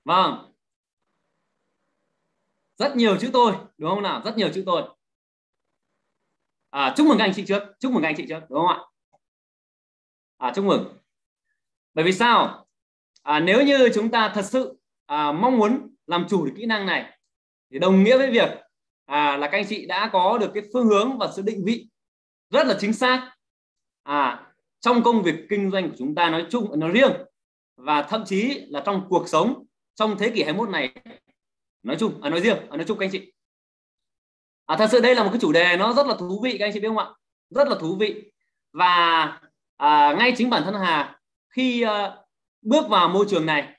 Vâng, rất nhiều chữ tôi, đúng không nào? Rất nhiều chữ tôi. Chúc mừng các anh chị trước, chúc mừng các anh chị trước, đúng không ạ? Chúc mừng. Bởi vì sao? Nếu như chúng ta thật sự mong muốn làm chủ được kỹ năng này thì đồng nghĩa với việc là các anh chị đã có được cái phương hướng và sự định vị rất là chính xác trong công việc kinh doanh của chúng ta nói chung, nói riêng, và thậm chí là trong cuộc sống trong thế kỷ 21 này nói chung, nói riêng, nói chung các anh chị. Thật sự đây là một cái chủ đề nó rất là thú vị các anh chị biết không ạ? Rất là thú vị. Và ngay chính bản thân Hà khi bước vào môi trường này,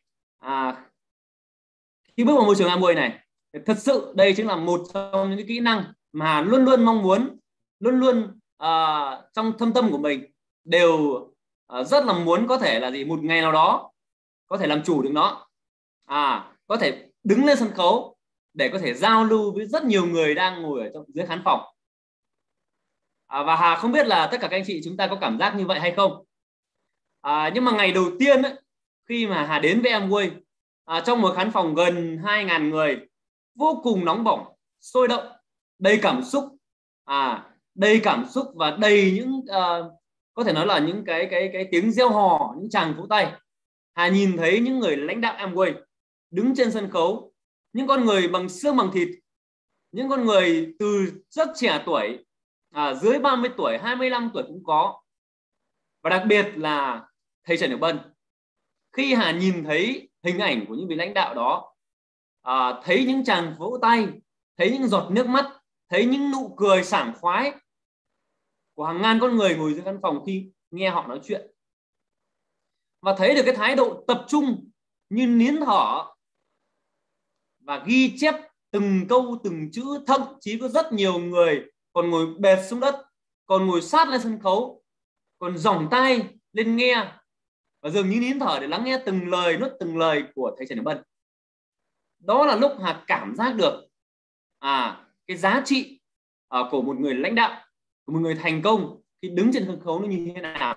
khi bước vào môi trường Amway này, thật sự đây chính là một trong những cái kỹ năng mà luôn luôn mong muốn, luôn luôn trong thâm tâm của mình đều rất là muốn có thể là gì, một ngày nào đó có thể làm chủ được nó, có thể đứng lên sân khấu để có thể giao lưu với rất nhiều người đang ngồi ở trong dưới khán phòng. Và Hà không biết là tất cả các anh chị chúng ta có cảm giác như vậy hay không. Nhưng mà ngày đầu tiên ấy, khi mà Hà đến với Amway, trong một khán phòng gần 2.000 người, vô cùng nóng bỏng, sôi động, đầy cảm xúc, đầy cảm xúc và đầy những có thể nói là những cái tiếng reo hò, những tràng vỗ tay. Hà nhìn thấy những người lãnh đạo Amway đứng trên sân khấu, những con người bằng xương bằng thịt, những con người từ rất trẻ tuổi, dưới 30 tuổi, 25 tuổi cũng có. Và đặc biệt là thầy Trần Hiểu Bân, khi Hà nhìn thấy hình ảnh của những vị lãnh đạo đó, thấy những tràng vỗ tay, thấy những giọt nước mắt, thấy những nụ cười sảng khoái của hàng ngàn con người ngồi dưới căn phòng khi nghe họ nói chuyện, và thấy được cái thái độ tập trung như nín thở và ghi chép từng câu từng chữ, thậm chí có rất nhiều người còn ngồi bệt xuống đất, còn ngồi sát lên sân khấu, còn giỏng tai lên nghe và dường như nín thở để lắng nghe từng lời, nuốt từng lời của thầy Trần Hiểu Bân. Đó là lúc Hà cảm giác được cái giá trị của một người lãnh đạo, của một người thành công khi đứng trên sân khấu nó như thế nào.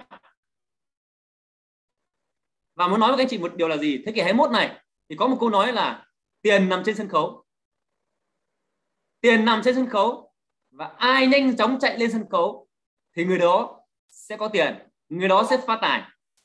Và muốn nói với các anh chị một điều là gì? Thế kỷ 21 này thì có một câu nói là tiền nằm trên sân khấu. Tiền nằm trên sân khấu, và ai nhanh chóng chạy lên sân khấu thì người đó sẽ có tiền, người đó sẽ phát tài.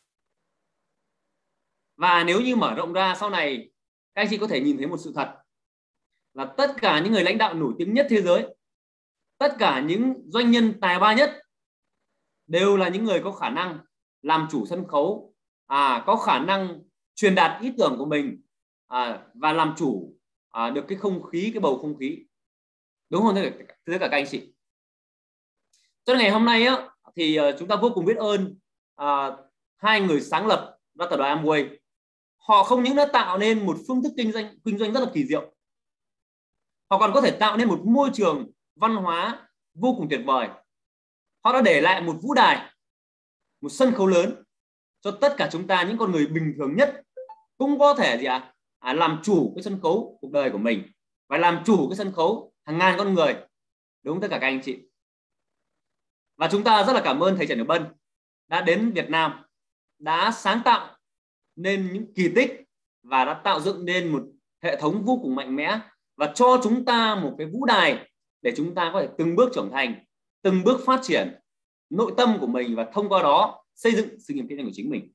Và nếu như mở rộng ra sau này, các anh chị có thể nhìn thấy một sự thật là tất cả những người lãnh đạo nổi tiếng nhất thế giới, tất cả những doanh nhân tài ba nhất đều là những người có khả năng làm chủ sân khấu, có khả năng truyền đạt ý tưởng của mình, và làm chủ được cái không khí, cái bầu không khí, đúng không tất cả các anh chị? Cho nên ngày hôm nay á, thì chúng ta vô cùng biết ơn hai người sáng lập ra tập đoàn Amway. Họ không những đã tạo nên một phương thức kinh doanh rất là kỳ diệu, họ còn có thể tạo nên một môi trường văn hóa vô cùng tuyệt vời. Họ đã để lại một vũ đài, một sân khấu lớn cho tất cả chúng ta, những con người bình thường nhất cũng có thể làm chủ cái sân khấu cuộc đời của mình và làm chủ cái sân khấu hàng ngàn con người, đúng không tất cả các anh chị? Và chúng ta rất là cảm ơn thầy Trần Hiểu Bân đã đến Việt Nam, đã sáng tạo nên những kỳ tích và đã tạo dựng nên một hệ thống vô cùng mạnh mẽ và cho chúng ta một cái vũ đài để chúng ta có thể từng bước trưởng thành, từng bước phát triển nội tâm của mình và thông qua đó xây dựng sự nghiệp kinh doanh của chính mình.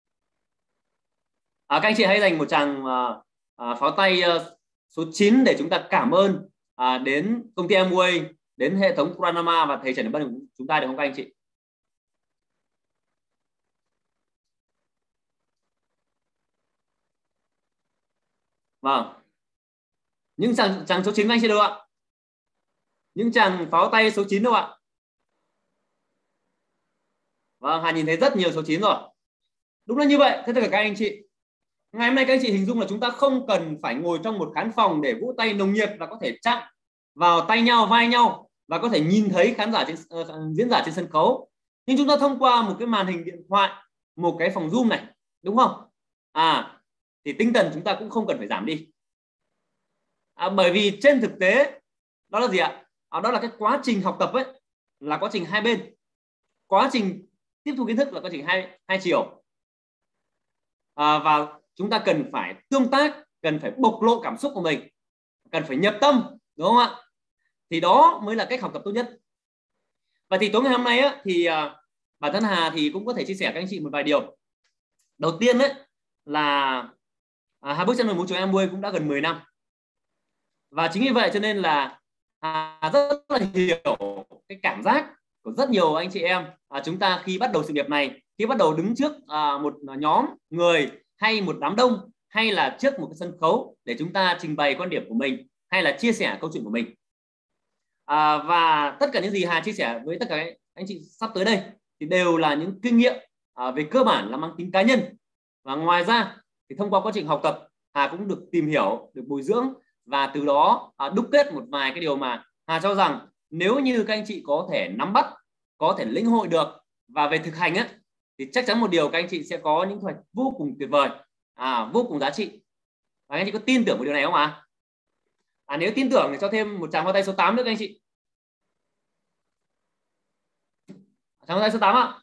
Các anh chị hãy dành một tràng pháo tay số 9 để chúng ta cảm ơn đến công ty Amway, đến hệ thống Pranama và thầy Trần Hiểu Bân của chúng ta, được không các anh chị? Vâng, những tràng số 9 anh chị đâu ạ? Những tràng pháo tay số 9 đâu ạ? Vâng, Hà nhìn thấy rất nhiều số 9 rồi. Đúng là như vậy. Thế tất cả các anh chị, ngày hôm nay các anh chị hình dung là chúng ta không cần phải ngồi trong một khán phòng để vỗ tay nồng nhiệt và có thể chạm vào tay nhau, vai nhau và có thể nhìn thấy khán giả diễn giả trên sân khấu. Nhưng chúng ta thông qua một cái màn hình điện thoại, một cái phòng Zoom này, đúng không? Thì tinh thần chúng ta cũng không cần phải giảm đi. Bởi vì trên thực tế đó là gì ạ? Đó là cái quá trình học tập ấy, là quá trình hai bên. Quá trình tiếp thu kiến thức là quá trình hai chiều. Và chúng ta cần phải tương tác cần phải bộc lộ cảm xúc của mình, cần phải nhập tâm, đúng không ạ? Thì đó mới là cách học tập tốt nhất. Và thì tối ngày hôm nay á, thì bản thân Hà thì cũng có thể chia sẻ các anh chị một vài điều. Đầu tiên đấy là Hà bước chân vào môi trường Amway cũng đã gần 10 năm. Và chính vì vậy cho nên là Hà rất là hiểu cái cảm giác của rất nhiều anh chị em chúng ta khi bắt đầu sự nghiệp này, khi bắt đầu đứng trước một nhóm người hay một đám đông, hay là trước một cái sân khấu để chúng ta trình bày quan điểm của mình hay là chia sẻ câu chuyện của mình. Và tất cả những gì Hà chia sẻ với tất cả anh chị sắp tới đây thì đều là những kinh nghiệm về cơ bản là mang tính cá nhân. Và ngoài ra thì thông qua quá trình học tập, Hà cũng được tìm hiểu, được bồi dưỡng và từ đó đúc kết một vài cái điều mà Hà cho rằng nếu như các anh chị có thể nắm bắt, có thể lĩnh hội được và về thực hành á, thì chắc chắn một điều các anh chị sẽ có những thu hoạch vô cùng tuyệt vời, vô cùng giá trị. Và các anh chị có tin tưởng một điều này không ạ? Nếu tin tưởng thì cho thêm một tràng pháo tay số 8 nữa các anh chị. Tràng pháo tay số 8 ạ.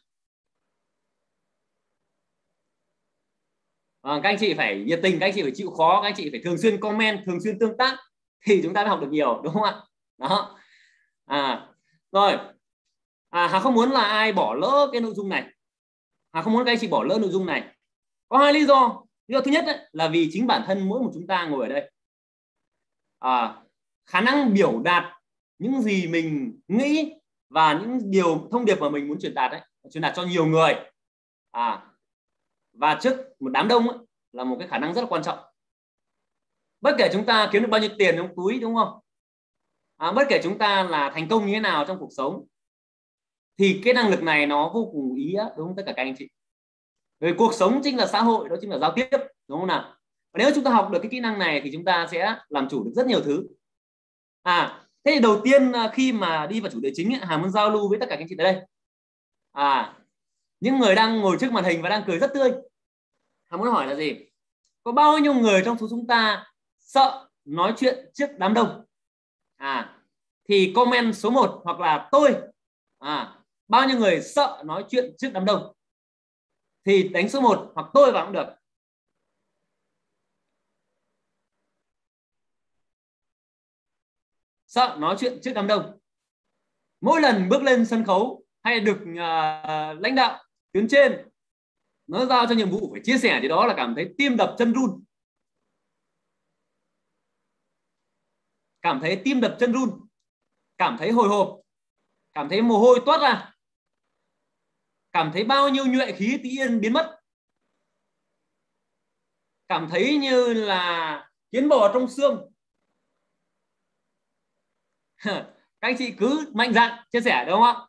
Các anh chị phải nhiệt tình, các anh chị phải chịu khó, các anh chị phải thường xuyên comment, thường xuyên tương tác thì chúng ta mới học được nhiều, đúng không ạ? Đó. Rồi. Hà không muốn là ai bỏ lỡ cái nội dung này. Hà không muốn các anh chị bỏ lỡ nội dung này. Có hai lý do. Lý do thứ nhất ấy, là vì chính bản thân mỗi một chúng ta ngồi ở đây, khả năng biểu đạt những gì mình nghĩ và những điều thông điệp mà mình muốn truyền đạt cho nhiều người và trước một đám đông ấy, là một cái khả năng rất là quan trọng. Bất kể chúng ta kiếm được bao nhiêu tiền trong túi, đúng không? Bất kể chúng ta là thành công như thế nào trong cuộc sống, thì cái năng lực này nó vô cùng ý nghĩa, đúng không tất cả các anh chị? Về cuộc sống chính là xã hội, đó chính là giao tiếp, đúng không nào? Và nếu chúng ta học được cái kỹ năng này thì chúng ta sẽ làm chủ được rất nhiều thứ. Thế thì đầu tiên khi mà đi vào chủ đề chính, Hà muốn giao lưu với tất cả các anh chị tại đây. Những người đang ngồi trước màn hình và đang cười rất tươi, Hà muốn hỏi là gì? Có bao nhiêu người trong số chúng ta sợ nói chuyện trước đám đông? Thì comment số 1 hoặc là tôi. Bao nhiêu người sợ nói chuyện trước đám đông? Thì đánh số 1 hoặc tôi vào cũng được. Sợ nói chuyện trước đám đông. Mỗi lần bước lên sân khấu hay được lãnh đạo tuyến trên nó giao cho nhiệm vụ phải chia sẻ thì đó là cảm thấy tim đập chân run. Cảm thấy tim đập chân run, cảm thấy hồi hộp, cảm thấy mồ hôi toát ra, cảm thấy bao nhiêu nhuệ khí tự nhiên biến mất, cảm thấy như là kiến bò trong xương. Các anh chị cứ mạnh dạn chia sẻ, đúng không ạ?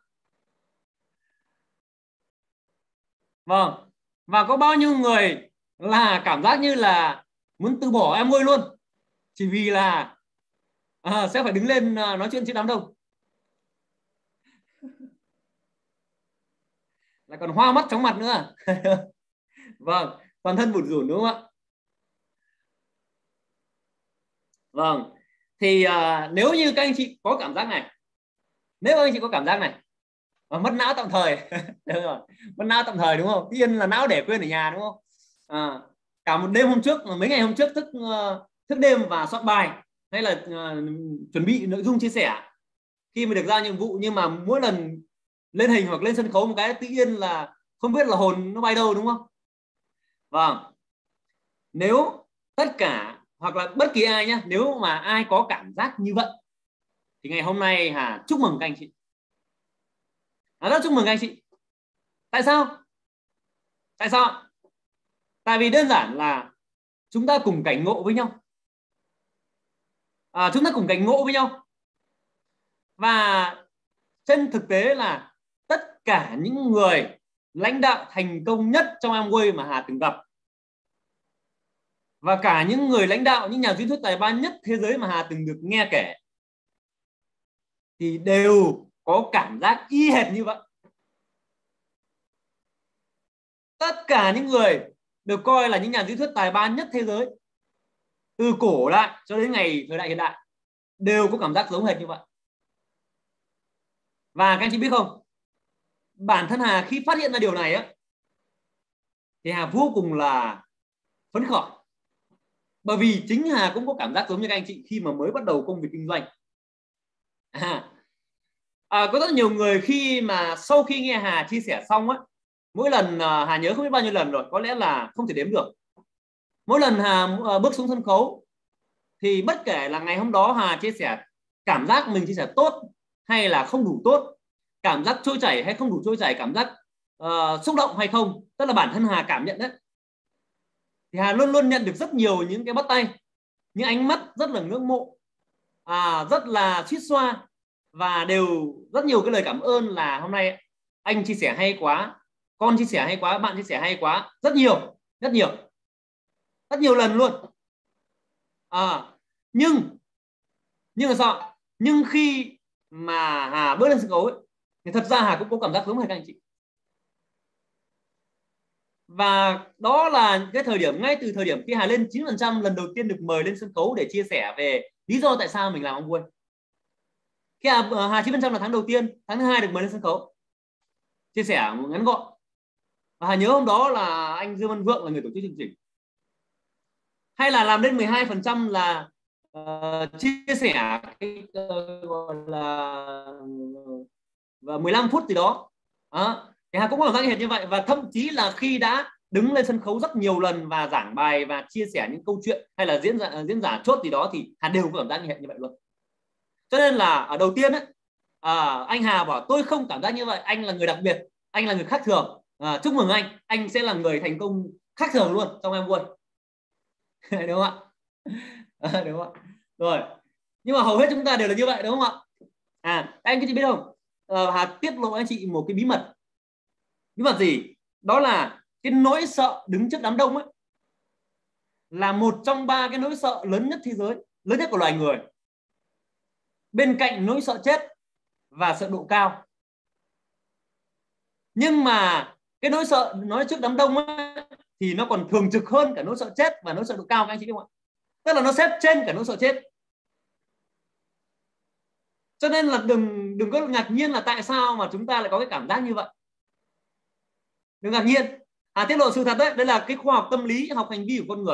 Vâng. Và có bao nhiêu người là cảm giác như là muốn từ bỏ Amway luôn, chỉ vì là sẽ phải đứng lên nói chuyện trước đám đông, lại còn hoa mắt chóng mặt nữa. Vâng, toàn thân bủn rủn, đúng không ạ? Vâng. Thì nếu như các anh chị có cảm giác này, nếu các anh chị có cảm giác này mất não tạm thời. Đúng rồi, mất não tạm thời, đúng không? Tiên là não để quên ở nhà, đúng không? Cả một đêm hôm trước, mấy ngày hôm trước thức đêm và soạn bài hay là chuẩn bị nội dung chia sẻ khi mà được giao nhiệm vụ, nhưng mà mỗi lần lên hình hoặc lên sân khấu một cái tự nhiên là không biết là hồn nó bay đâu, đúng không? Vâng. Nếu tất cả hoặc là bất kỳ ai nhé, nếu mà ai có cảm giác như vậy thì ngày hôm nay Hà chúc mừng các anh chị. Rất chúc mừng các anh chị. Tại sao? Tại sao? Tại vì đơn giản là chúng ta cùng cảnh ngộ với nhau. Chúng ta cùng cảnh ngộ với nhau. Và trên thực tế là tất cả những người lãnh đạo thành công nhất trong Amway mà Hà từng gặp, và cả những người lãnh đạo, những nhà diễn thuyết tài ba nhất thế giới mà Hà từng được nghe kể, thì đều có cảm giác y hệt như vậy. Tất cả những người được coi là những nhà diễn thuyết tài ba nhất thế giới từ cổ đại cho đến ngày thời đại hiện đại đều có cảm giác giống hệt như vậy. Và các anh chị biết không, bản thân Hà khi phát hiện ra điều này thì Hà vô cùng là phấn khởi. Bởi vì chính Hà cũng có cảm giác giống như các anh chị khi mà mới bắt đầu công việc kinh doanh. Có rất nhiều người khi mà sau khi nghe Hà chia sẻ xong á, mỗi lần Hà nhớ không biết bao nhiêu lần rồi, có lẽ là không thể đếm được. Mỗi lần Hà bước xuống sân khấu thì bất kể là ngày hôm đó Hà chia sẻ cảm giác mình chia sẻ tốt hay là không đủ tốt, cảm giác trôi chảy hay không đủ trôi chảy, cảm giác xúc động hay không, tức là bản thân Hà cảm nhận đấy, thì Hà luôn luôn nhận được rất nhiều những cái bắt tay, những ánh mắt rất là ngưỡng mộ, rất là suýt xoa, và đều rất nhiều cái lời cảm ơn là hôm nay anh chia sẻ hay quá, con chia sẻ hay quá, bạn chia sẻ hay quá, rất nhiều rất nhiều rất nhiều lần luôn. Nhưng là sao, nhưng khi mà Hà bước lên sân khấu ấy, thì thật ra Hà cũng có cảm giác giống như các anh chị. Và đó là cái thời điểm, ngay từ thời điểm khi Hà lên 9% lần đầu tiên được mời lên sân khấu để chia sẻ về lý do tại sao mình làm ông Amway. Khi Hà 9% là tháng đầu tiên, tháng thứ hai được mời lên sân khấu chia sẻ ngắn gọn. Và Hà nhớ hôm đó là anh Dương Văn Vượng là người tổ chức chương trình. Hay là làm lên 12% là chia sẻ cái gọi là và 15 phút gì đó. Thì Hà cũng có cảm giác như vậy. Và thậm chí là khi đã đứng lên sân khấu rất nhiều lần và giảng bài và chia sẻ những câu chuyện hay là diễn giả chốt gì đó thì Hà đều có cảm giác như vậy luôn. Cho nên là ở đầu tiên ấy, anh Hà bảo tôi không cảm giác như vậy, anh là người đặc biệt, anh là người khác thường, chúc mừng anh sẽ là người thành công khác thường luôn trong em luôn. Đúng không ạ? Đúng không ạ? Rồi, nhưng mà hầu hết chúng ta đều là như vậy, đúng không ạ? Anh chị biết không, Hà tiết lộ anh chị một cái bí mật. Bí mật gì? Đó là cái nỗi sợ đứng trước đám đông ấy là một trong 3 cái nỗi sợ lớn nhất thế giới, lớn nhất của loài người, bên cạnh nỗi sợ chết và sợ độ cao. Nhưng mà cái nỗi sợ nói trước đám đông ấy, thì nó còn thường trực hơn cả nỗi sợ chết và nỗi sợ độ cao, các anh chị biết không ạ? Tức là nó xếp trên cả nỗi sợ chết. Cho nên là đừng có ngạc nhiên là tại sao mà chúng ta lại có cái cảm giác như vậy. Đừng ngạc nhiên. Tiết lộ sự thật đấy, đây là cái khoa học tâm lý, học hành vi của con người.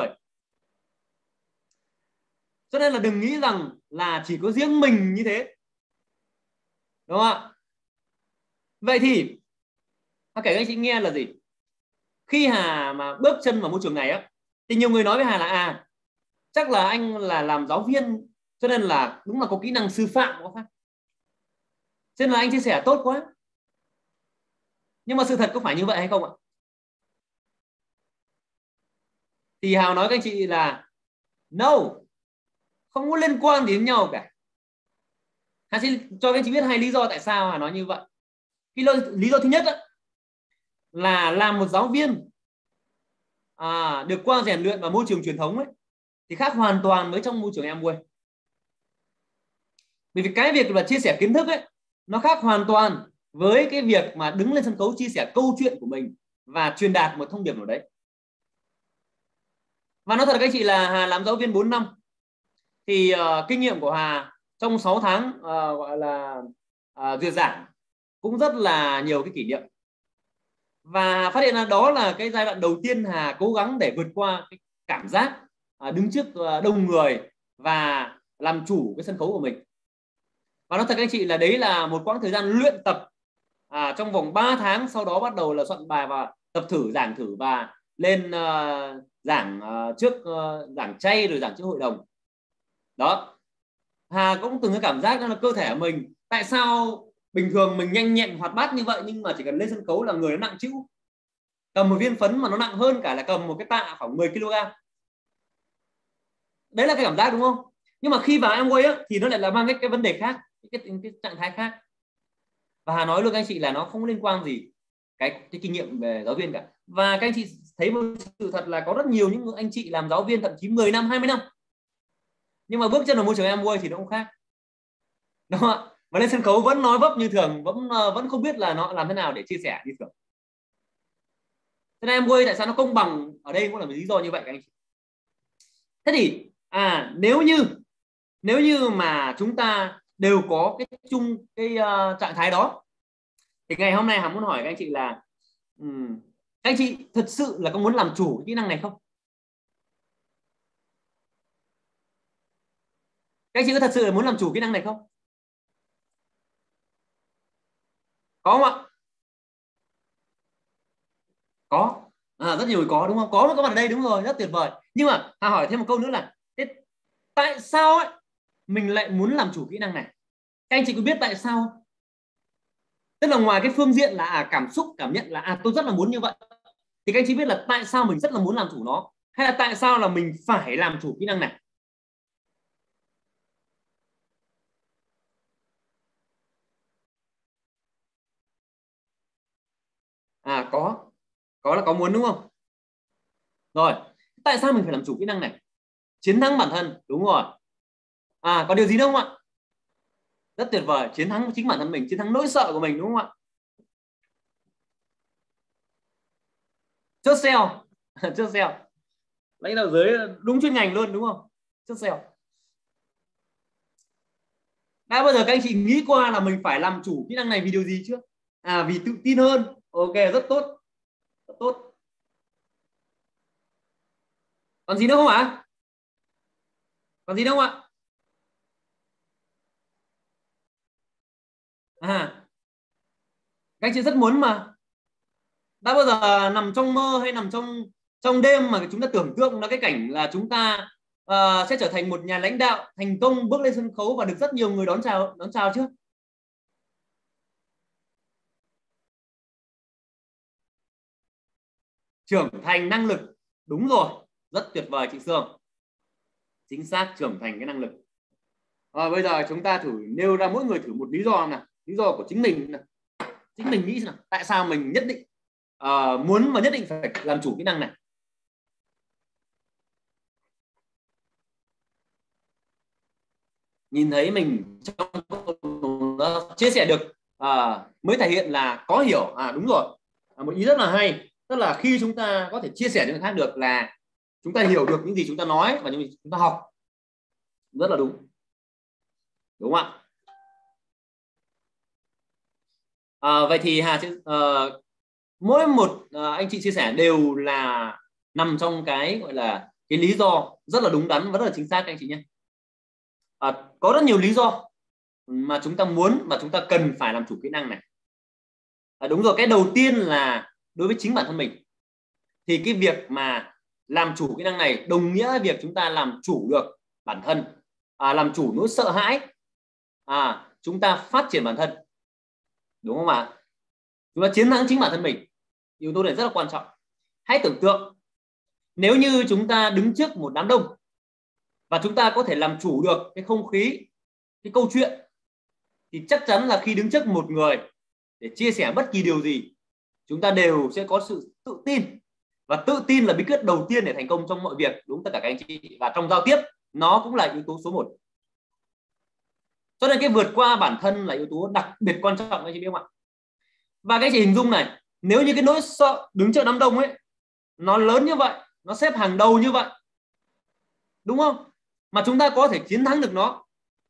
Cho nên là đừng nghĩ rằng là chỉ có riêng mình như thế, đúng không ạ? Vậy thì kể các anh chị nghe là gì? Khi Hà mà bước chân vào môi trường này á, thì nhiều người nói với Hà là chắc là anh là làm giáo viên, cho nên là đúng là có kỹ năng sư phạm có khác, cho nên là anh chia sẻ tốt quá. Nhưng mà sự thật có phải như vậy hay không ạ? Thì Hào nói các anh chị là no, không có liên quan đến nhau cả. Hà xin cho các anh chị biết hai lý do tại sao Hà nói như vậy. Lý do thứ nhất là làm một giáo viên được qua rèn luyện vào môi trường truyền thống ấy, thì khác hoàn toàn với trong môi trường Amway. Vì cái việc là chia sẻ kiến thức ấy, nó khác hoàn toàn với cái việc mà đứng lên sân khấu chia sẻ câu chuyện của mình và truyền đạt một thông điệp nào đấy. Và nói thật các anh chị là Hà làm giáo viên 4 năm thì kinh nghiệm của Hà trong 6 tháng gọi là duyệt giảng cũng rất là nhiều cái kỷ niệm. Và phát hiện là đó là cái giai đoạn đầu tiên Hà cố gắng để vượt qua cái cảm giác đứng trước đông người và làm chủ cái sân khấu của mình. Và nói thật các anh chị là đấy là một quãng thời gian luyện tập trong vòng 3 tháng, sau đó bắt đầu là soạn bài và tập thử, giảng thử và lên giảng trước giảng chay rồi giảng trước hội đồng. Đó, Hà cũng từng cái cảm giác đó là cơ thể của mình tại sao bình thường mình nhanh nhẹn hoạt bát như vậy, nhưng mà chỉ cần lên sân khấu là người nó nặng trĩu, cầm một viên phấn mà nó nặng hơn cả là cầm một cái tạ khoảng 10 kg. Đấy là cái cảm giác, đúng không? Nhưng mà khi vào Amway thì nó lại là mang cái vấn đề khác, cái trạng thái khác. Và Hà nói luôn các anh chị là nó không liên quan gì cái kinh nghiệm về giáo viên cả. Và các anh chị thấy một sự thật là có rất nhiều những anh chị làm giáo viên thậm chí 10 năm 20 năm, nhưng mà bước chân vào môi trường Amway thì nó cũng khác, đúng không ạ? Và lên sân khấu vẫn nói vấp như thường, vẫn không biết là nó làm thế nào để chia sẻ như thường. Cho nên Amway tại sao nó công bằng ở đây cũng là một lý do như vậy các anh chị. Thế thì nếu như mà chúng ta đều có cái chung cái trạng thái đó, thì ngày hôm nay Hà muốn hỏi các anh chị là các anh chị thật sự là có muốn làm chủ kỹ năng này không? Các anh chị có thật sự là muốn làm chủ kỹ năng này không? Có không ạ? Có. Rất nhiều người có đúng không? Có mà có mặt ở đây, đúng rồi, rất tuyệt vời. Nhưng mà hỏi thêm một câu nữa là tại sao ấy mình lại muốn làm chủ kỹ năng này? Các anh chị có biết tại sao không? Tức là ngoài cái phương diện là cảm xúc, cảm nhận là tôi rất là muốn như vậy, thì các anh chị biết là tại sao mình rất là muốn làm chủ nó, hay là tại sao là mình phải làm chủ kỹ năng này? Có là có muốn đúng không? Rồi, tại sao mình phải làm chủ kỹ năng này? Chiến thắng bản thân, đúng rồi. Có điều gì đâu không ạ? Rất tuyệt vời, chiến thắng chính bản thân mình, chiến thắng nỗi sợ của mình, đúng không ạ? Chốt sale. Chốt sale, lãnh đạo giới đúng chuyên ngành luôn, đúng không? Chốt sale. Đã bao giờ các anh chị nghĩ qua là mình phải làm chủ kỹ năng này vì điều gì chưa? Vì tự tin hơn. Ok, rất tốt, rất tốt. Còn gì nữa không ạ? Còn gì nữa không ạ? Các anh chị rất muốn mà. Đã bao giờ nằm trong mơ hay nằm trong trong đêm mà chúng ta tưởng tượng là cái cảnh là chúng ta sẽ trở thành một nhà lãnh đạo thành công, bước lên sân khấu và được rất nhiều người đón chào chưa? Trưởng thành năng lực, đúng rồi, rất tuyệt vời chị Sương, chính xác, trưởng thành cái năng lực. Bây giờ chúng ta thử nêu ra mỗi người thử một lý do nào, lý do của chính mình nào. Chính mình nghĩ nào, tại sao mình nhất định muốn mà nhất định phải làm chủ kỹ năng này? Nhìn thấy mình trong chia sẻ được mới thể hiện là có hiểu. Đúng rồi, một ý rất là hay, tức là khi chúng ta có thể chia sẻ cho người khác được là chúng ta hiểu được những gì chúng ta nói và những gì chúng ta học. Rất là đúng, đúng không ạ? Vậy thì mỗi một anh chị chia sẻ đều là nằm trong cái gọi là cái lý do rất là đúng đắn và rất là chính xác các anh chị nhé. Có rất nhiều lý do mà chúng ta muốn và chúng ta cần phải làm chủ kỹ năng này. Đúng rồi, cái đầu tiên là đối với chính bản thân mình thì cái việc mà làm chủ kỹ năng này đồng nghĩa việc chúng ta làm chủ được bản thân, làm chủ nỗi sợ hãi, chúng ta phát triển bản thân, đúng không ạ? Chúng ta chiến thắng chính bản thân mình, yếu tố này rất là quan trọng. Hãy tưởng tượng nếu như chúng ta đứng trước một đám đông và chúng ta có thể làm chủ được cái không khí, cái câu chuyện, thì chắc chắn là khi đứng trước một người để chia sẻ bất kỳ điều gì, chúng ta đều sẽ có sự tự tin, và tự tin là bí quyết đầu tiên để thành công trong mọi việc, đúng tất cả các anh chị, và trong giao tiếp nó cũng là yếu tố số 1. Cho nên cái vượt qua bản thân là yếu tố đặc biệt quan trọng, anh chị biết không ạ? Và các anh chị hình dung này, nếu như cái nỗi sợ đứng trước đám đông ấy nó lớn như vậy, nó xếp hàng đầu như vậy, đúng không, mà chúng ta có thể chiến thắng được nó,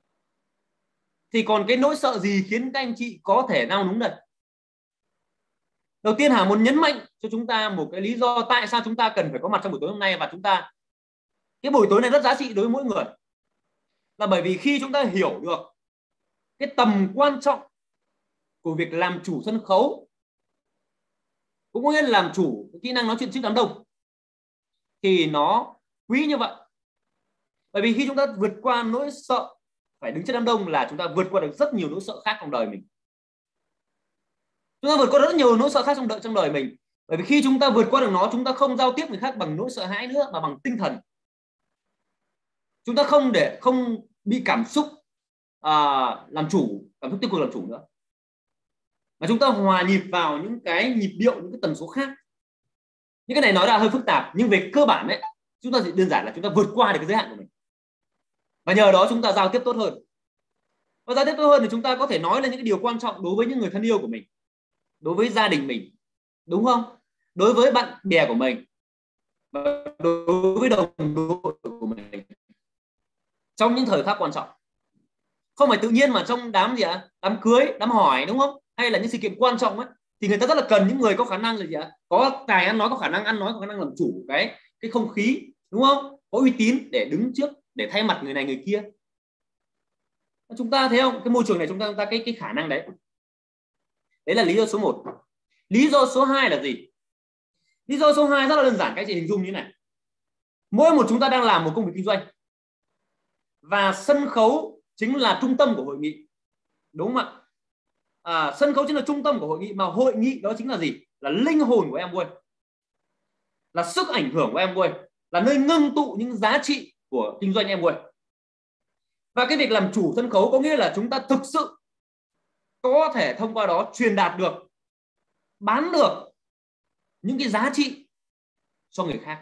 thì còn cái nỗi sợ gì khiến các anh chị có thể nào đúng đây? Đầu tiên Hà muốn nhấn mạnh cho chúng ta một cái lý do tại sao chúng ta cần phải có mặt trong buổi tối hôm nay, và cái buổi tối này rất giá trị đối với mỗi người, là bởi vì khi chúng ta hiểu được cái tầm quan trọng của việc làm chủ sân khấu, cũng có nghĩa là làm chủ cái kỹ năng nói chuyện trước đám đông, thì nó quý như vậy. Bởi vì khi chúng ta vượt qua nỗi sợ phải đứng trước đám đông là chúng ta vượt qua được rất nhiều nỗi sợ khác trong đời mình. Chúng ta vượt qua rất nhiều nỗi sợ khác trong đời mình. Bởi vì khi chúng ta vượt qua được nó, chúng ta không giao tiếp người khác bằng nỗi sợ hãi nữa, mà bằng tinh thần. Chúng ta không bị cảm xúc làm chủ, cảm xúc tiêu cực làm chủ nữa, mà chúng ta hòa nhịp vào những cái nhịp điệu, những cái tần số khác. Những cái này nói ra hơi phức tạp, nhưng về cơ bản ấy, chúng ta chỉ đơn giản là chúng ta vượt qua được cái giới hạn của mình, và nhờ đó chúng ta giao tiếp tốt hơn. Và giao tiếp tốt hơn thì chúng ta có thể nói lên những cái điều quan trọng đối với những người thân yêu của mình, đối với gia đình mình, đúng không, đối với bạn bè của mình, và đối với đồng đội của mình trong những thời khắc quan trọng. Không phải tự nhiên mà trong đám đám cưới, đám hỏi, đúng không, hay là những sự kiện quan trọng ấy, thì người ta rất là cần những người có khả năng có tài ăn nói, có khả năng ăn nói, có khả năng làm chủ cái không khí, đúng không, có uy tín để đứng trước, để thay mặt người này người kia. Chúng ta thấy không, cái môi trường này chúng ta cái khả năng đấy là lý do số 1. Lý do số 2 là gì? Lý do số 2 rất là đơn giản, các chị hình dung như này. Mỗi một chúng ta đang làm một công việc kinh doanh và sân khấu chính là trung tâm của hội nghị, đúng không ạ? Sân khấu chính là trung tâm của hội nghị, mà hội nghị đó chính là gì? Là linh hồn của Amway, là sức ảnh hưởng của Amway, là nơi ngưng tụ những giá trị của kinh doanh Amway. Và cái việc làm chủ sân khấu có nghĩa là chúng ta thực sự có thể thông qua đó truyền đạt được, bán được những cái giá trị cho người khác.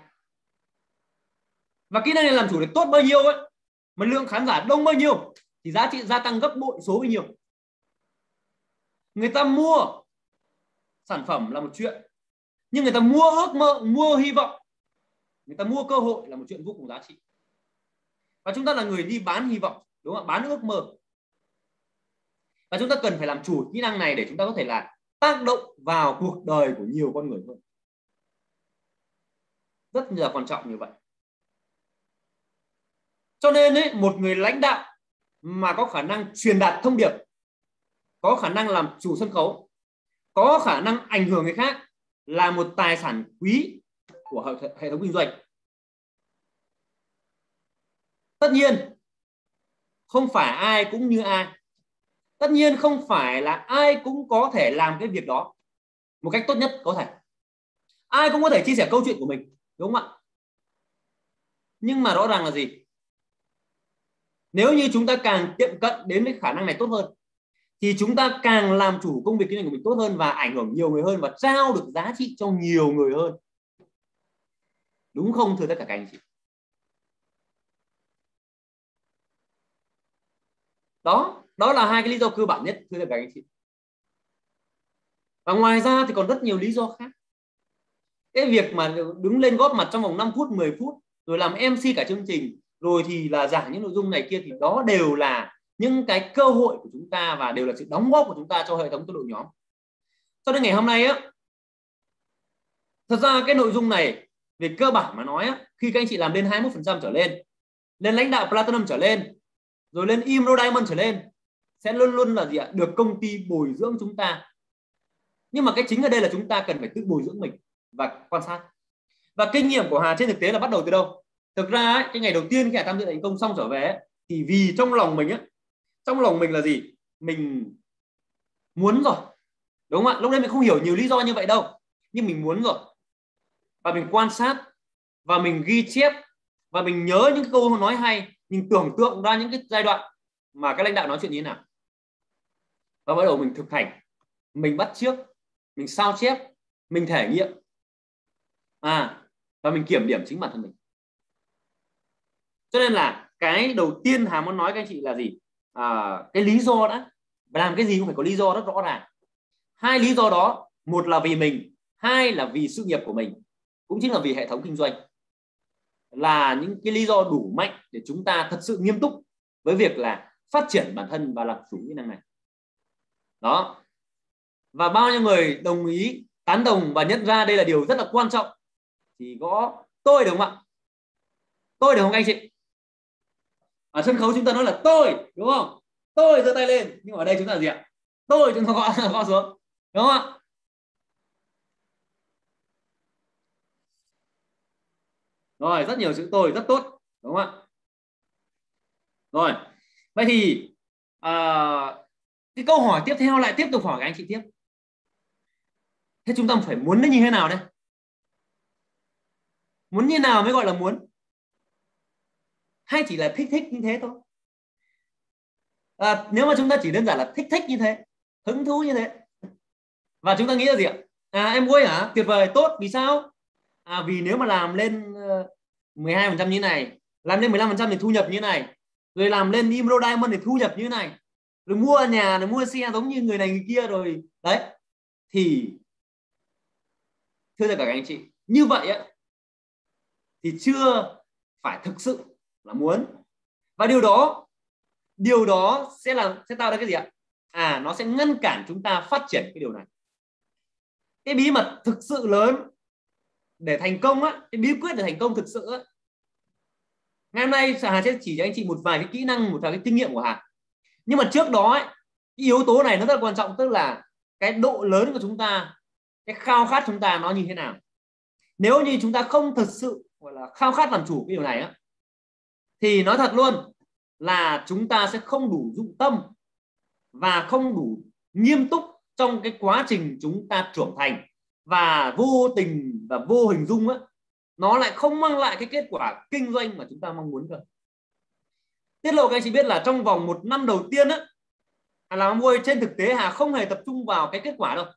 Và kỹ năng này làm chủ được tốt bao nhiêu ấy, mà lượng khán giả đông bao nhiêu thì giá trị gia tăng gấp bội số bao nhiêu. Người ta mua sản phẩm là một chuyện, nhưng người ta mua ước mơ, mua hy vọng, người ta mua cơ hội là một chuyện vô cùng giá trị. Và chúng ta là người đi bán hy vọng, đúng không? Bán ước mơ. Và chúng ta cần phải làm chủ kỹ năng này để chúng ta có thể là tác động vào cuộc đời của nhiều con người hơn. Rất là quan trọng như vậy. Cho nên ấy, một người lãnh đạo mà có khả năng truyền đạt thông điệp, có khả năng làm chủ sân khấu, có khả năng ảnh hưởng người khác là một tài sản quý của hệ thống kinh doanh. Tất nhiên không phải ai cũng như ai. Tất nhiên không phải là ai cũng có thể làm cái việc đó một cách tốt nhất có thể. Ai cũng có thể chia sẻ câu chuyện của mình, đúng không ạ? Nhưng mà rõ ràng là gì? Nếu như chúng ta càng tiệm cận đến với khả năng này tốt hơn thì chúng ta càng làm chủ công việc kinh doanh của mình tốt hơn và ảnh hưởng nhiều người hơn và trao được giá trị cho nhiều người hơn. Đúng không thưa tất cả các anh chị? Đó là hai cái lý do cơ bản nhất thưa tất cả các anh chị. Và ngoài ra thì còn rất nhiều lý do khác. Cái việc mà đứng lên góp mặt trong vòng 5 phút, 10 phút rồi làm MC cả chương trình, rồi thì là giảng những nội dung này kia, thì đó đều là những cái cơ hội của chúng ta và đều là sự đóng góp của chúng ta cho hệ thống các đội nhóm. Cho nên ngày hôm nay á, thật ra cái nội dung này về cơ bản mà nói á, khi các anh chị làm lên 21% trở lên lãnh đạo Platinum trở lên, rồi lên Emerald Diamond trở lên, sẽ luôn luôn là gì ạ? Được công ty bồi dưỡng chúng ta. Nhưng mà cái chính ở đây là chúng ta cần phải tự bồi dưỡng mình và quan sát. Và kinh nghiệm của Hà trên thực tế là bắt đầu từ đâu? Thực ra ấy, cái ngày đầu tiên khi Hà tham dự thành công xong trở về ấy, thì vì trong lòng mình ấy, trong lòng mình là gì? Mình muốn rồi, đúng không ạ? Lúc đấy mình không hiểu nhiều lý do như vậy đâu, nhưng mình muốn rồi. Và mình quan sát và mình ghi chép và mình nhớ những câu nói hay, mình tưởng tượng ra những cái giai đoạn mà các lãnh đạo nói chuyện như thế nào. Và bắt đầu mình thực hành, mình bắt chước, mình sao chép, mình thể nghiệm, và mình kiểm điểm chính bản thân mình. Cho nên là cái đầu tiên Hà muốn nói các anh chị là gì? Cái lý do đã, làm cái gì cũng phải có lý do rất rõ ràng. Hai lý do đó, một là vì mình, hai là vì sự nghiệp của mình, cũng chính là vì hệ thống kinh doanh, là những cái lý do đủ mạnh để chúng ta thật sự nghiêm túc với việc là phát triển bản thân và làm chủ kỹ năng này. Đó. Và bao nhiêu người đồng ý, tán đồng và nhận ra đây là điều rất là quan trọng thì có tôi, đúng không ạ? Tôi được không các anh chị? Ở sân khấu chúng ta nói là tôi, đúng không? Tôi giơ tay lên, nhưng ở đây chúng ta là gì ạ? Tôi chúng ta gõ xuống, đúng không ạ? Rồi, rất nhiều chữ tôi rất tốt, đúng không ạ? Rồi, vậy thì cái câu hỏi tiếp theo lại tiếp tục hỏi các anh chị tiếp. Thế chúng ta phải muốn nó như thế nào đây? Muốn như nào mới gọi là muốn? Hay chỉ là thích như thế thôi? Nếu mà chúng ta chỉ đơn giản là thích như thế, hứng thú như thế, và chúng ta nghĩ là gì ạ? Em vui hả? Tuyệt vời, tốt, vì sao? Vì nếu mà làm lên 12% như này, làm lên 15% thì thu nhập như này, rồi làm lên Emerald Diamond thì thu nhập như này, rồi mua nhà, rồi mua xe giống như người này người kia, rồi đấy, thì thưa tất cả các anh chị, như vậy ấy, thì chưa phải thực sự là muốn. Và điều đó sẽ tạo ra cái gì ạ? Nó sẽ ngăn cản chúng ta phát triển cái điều này. Cái bí mật thực sự lớn để thành công á, cái bí quyết để thành công thực sự á, ngày hôm nay Hà sẽ chỉ cho anh chị một vài cái kỹ năng, một vài cái kinh nghiệm của Hà. Nhưng mà trước đó ấy, cái yếu tố này nó rất là quan trọng, tức là cái độ lớn của chúng ta, cái khao khát chúng ta nó như thế nào. Nếu như chúng ta không thực sự gọi là khao khát làm chủ cái điều này á, thì nói thật luôn là chúng ta sẽ không đủ dụng tâm và không đủ nghiêm túc trong cái quá trình chúng ta trưởng thành, và vô tình và vô hình dung á, nó lại không mang lại cái kết quả kinh doanh mà chúng ta mong muốn cơ. Tiết lộ các anh chị biết là trong vòng 1 năm đầu tiên á, làm Amway trên thực tế Hà không hề tập trung vào cái kết quả đâu.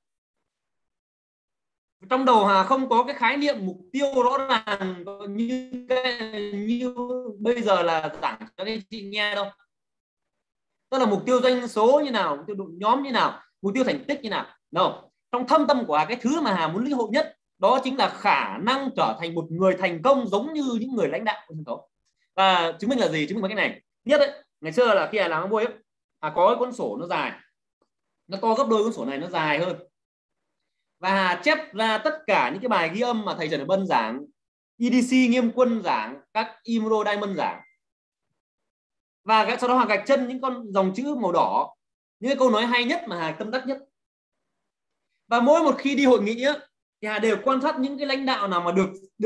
Trong đầu Hà không có cái khái niệm mục tiêu rõ ràng như bây giờ là giảng cho các anh chị nghe đâu. Tức là mục tiêu doanh số như nào, mục tiêu đội nhóm như nào, mục tiêu thành tích như nào. Đâu, trong thâm tâm của Hà, cái thứ mà Hà muốn lĩnh hội nhất đó chính là khả năng trở thành một người thành công giống như những người lãnh đạo của sân khấu. Và chứng minh là gì? Chứng minh bằng cái này. Nhất đấy, ngày xưa là khi Hà làm Amway ấy, Hà có cái cuốn sổ nó dài, nó to gấp đôi cuốn sổ này, nó dài hơn, và Hà chép ra tất cả những cái bài ghi âm mà thầy Trần Hải Bân giảng, EDC Nghiêm Quân giảng, các Emerald Diamond giảng, và sau đó Hà gạch chân những con dòng chữ màu đỏ, những cái câu nói hay nhất mà Hà tâm đắc nhất. Và mỗi một khi đi hội nghị á, thì Hà đều quan sát những cái lãnh đạo nào mà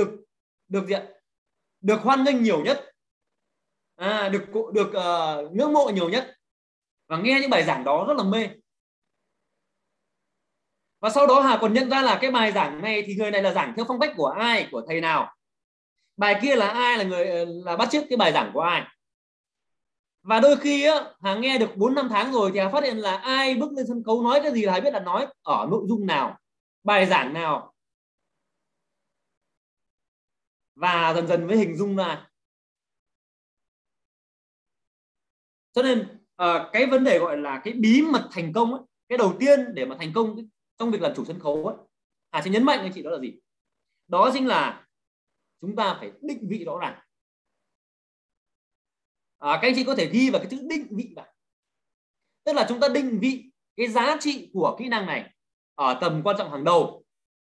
được hoan nghênh nhiều nhất, được ngưỡng mộ nhiều nhất, và nghe những bài giảng đó rất là mê. Và sau đó Hà còn nhận ra là cái bài giảng này thì người này là giảng theo phong cách của ai, của thầy nào, bài kia là ai, là người là bắt chước cái bài giảng của ai. Và đôi khi á, Hà nghe được 4-5 tháng rồi thì Hà phát hiện là ai bước lên sân khấu nói cái gì là Hà biết là nói ở nội dung nào, bài giảng nào, và dần dần mới hình dung ra. Cho nên cái vấn đề gọi là cái bí mật thành công ấy, cái đầu tiên để mà thành công trong việc làm chủ sân khấu ấy, Hà sẽ nhấn mạnh với anh chị đó là gì? Đó chính là chúng ta phải định vị rõ ràng. Các anh chị có thể ghi vào cái chữ định vị vào. Tức là chúng ta định vị cái giá trị của kỹ năng này ở tầm quan trọng hàng đầu.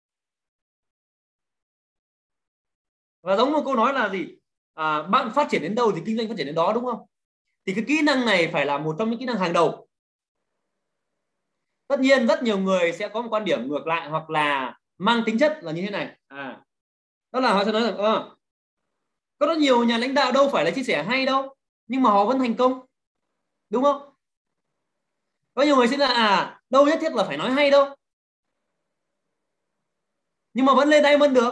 Và giống một câu nói là gì? Bạn phát triển đến đâu thì kinh doanh phát triển đến đó, đúng không? Thì cái kỹ năng này phải là một trong những kỹ năng hàng đầu. Tất nhiên rất nhiều người sẽ có một quan điểm ngược lại, hoặc là mang tính chất là như thế này. Đó là họ sẽ nói rằng có rất nhiều nhà lãnh đạo đâu phải là chia sẻ hay đâu, nhưng mà họ vẫn thành công, đúng không? Có nhiều người sẽ là đâu nhất thiết là phải nói hay đâu, nhưng mà vẫn lên Diamond được,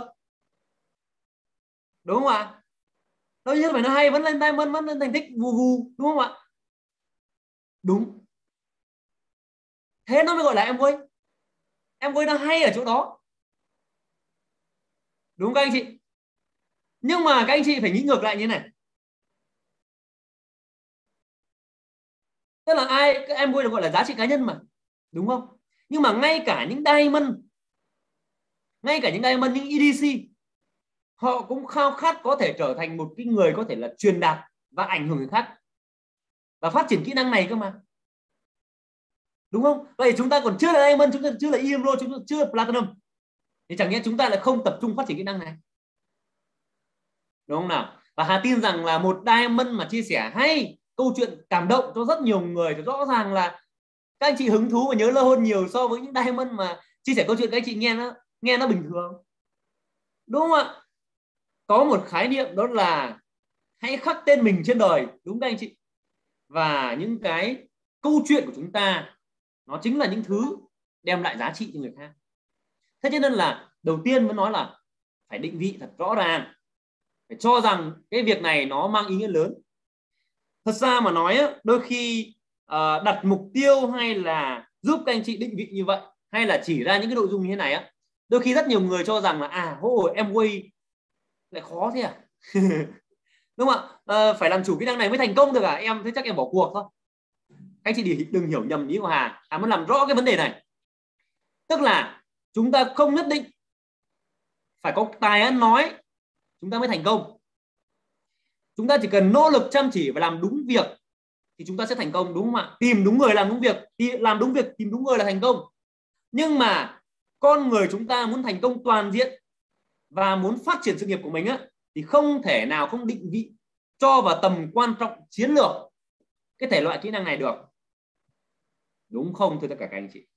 đúng không ạ? Đâu nhất thiết phải nói hay, vẫn lên Diamond, vẫn lên thành tích vù vù, đúng không ạ? Đúng. Thế nó mới gọi là Amway. Amway nó hay ở chỗ đó, đúng không các anh chị? Nhưng mà các anh chị phải nghĩ ngược lại như này. Tức là Amway được gọi là giá trị cá nhân mà, đúng không? Nhưng mà ngay cả những Diamond, những EDC, họ cũng khao khát có thể trở thành một cái người có thể là truyền đạt và ảnh hưởng người khác và phát triển kỹ năng này cơ mà, đúng không? Vậy chúng ta còn chưa là Diamond, chúng ta chưa là Emerald, chúng ta chưa là Platinum, thì chẳng nhẽ chúng ta lại không tập trung phát triển kỹ năng này, đúng không nào? Và Hà tin rằng là một Diamond mà chia sẻ hay, câu chuyện cảm động cho rất nhiều người thì rõ ràng là các anh chị hứng thú và nhớ lâu hơn nhiều so với những Diamond mà chia sẻ câu chuyện các anh chị nghe nó bình thường, đúng không ạ? Có một khái niệm đó là hãy khắc tên mình trên đời, đúng các anh chị? Và những cái câu chuyện của chúng ta nó chính là những thứ đem lại giá trị cho người khác. Thế cho nên là đầu tiên vẫn nói là phải định vị thật rõ ràng, phải cho rằng cái việc này nó mang ý nghĩa lớn. Thật ra mà nói đôi khi đặt mục tiêu hay là giúp các anh chị định vị như vậy, hay là chỉ ra những cái nội dung như thế này đôi khi rất nhiều người cho rằng là Amway lại khó thế à? Đúng không ạ? Phải làm chủ kỹ năng này mới thành công được à? Em thế chắc em bỏ cuộc thôi. Các anh chị đừng hiểu nhầm ý của Hà muốn làm rõ cái vấn đề này. Tức là chúng ta không nhất định phải có tài ăn nói chúng ta mới thành công. Chúng ta chỉ cần nỗ lực chăm chỉ và làm đúng việc thì chúng ta sẽ thành công, đúng không ạ? Tìm đúng người làm đúng việc, làm đúng việc tìm đúng người là thành công. Nhưng mà con người chúng ta muốn thành công toàn diện và muốn phát triển sự nghiệp của mình thì không thể nào không định vị cho vào tầm quan trọng chiến lược cái thể loại kỹ năng này được. Đúng không thưa tất cả các anh chị?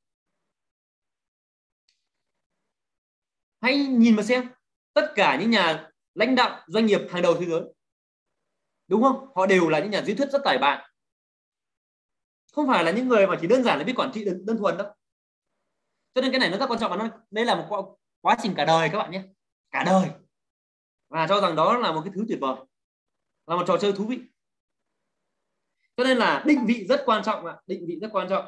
Hãy nhìn mà xem, tất cả những nhà lãnh đạo doanh nghiệp hàng đầu thế giới, đúng không, họ đều là những nhà diễn thuyết rất tài ba, không phải là những người mà chỉ đơn giản là biết quản trị đơn thuần đâu. Cho nên cái này nó rất quan trọng, và đây là một quá trình cả đời các bạn nhé, cả đời, và cho rằng đó là một cái thứ tuyệt vời, là một trò chơi thú vị. Cho nên là định vị rất quan trọng ạ, định vị rất quan trọng.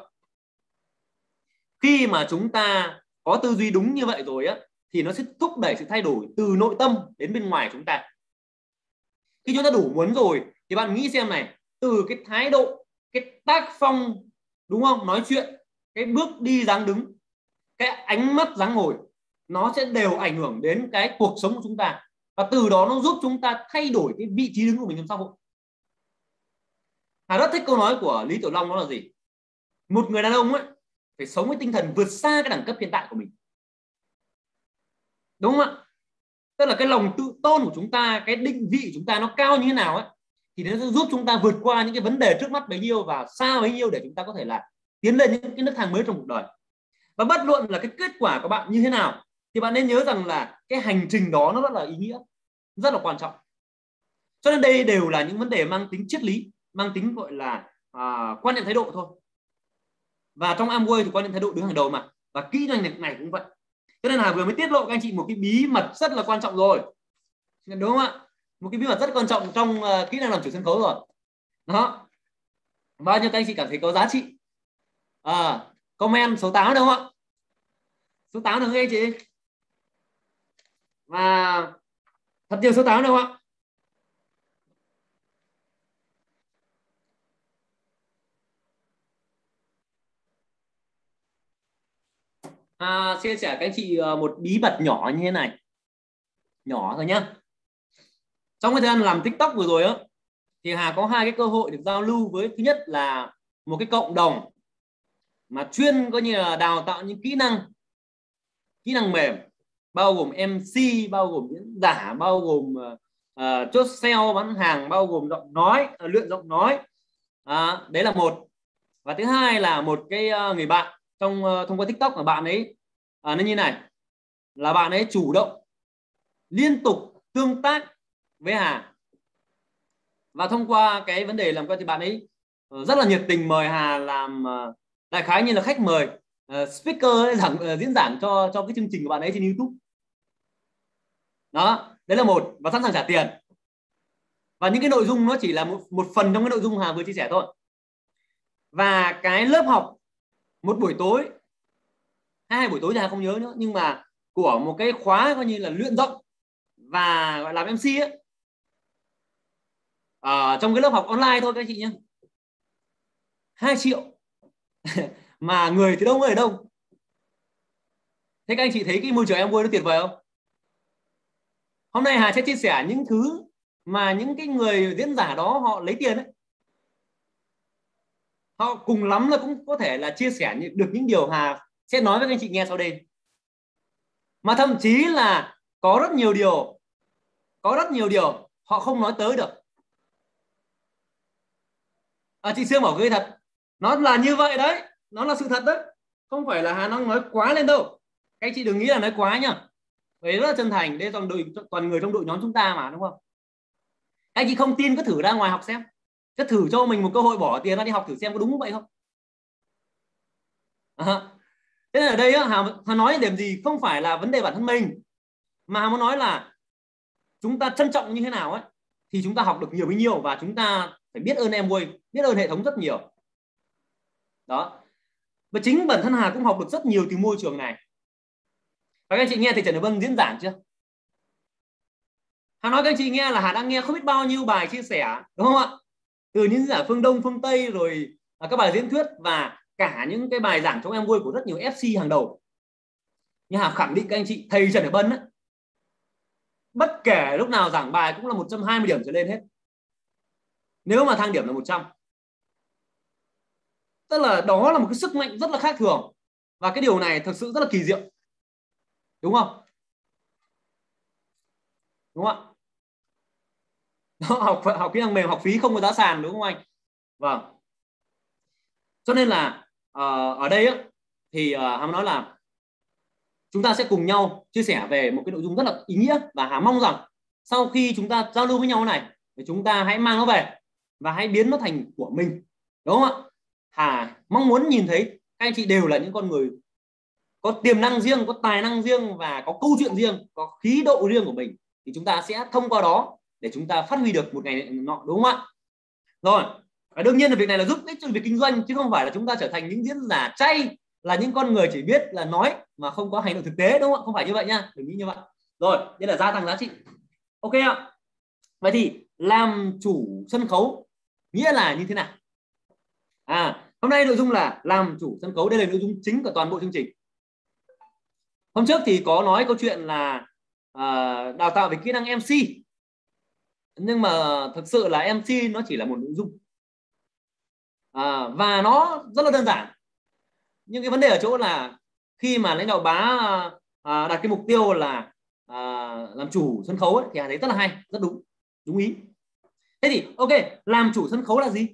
Khi mà chúng ta có tư duy đúng như vậy rồi á, thì nó sẽ thúc đẩy sự thay đổi từ nội tâm đến bên ngoài chúng ta. Khi chúng ta đủ muốn rồi thì bạn nghĩ xem này, từ cái thái độ, cái tác phong, đúng không, nói chuyện, cái bước đi dáng đứng, cái ánh mắt dáng ngồi, nó sẽ đều ảnh hưởng đến cái cuộc sống của chúng ta, và từ đó nó giúp chúng ta thay đổi cái vị trí đứng của mình trong xã hội. Hà rất thích câu nói của Lý Tiểu Long, đó là gì? Một người đàn ông ấy phải sống với tinh thần vượt xa cái đẳng cấp hiện tại của mình, đúng không ạ? Tức là cái lòng tự tôn của chúng ta, cái định vị của chúng ta nó cao như thế nào ấy, thì nó sẽ giúp chúng ta vượt qua những cái vấn đề trước mắt bấy nhiêu và xa bấy nhiêu, để chúng ta có thể là tiến lên những cái nấc thang mới trong cuộc đời. Và bất luận là cái kết quả của bạn như thế nào, thì bạn nên nhớ rằng là cái hành trình đó nó rất là ý nghĩa, rất là quan trọng. Cho nên đây đều là những vấn đề mang tính triết lý, mang tính gọi là quan niệm thái độ thôi. Và trong Amway thì quan niệm thái độ đứng hàng đầu mà, và kỹ năng này cũng vậy. Cho nên là vừa mới tiết lộ các anh chị một cái bí mật rất là quan trọng rồi, đúng không ạ? Một cái bí mật rất quan trọng trong kỹ năng làm chủ sân khấu rồi đó. Bao nhiêu các anh chị cảm thấy có giá trị? Comment số 8 đúng không ạ? Số 8 được không anh chị? Và thật nhiều số 8 đúng không ạ? Chia sẻ các anh chị một bí mật nhỏ như thế này, nhỏ thôi nhá. Trong cái thời gian làm TikTok vừa rồi á, thì Hà có hai cái cơ hội được giao lưu với, thứ nhất là một cái cộng đồng mà chuyên coi như là đào tạo những kỹ năng mềm, bao gồm MC, bao gồm diễn giả, bao gồm chốt sale bán hàng, bao gồm giọng nói, luyện giọng nói. Đấy là một. Và thứ hai là một cái người bạn thông qua TikTok, của bạn ấy nó như này, là bạn ấy chủ động liên tục tương tác với Hà, và thông qua cái vấn đề làm quen thì bạn ấy rất là nhiệt tình mời Hà làm đại khái như là khách mời, speaker ấy, diễn giảng cho cái chương trình của bạn ấy trên YouTube. Đó, đấy là một, và sẵn sàng trả tiền. Và những cái nội dung nó chỉ là một phần trong cái nội dung Hà vừa chia sẻ thôi. Và cái lớp học một buổi tối, hai buổi tối thì Hà không nhớ nữa, nhưng mà của một cái khóa coi như là luyện giọng và gọi là làm MC ấy, trong cái lớp học online thôi các anh chị nhé, 2 triệu mà người thì đông, người đông. Thế các anh chị thấy cái môi trường em vui nó tuyệt vời không? Hôm nay Hà sẽ chia sẻ những thứ mà những cái người diễn giả đó họ lấy tiền ấy, họ cùng lắm là cũng có thể là chia sẻ được những điều Hà sẽ nói với các anh chị nghe sau đây. Mà thậm chí là có rất nhiều điều họ không nói tới được. Chị Sương bảo gây thật, nó là như vậy đấy, nó là sự thật đấy, không phải là Hà đang nói quá lên đâu. Các anh chị đừng nghĩ là nói quá nhá, đấy rất là chân thành, đây toàn người trong đội nhóm chúng ta mà, đúng không? Các anh chị không tin cứ thử ra ngoài học xem, cứ thử cho mình một cơ hội bỏ tiền ra đi học thử xem có đúng vậy không. Thế nên ở đây Hà nói điểm gì không phải là vấn đề bản thân mình, mà Hà muốn nói là chúng ta trân trọng như thế nào ấy, thì chúng ta học được nhiều bấy nhiêu, và chúng ta phải biết ơn Amway, biết ơn hệ thống rất nhiều đó. Và chính bản thân Hà cũng học được rất nhiều từ môi trường này. Và các anh chị nghe thầy Trần Nhật Vân diễn giảng chưa? Hà nói các anh chị nghe là Hà đang nghe không biết bao nhiêu bài chia sẻ, đúng không ạ? Từ những giả phương Đông, phương Tây, rồi các bài diễn thuyết, và cả những cái bài giảng trong Amway của rất nhiều FC hàng đầu. Nhưng Hà khẳng định các anh chị, thầy Trần Nhật Vân ấy, bất kể lúc nào giảng bài cũng là 120 điểm trở lên hết, nếu mà thang điểm là 100. Tức là đó là một cái sức mạnh rất là khác thường, và cái điều này thực sự rất là kỳ diệu, đúng không? Đúng không ạ? Học kỹ năng mềm, học phí không có giá sàn, đúng không anh? Vâng. Cho nên là ở đây á, thì Hà nói là chúng ta sẽ cùng nhau chia sẻ về một cái nội dung rất là ý nghĩa, và Hà mong rằng sau khi chúng ta giao lưu với nhau này thì chúng ta hãy mang nó về và hãy biến nó thành của mình, đúng không ạ? Hà mong muốn nhìn thấy các anh chị đều là những con người có tiềm năng riêng, có tài năng riêng và có câu chuyện riêng, có khí độ riêng của mình, thì chúng ta sẽ thông qua đó để chúng ta phát huy được một ngày nọ, đúng không ạ? Rồi, và đương nhiên là việc này là giúp ích cho việc kinh doanh, chứ không phải là chúng ta trở thành những diễn giả chay, là những con người chỉ biết là nói mà không có hành động thực tế, đúng không ạ? Không phải như vậy nha, đừng nghĩ như vậy. Rồi, đây là gia tăng giá trị. Ok ạ. Vậy thì làm chủ sân khấu nghĩa là như thế nào? Hôm nay nội dung là làm chủ sân khấu, đây là nội dung chính của toàn bộ chương trình. Hôm trước thì có nói câu chuyện là đào tạo về kỹ năng MC, nhưng mà thực sự là MC nó chỉ là một nội dung, và nó rất là đơn giản. Nhưng cái vấn đề ở chỗ là khi mà lãnh đạo Bá đặt cái mục tiêu là làm chủ sân khấu ấy, thì Hà thấy rất là hay, rất đúng ý. Thế thì ok, làm chủ sân khấu là gì?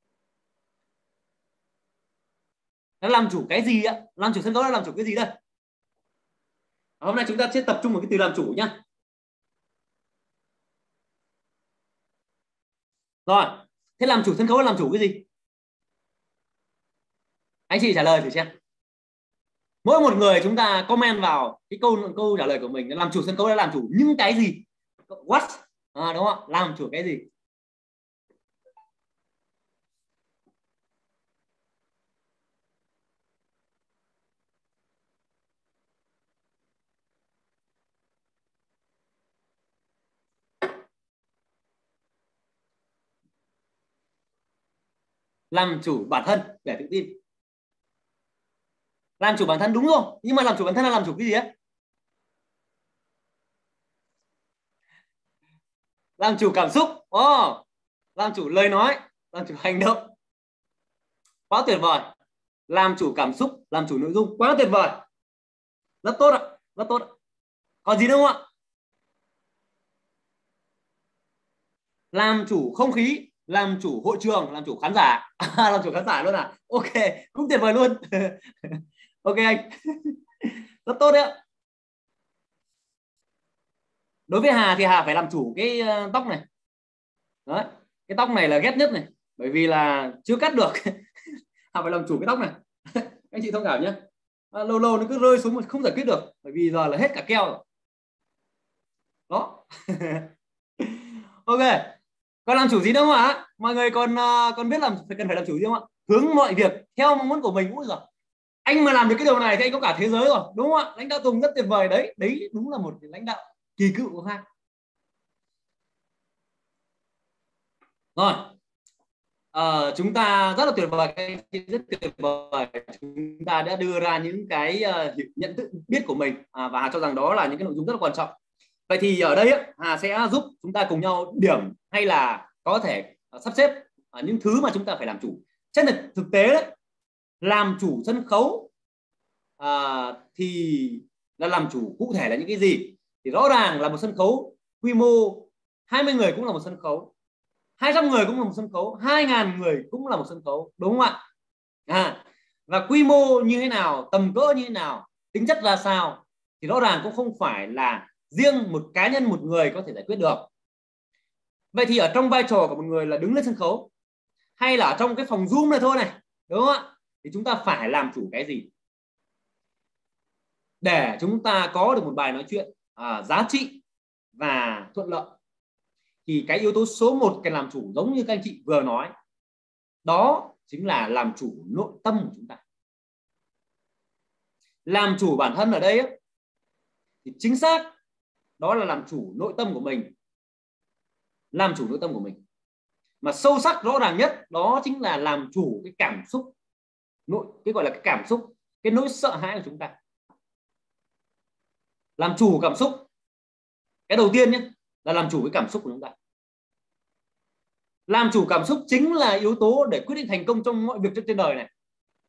Nó làm chủ cái gì ạ? Làm chủ sân khấu là làm chủ cái gì đây? Hôm nay chúng ta sẽ tập trung vào cái từ làm chủ nhá. Rồi, thế làm chủ sân khấu là làm chủ cái gì? Anh chị trả lời thử xem. Mỗi một người chúng ta comment vào cái câu trả lời của mình, làm chủ sân khấu là làm chủ những cái gì? What? Đúng không? Làm chủ cái gì? Làm chủ bản thân để tự tin. Làm chủ bản thân đúng rồi, nhưng mà làm chủ bản thân là làm chủ cái gì ấy? Làm chủ cảm xúc, làm chủ lời nói, làm chủ hành động. Quá tuyệt vời. Làm chủ cảm xúc, làm chủ nội dung, quá tuyệt vời. Rất tốt ạ, rất tốt ạ. Còn gì nữa không ạ? Làm chủ không khí, làm chủ hội trường, làm chủ khán giả. Làm chủ khán giả luôn à? Ok, cũng tuyệt vời luôn. Ok anh. Rất tốt đấy ạ. Đối với Hà thì Hà phải làm chủ cái tóc này. Đấy, cái tóc này là ghét nhất này, bởi vì là chưa cắt được. Hà phải làm chủ cái tóc này. Anh chị thông cảm nhé. Lâu lâu nó cứ rơi xuống mà không giải quyết được, bởi vì giờ là hết cả keo rồi. Đó. Ok, còn làm chủ gì đâu mà mọi người còn biết cần phải làm chủ gì không ạ? Hướng mọi việc theo mong muốn của mình. Úi giời, anh mà làm được cái điều này thì anh có cả thế giới rồi, đúng không ạ? Lãnh đạo Tùng rất tuyệt vời đấy, đấy đúng là một lãnh đạo kỳ cựu của Khang. Rồi, chúng ta rất là tuyệt vời, rất tuyệt vời, chúng ta đã đưa ra những cái nhận thức biết của mình, và Hà cho rằng đó là những cái nội dung rất là quan trọng. Vậy thì ở đây Hà sẽ giúp chúng ta cùng nhau điểm, hay là có thể sắp xếp những thứ mà chúng ta phải làm chủ. Trên thực tế đấy, làm chủ sân khấu thì là làm chủ cụ thể là những cái gì? Thì rõ ràng là một sân khấu quy mô 20 người cũng là một sân khấu, 200 người cũng là một sân khấu, 2.000 người cũng là một sân khấu, đúng không ạ? Và quy mô như thế nào, tầm cỡ như thế nào, tính chất ra sao thì rõ ràng cũng không phải là riêng một cá nhân, một người có thể giải quyết được. Vậy thì ở trong vai trò của một người là đứng lên sân khấu, hay là ở trong cái phòng Zoom này thôi này, đúng không ạ? Thì chúng ta phải làm chủ cái gì để chúng ta có được một bài nói chuyện giá trị và thuận lợi? Thì cái yếu tố số 1 cần làm chủ, giống như các anh chị vừa nói, đó chính là làm chủ nội tâm của chúng ta. Làm chủ bản thân ở đây ấy, thì chính xác đó là làm chủ nội tâm của mình. Làm chủ nội tâm của mình mà sâu sắc rõ ràng nhất đó chính là làm chủ cái cảm xúc, cái gọi là cái cảm xúc, cái nỗi sợ hãi của chúng ta. Làm chủ cảm xúc, cái đầu tiên nhé, là làm chủ cái cảm xúc của chúng ta. Làm chủ cảm xúc chính là yếu tố để quyết định thành công trong mọi việc trên đời này.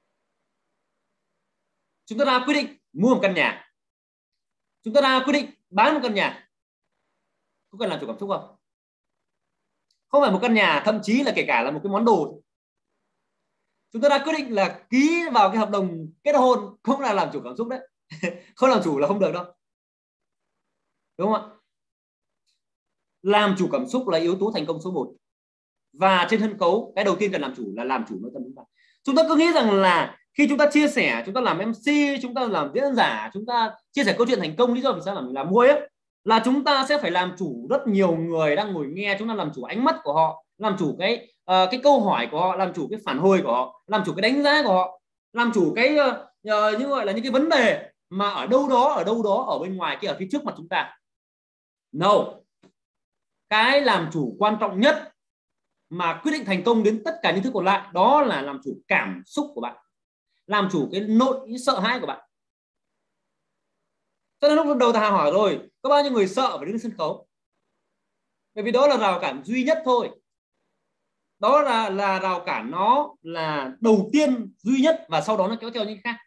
Chúng ta ra quyết định mua một căn nhà, chúng ta ra quyết định bán một căn nhà, có cần làm chủ cảm xúc không? Không phải một căn nhà, thậm chí là kể cả là một cái món đồ. Chúng ta đã quyết định là ký vào cái hợp đồng kết hôn cũng là làm chủ cảm xúc đấy. Không làm chủ là không được đâu, đúng không ạ? Làm chủ cảm xúc là yếu tố thành công số 1. Và trên sân khấu cái đầu tiên cần làm chủ là làm chủ nội tâm chúng ta. Chúng ta cứ nghĩ rằng là khi chúng ta chia sẻ, chúng ta làm MC, chúng ta làm diễn giả, chúng ta chia sẻ câu chuyện thành công, lý do vì sao là mình làm môi ấy, là chúng ta sẽ phải làm chủ rất nhiều người đang ngồi nghe, chúng ta làm chủ ánh mắt của họ, làm chủ cái câu hỏi của họ, làm chủ cái phản hồi của họ, làm chủ cái đánh giá của họ, làm chủ cái như gọi là những cái vấn đề mà ở đâu đó ở bên ngoài kia, ở phía trước mặt chúng ta. No, cái làm chủ quan trọng nhất mà quyết định thành công đến tất cả những thứ còn lại, đó là làm chủ cảm xúc của bạn, làm chủ cái nỗi sợ hãi của bạn. Cho nên lúc đầu ta hỏi rồi, có bao nhiêu người sợ phải đứng lên sân khấu? Bởi vì đó là rào cản duy nhất thôi. Đó là rào cản, nó là đầu tiên, duy nhất, và sau đó nó kéo theo những khác.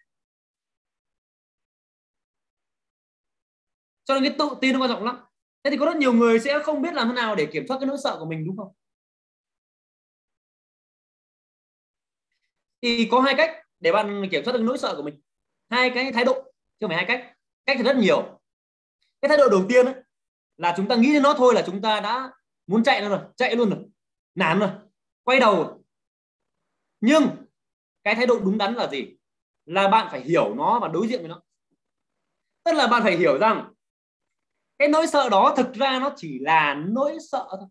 Cho nên cái tự tin nó quan trọng lắm. Thế thì có rất nhiều người sẽ không biết làm thế nào để kiểm soát cái nỗi sợ của mình, đúng không? Thì có hai cách để bạn kiểm soát được nỗi sợ của mình. Hai cái thái độ, chứ không phải hai cách. Cách thì rất nhiều. Cái thái độ đầu tiên ấy, là chúng ta nghĩ đến nó thôi là chúng ta đã muốn chạy rồi, chạy luôn rồi, nản rồi, quay đầu rồi. Nhưng cái thái độ đúng đắn là gì? Là bạn phải hiểu nó và đối diện với nó. Tức là bạn phải hiểu rằng cái nỗi sợ đó thực ra nó chỉ là nỗi sợ thôi.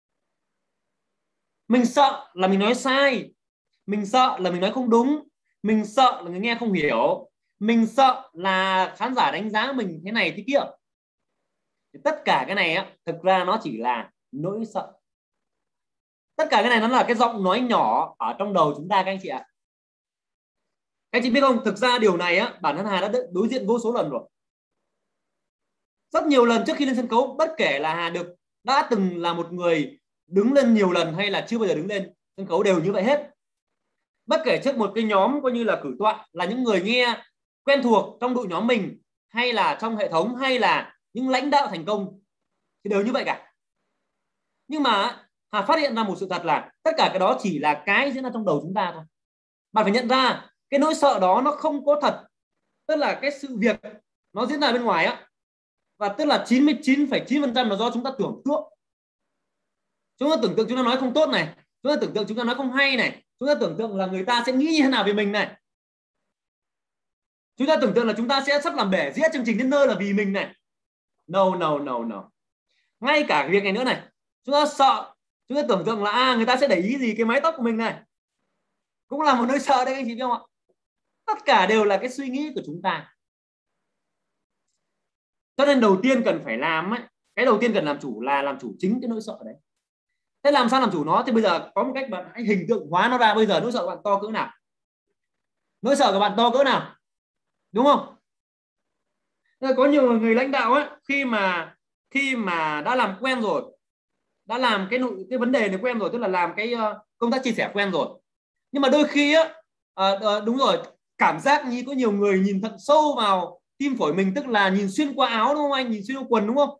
Mình sợ là mình nói sai, mình sợ là mình nói không đúng, mình sợ là người nghe không hiểu, mình sợ là khán giả đánh giá mình thế này thế kia. Thì tất cả cái này á, thực ra nó chỉ là nỗi sợ. Tất cả cái này nó là cái giọng nói nhỏ ở trong đầu chúng ta các anh chị ạ. Các anh chị biết không, thực ra điều này á, bản thân Hà đã đối diện vô số lần rồi. Rất nhiều lần trước khi lên sân khấu, bất kể là Hà đã từng là một người đứng lên nhiều lần hay là chưa bao giờ đứng lên sân khấu, đều như vậy hết. Bất kể trước một cái nhóm coi như là cử tọa, là những người nghe quen thuộc trong đội nhóm mình, hay là trong hệ thống, hay là những lãnh đạo thành công, thì đều như vậy cả. Nhưng mà Hà phát hiện ra một sự thật là tất cả cái đó chỉ là cái diễn ra trong đầu chúng ta thôi. Bạn phải nhận ra cái nỗi sợ đó nó không có thật. Tức là cái sự việc nó diễn ra bên ngoài á, và tức là 99,9% là do chúng ta tưởng tượng. Chúng ta tưởng tượng chúng ta nói không tốt này, chúng ta tưởng tượng chúng ta nói không hay này, chúng ta tưởng tượng là người ta sẽ nghĩ như thế nào về mình này, chúng ta tưởng tượng là chúng ta sẽ sắp làm bể dĩa chương trình đến nơi là vì mình này. No. Ngay cả việc này nữa này, chúng ta sợ, chúng ta tưởng tượng là người ta sẽ để ý gì cái mái tóc của mình này, cũng là một nỗi sợ đấy anh chị biết không ạ? Tất cả đều là cái suy nghĩ của chúng ta. Cho nên đầu tiên cần phải làm ấy, cái đầu tiên cần làm chủ là làm chủ chính cái nỗi sợ đấy. Thế làm sao làm chủ nó? Thì bây giờ có một cách bạn hãy hình tượng hóa nó ra. Bây giờ nỗi sợ của bạn to cỡ nào? Nỗi sợ của bạn to cỡ nào? Đúng không? Có nhiều người lãnh đạo ấy, khi mà đã làm quen rồi, đã làm cái vấn đề này quen rồi, tức là làm cái công tác chia sẻ quen rồi, nhưng mà đôi khi á, đúng rồi, cảm giác như có nhiều người nhìn thật sâu vào tim phổi mình, tức là nhìn xuyên qua áo, đúng không anh? Nhìn xuyên qua quần, đúng không?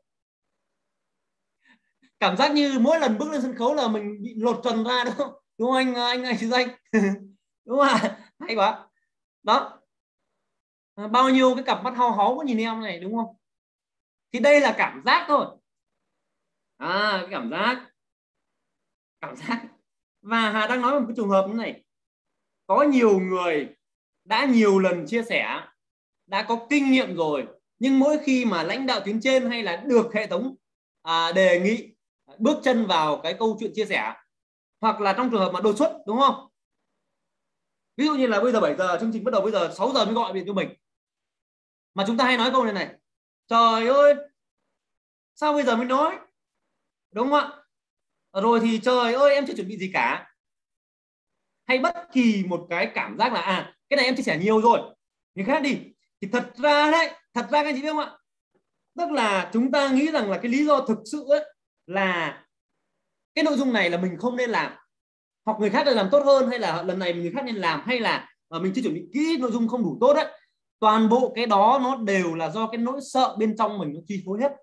Cảm giác như mỗi lần bước lên sân khấu là mình bị lột trần ra, đúng không? Đúng không anh sư Danh? Đúng không ạ? Hay quá đó. Bao nhiêu cái cặp mắt hao háu có nhìn em này, đúng không? Thì đây là cảm giác thôi. Cái cảm giác. Và Hà đang nói một cái trường hợp như này. Có nhiều người đã nhiều lần chia sẻ, đã có kinh nghiệm rồi, nhưng mỗi khi mà lãnh đạo tuyến trên hay là được hệ thống đề nghị bước chân vào cái câu chuyện chia sẻ, hoặc là trong trường hợp mà đột xuất, đúng không? Ví dụ như là bây giờ 7 giờ chương trình bắt đầu, bây giờ 6 giờ mới gọi điện cho mình, mà chúng ta hay nói câu này: trời ơi, sao bây giờ mới nói, đúng không ạ? Rồi thì trời ơi, em chưa chuẩn bị gì cả. Hay bất kỳ một cái cảm giác là cái này em chia sẻ nhiều rồi, người khác đi. Thì thật ra các anh chị biết không ạ? Tức là chúng ta nghĩ rằng là cái lý do thực sự ấy là cái nội dung này là mình không nên làm, hoặc người khác đã làm tốt hơn, hay là lần này người khác nên làm, hay là mình chưa chuẩn bị kỹ, nội dung không đủ tốt ấy. Toàn bộ cái đó nó đều là do cái nỗi sợ bên trong mình nó chi phối hết.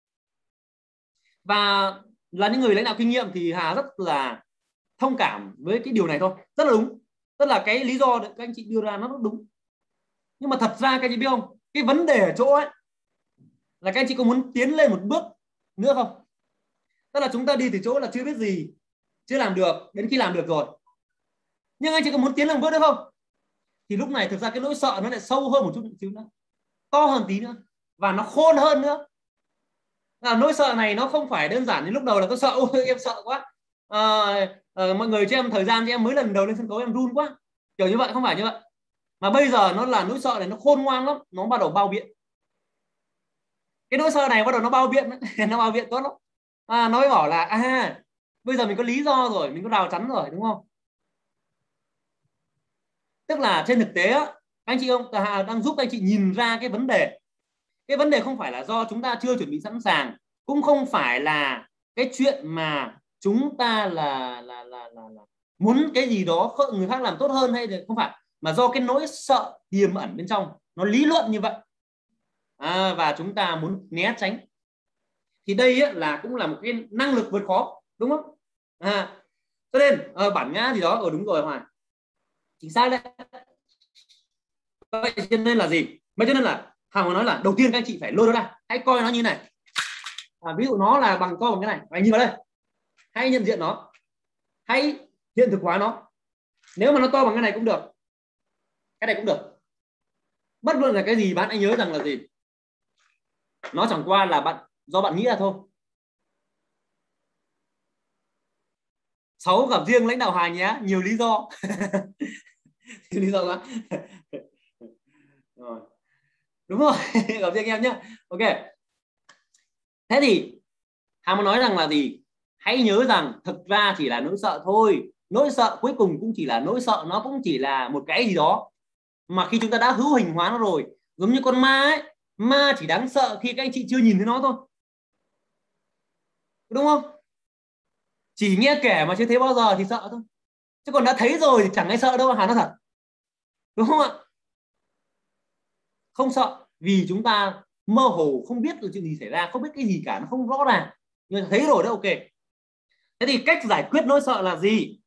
Và là những người lãnh đạo kinh nghiệm thì Hà rất là thông cảm với cái điều này thôi, rất là đúng. Tức là cái lý do các anh chị đưa ra nó đúng, nhưng mà thật ra các anh chị biết không, cái vấn đề ở chỗ ấy là các anh chị có muốn tiến lên một bước nữa không? Tức là chúng ta đi từ chỗ là chưa biết gì, chưa làm được, đến khi làm được rồi, nhưng anh chị có muốn tiến lên một bước nữa không? Thì lúc này thực ra cái nỗi sợ nó lại sâu hơn một chút nữa, to hơn tí nữa, và nó khôn hơn nữa. Là nỗi sợ này nó không phải đơn giản như lúc đầu là có sợ, ôi em sợ quá, mọi người cho em thời gian, cho em mới lần đầu lên sân khấu em run quá, kiểu như vậy. Không phải như vậy, mà bây giờ nó là nỗi sợ này nó khôn ngoan lắm, nó bắt đầu bao biện. Cái nỗi sợ này bắt đầu nó bao biện nó bao biện tốt lắm. Nó mới bảo là bây giờ mình có lý do rồi, mình có rào chắn rồi, đúng không? Tức là trên thực tế anh chị ông đang giúp anh chị nhìn ra cái vấn đề. Cái vấn đề không phải là do chúng ta chưa chuẩn bị sẵn sàng, cũng không phải là cái chuyện mà chúng ta là muốn cái gì đó người khác làm tốt hơn, hay là không phải, mà do cái nỗi sợ tiềm ẩn bên trong, nó lý luận như vậy, và chúng ta muốn né tránh. Thì đây là cũng là một cái năng lực vượt khó, đúng không? Cho nên bản ngã gì đó, đúng rồi Hoàng, chính xác đấy. Vậy cho nên là gì? Vậy cho nên là Hằng nói là đầu tiên các anh chị phải lôi nó ra, hãy coi nó như này. Ví dụ nó là bằng cái này, hãy nhìn vào đây, hãy nhận diện nó, hãy hiện thực hóa nó. Nếu mà nó to bằng cái này cũng được, cái này cũng được, bất luận là cái gì, bạn hãy nhớ rằng là gì, nó chẳng qua là do bạn nghĩ ra thôi. 6 gặp riêng lãnh đạo Hà nhé, nhiều lý do. Nhiều lý do quá. Rồi. Đúng rồi. Gặp riêng em nhé. Ok. Thế thì Hà muốn nói rằng là gì? Hãy nhớ rằng thực ra chỉ là nỗi sợ thôi. Nỗi sợ cuối cùng cũng chỉ là nỗi sợ, nó cũng chỉ là một cái gì đó mà khi chúng ta đã hữu hình hóa nó rồi, giống như con ma ấy, ma chỉ đáng sợ khi các anh chị chưa nhìn thấy nó thôi, đúng không? Chỉ nghe kể mà chưa thấy bao giờ thì sợ thôi, chứ còn đã thấy rồi thì chẳng ai sợ đâu, Hà nói thật, đúng không ạ? Không sợ vì chúng ta mơ hồ, không biết được chuyện gì xảy ra, không biết cái gì cả, nó không rõ ràng, nhưng thấy rồi đó. Ok. Thế thì cách giải quyết nỗi sợ là gì?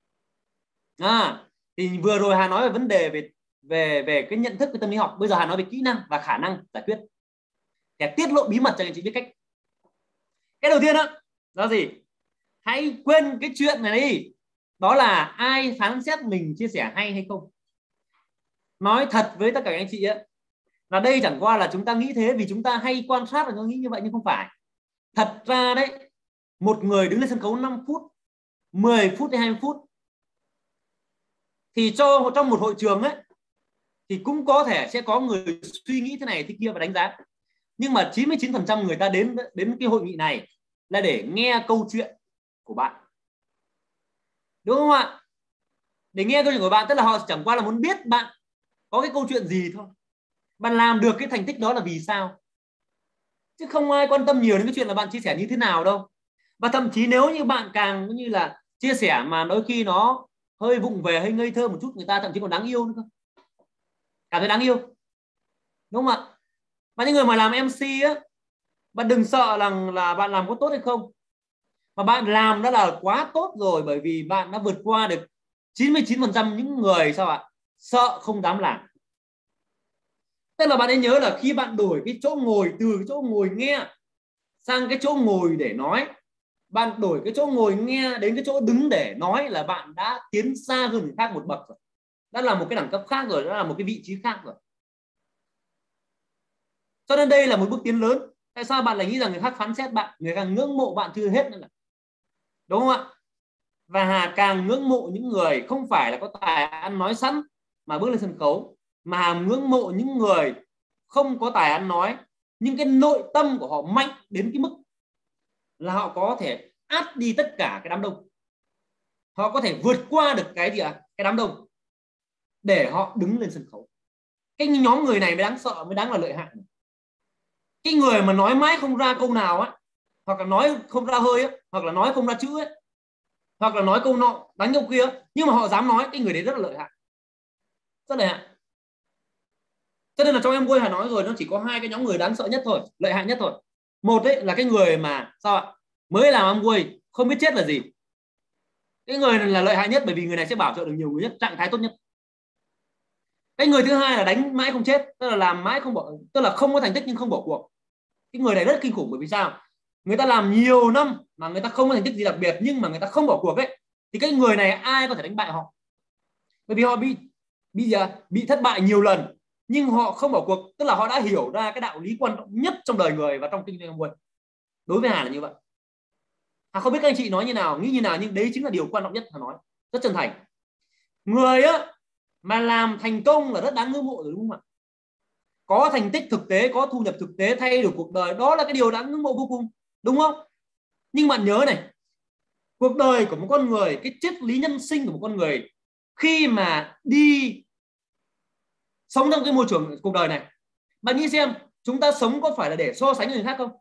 Thì vừa rồi Hà nói về vấn đề về cái nhận thức, cái tâm lý học. Bây giờ Hà nói về kỹ năng và khả năng giải quyết, để tiết lộ bí mật cho anh chị biết cách. Cái đầu tiên đó là gì? Hãy quên cái chuyện này đi, đó là ai phán xét mình chia sẻ hay không. Nói thật với tất cả các anh chị ấy, là đây chẳng qua là chúng ta nghĩ thế vì chúng ta hay quan sát và chúng ta nghĩ như vậy, nhưng không phải. Thật ra đấy, một người đứng lên sân khấu 5 phút, 10 phút hay 20 phút thì trong một hội trường ấy thì cũng có thể sẽ có người suy nghĩ thế này thế kia và đánh giá, nhưng mà 99% người ta đến cái hội nghị này là để nghe câu chuyện của bạn, đúng không ạ? Để nghe câu chuyện của bạn, tức là họ chẳng qua là muốn biết bạn có cái câu chuyện gì thôi, bạn làm được cái thành tích đó là vì sao, chứ không ai quan tâm nhiều đến cái chuyện là bạn chia sẻ như thế nào đâu. Và thậm chí nếu như bạn càng như là chia sẻ mà đôi khi nó hơi vụng về, hơi ngây thơ một chút, người ta thậm chí còn đáng yêu nữa cơ, cảm thấy đáng yêu, đúng không ạ? Và những người mà làm MC á, bạn đừng sợ rằng là bạn làm có tốt hay không, mà bạn làm đã là quá tốt rồi, bởi vì bạn đã vượt qua được 99% những người sao ạ, sợ không dám làm. Tức là bạn hãy nhớ là khi bạn đổi cái chỗ ngồi, từ cái chỗ ngồi nghe sang cái chỗ ngồi để nói, bạn đổi cái chỗ ngồi nghe đến cái chỗ đứng để nói, là bạn đã tiến xa hơn người khác một bậc rồi, đã là một cái đẳng cấp khác rồi, đã là một cái vị trí khác rồi. Cho nên đây là một bước tiến lớn. Tại sao bạn lại nghĩ rằng người khác phán xét bạn, người càng ngưỡng mộ bạn chưa hết nữa là, đúng không ạ? Và Hà càng ngưỡng mộ những người không phải là có tài ăn nói sẵn mà bước lên sân khấu, mà Hà ngưỡng mộ những người không có tài ăn nói, nhưng cái nội tâm của họ mạnh đến cái mức là họ có thể át đi tất cả cái đám đông, họ có thể vượt qua được cái gì ạ, cái đám đông, để họ đứng lên sân khấu. Cái nhóm người này mới đáng sợ, mới đáng là lợi hại. Cái người mà nói mãi không ra câu nào á, hoặc là nói không ra hơi á, hoặc là nói không ra chữ ấy, hoặc là nói câu nọ đánh câu kia, nhưng mà họ dám nói, cái người đấy rất là lợi hại, rất lợi hại. Cho nên là trong em quay Hà nói rồi, nó chỉ có hai cái nhóm người đáng sợ nhất thôi, lợi hại nhất thôi. Một ấy là cái người mà sao ạ, mới làm em quay không biết chết là gì, Cái người này là lợi hại nhất bởi vì người này sẽ bảo trợ được nhiều người nhất, trạng thái tốt nhất. Cái người thứ hai là đánh mãi không chết, tức là làm mãi không bỏ, tức là không có thành tích nhưng không bỏ cuộc. Cái người này rất kinh khủng, bởi vì sao? Người ta làm nhiều năm mà người ta không có thành tích gì đặc biệt nhưng mà người ta không bỏ cuộc ấy, thì cái người này ai có thể đánh bại họ? Bởi vì họ bị thất bại nhiều lần nhưng họ không bỏ cuộc, tức là họ đã hiểu ra cái đạo lý quan trọng nhất trong đời người và trong kinh doanh buôn. Đối với Hà là như vậy. Hà không biết các anh chị nói như nào, nghĩ như nào, nhưng đấy chính là điều quan trọng nhất. Hà nói rất chân thành. Người á mà làm thành công là rất đáng ngưỡng mộ rồi, đúng không ạ? Có thành tích thực tế, có thu nhập thực tế, thay đổi cuộc đời, đó là cái điều đáng ngưỡng mộ vô cùng, đúng không? Nhưng bạn nhớ này, cuộc đời của một con người, cái triết lý nhân sinh của một con người khi mà đi sống trong cái môi trường cuộc đời này, bạn nghĩ xem, chúng ta sống có phải là để so sánh với người khác không?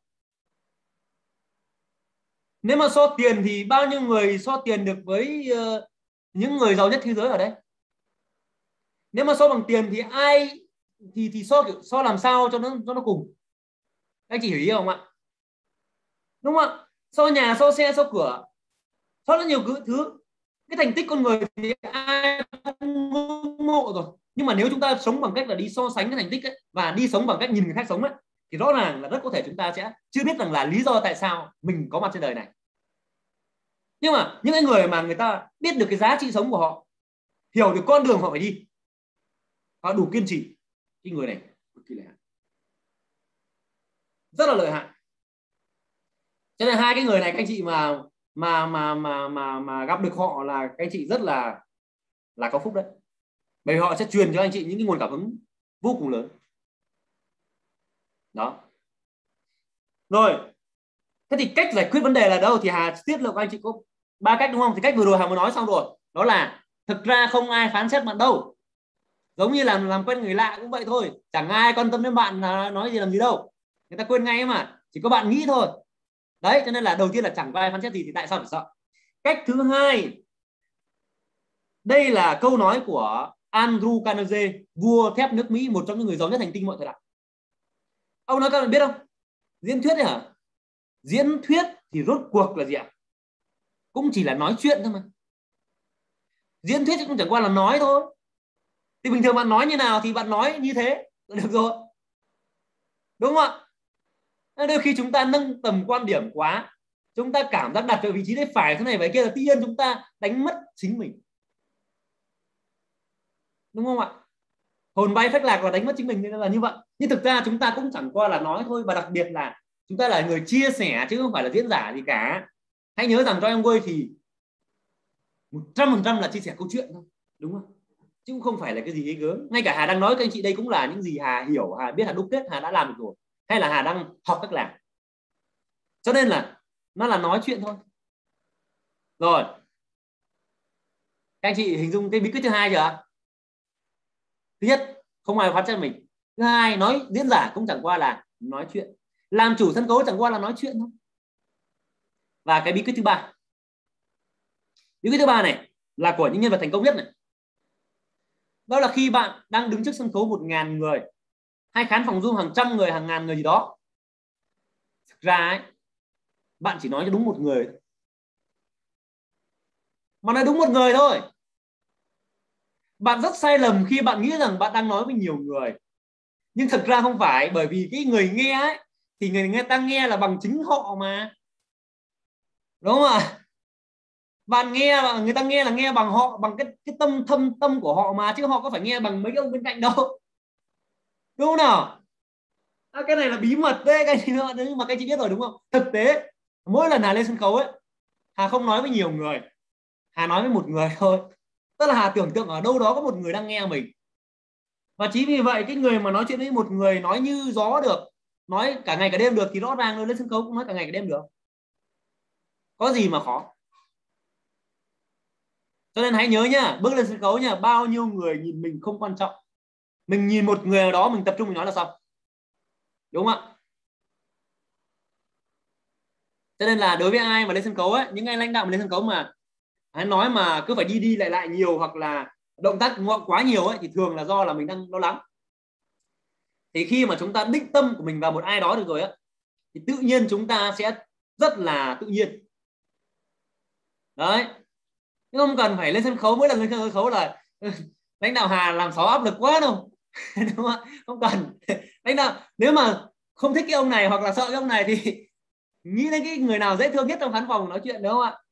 Nếu mà so tiền thì bao nhiêu người so tiền được với những người giàu nhất thế giới ở đây? Nếu mà so bằng tiền thì ai thì so làm sao cho nó cùng? Anh chị hiểu ý không ạ? Đúng không ạ? So nhà, so xe, so cửa, so rất nhiều thứ. Cái thành tích con người thì ai cũng ngưỡng mộ rồi, nhưng mà nếu chúng ta sống bằng cách là đi so sánh cái thành tích ấy, và đi sống bằng cách nhìn người khác sống ấy, thì rõ ràng là rất có thể chúng ta sẽ chưa biết rằng là lý do tại sao mình có mặt trên đời này. Nhưng mà những cái người mà người ta biết được cái giá trị sống của họ, hiểu được con đường họ phải đi, họ đủ kiên trì, cái người này cực kỳ lợi hại, rất là lợi hại. Cho nên hai cái người này các anh chị mà gặp được họ là các anh chị rất là có phúc đấy, bởi vì họ sẽ truyền cho anh chị những cái nguồn cảm hứng vô cùng lớn đó. Rồi, thế thì cách giải quyết vấn đề là đâu? Thì Hà tiết lộ anh chị có 3 cách, đúng không? Thì cách vừa rồi Hà mới nói xong rồi, đó là thực ra không ai phán xét bạn đâu, giống như là làm quen người lạ cũng vậy thôi, chẳng ai quan tâm đến bạn nói gì làm gì đâu, người ta quên ngay mà, chỉ có bạn nghĩ thôi. Đấy, cho nên là đầu tiên là chẳng có ai phán xét gì thì tại sao phải sợ. Cách thứ hai, đây là câu nói của Andrew Carnegie, vua thép nước Mỹ, một trong những người giàu nhất hành tinh mọi thời đại. Ông nói các bạn biết không? Diễn thuyết đấy hả? Diễn thuyết thì rốt cuộc là gì ạ? Cũng chỉ là nói chuyện thôi mà. Diễn thuyết cũng chẳng qua là nói thôi. Thì bình thường bạn nói như nào thì bạn nói như thế là được rồi, đúng không ạ? Đôi khi chúng ta nâng tầm quan điểm quá, chúng ta cảm giác đặt ở vị trí đấy phải thế này vậy kia, là tự nhiên chúng ta đánh mất chính mình, đúng không ạ? Hồn bay phách lạc và đánh mất chính mình, nên là như vậy. Nhưng thực ra chúng ta cũng chẳng qua là nói thôi, và đặc biệt là chúng ta là người chia sẻ chứ không phải là diễn giả gì cả. Hãy nhớ rằng cho em quay thì 100% là chia sẻ câu chuyện thôi, đúng không? Chứ cũng không phải là cái gì ghê gớm. Ngay cả Hà đang nói với các anh chị đây cũng là những gì Hà hiểu, Hà biết, Hà đúc kết, Hà đã làm được rồi, hay là Hà đang học cách làm. Cho nên là nó là nói chuyện thôi. Rồi, các anh chị hình dung cái bí quyết thứ hai chưa? Thứ nhất, không ai phán xét mình. Thứ hai, nói diễn giả cũng chẳng qua là nói chuyện, làm chủ sân khấu chẳng qua là nói chuyện thôi. Và cái bí quyết thứ ba, bí quyết thứ ba này là của những nhân vật thành công nhất này, đó là khi bạn đang đứng trước sân khấu 1.000 người hay khán phòng Zoom hàng trăm người, hàng ngàn người gì đó, thực ra ấy, bạn chỉ nói cho đúng một người, mà nói đúng một người thôi. Bạn rất sai lầm khi bạn nghĩ rằng bạn đang nói với nhiều người, nhưng thực ra không phải, bởi vì cái người nghe ấy thì người ta nghe là bằng chính họ mà, đúng không ạ? Bạn nghe, người ta nghe là nghe bằng họ, bằng cái tâm của họ mà, chứ họ có phải nghe bằng mấy ông bên cạnh đâu, đúng không nào? Cái này là bí mật đấy các anh chị, nhưng mà các anh chị biết rồi đúng không? Thực tế mỗi lần Hà lên sân khấu ấy, Hà không nói với nhiều người, Hà nói với một người thôi. Tức là Hà tưởng tượng ở đâu đó có một người đang nghe mình, và chính vì vậy cái người mà nói chuyện với một người nói như gió được, nói cả ngày cả đêm được, thì rõ ràng lên sân khấu cũng nói cả ngày cả đêm được, có gì mà khó. Cho nên hãy nhớ nhá, bước lên sân khấu nhá, bao nhiêu người nhìn mình không quan trọng, mình nhìn một người nào đó mình tập trung mình nói là xong, đúng không ạ? Cho nên là đối với ai mà lên sân khấu ấy, những anh lãnh đạo mà lên sân khấu mà hãy nói mà cứ phải đi đi lại lại nhiều, hoặc là động tác quá nhiều ấy, thì thường là do là mình đang lo lắng. Thì khi mà chúng ta định tâm của mình vào một ai đó được rồi á, thì tự nhiên chúng ta sẽ rất là tự nhiên đấy. nhưng không cần phải lên sân khấu, mỗi lần lên sân khấu là lãnh đạo Hà làm xó áp lực quá đâu. Đúng không? Không cần. Lãnh đạo nếu mà không thích cái ông này hoặc là sợ cái ông này thì nghĩ đến cái người nào dễ thương nhất trong khán phòng nói chuyện, đúng không ạ?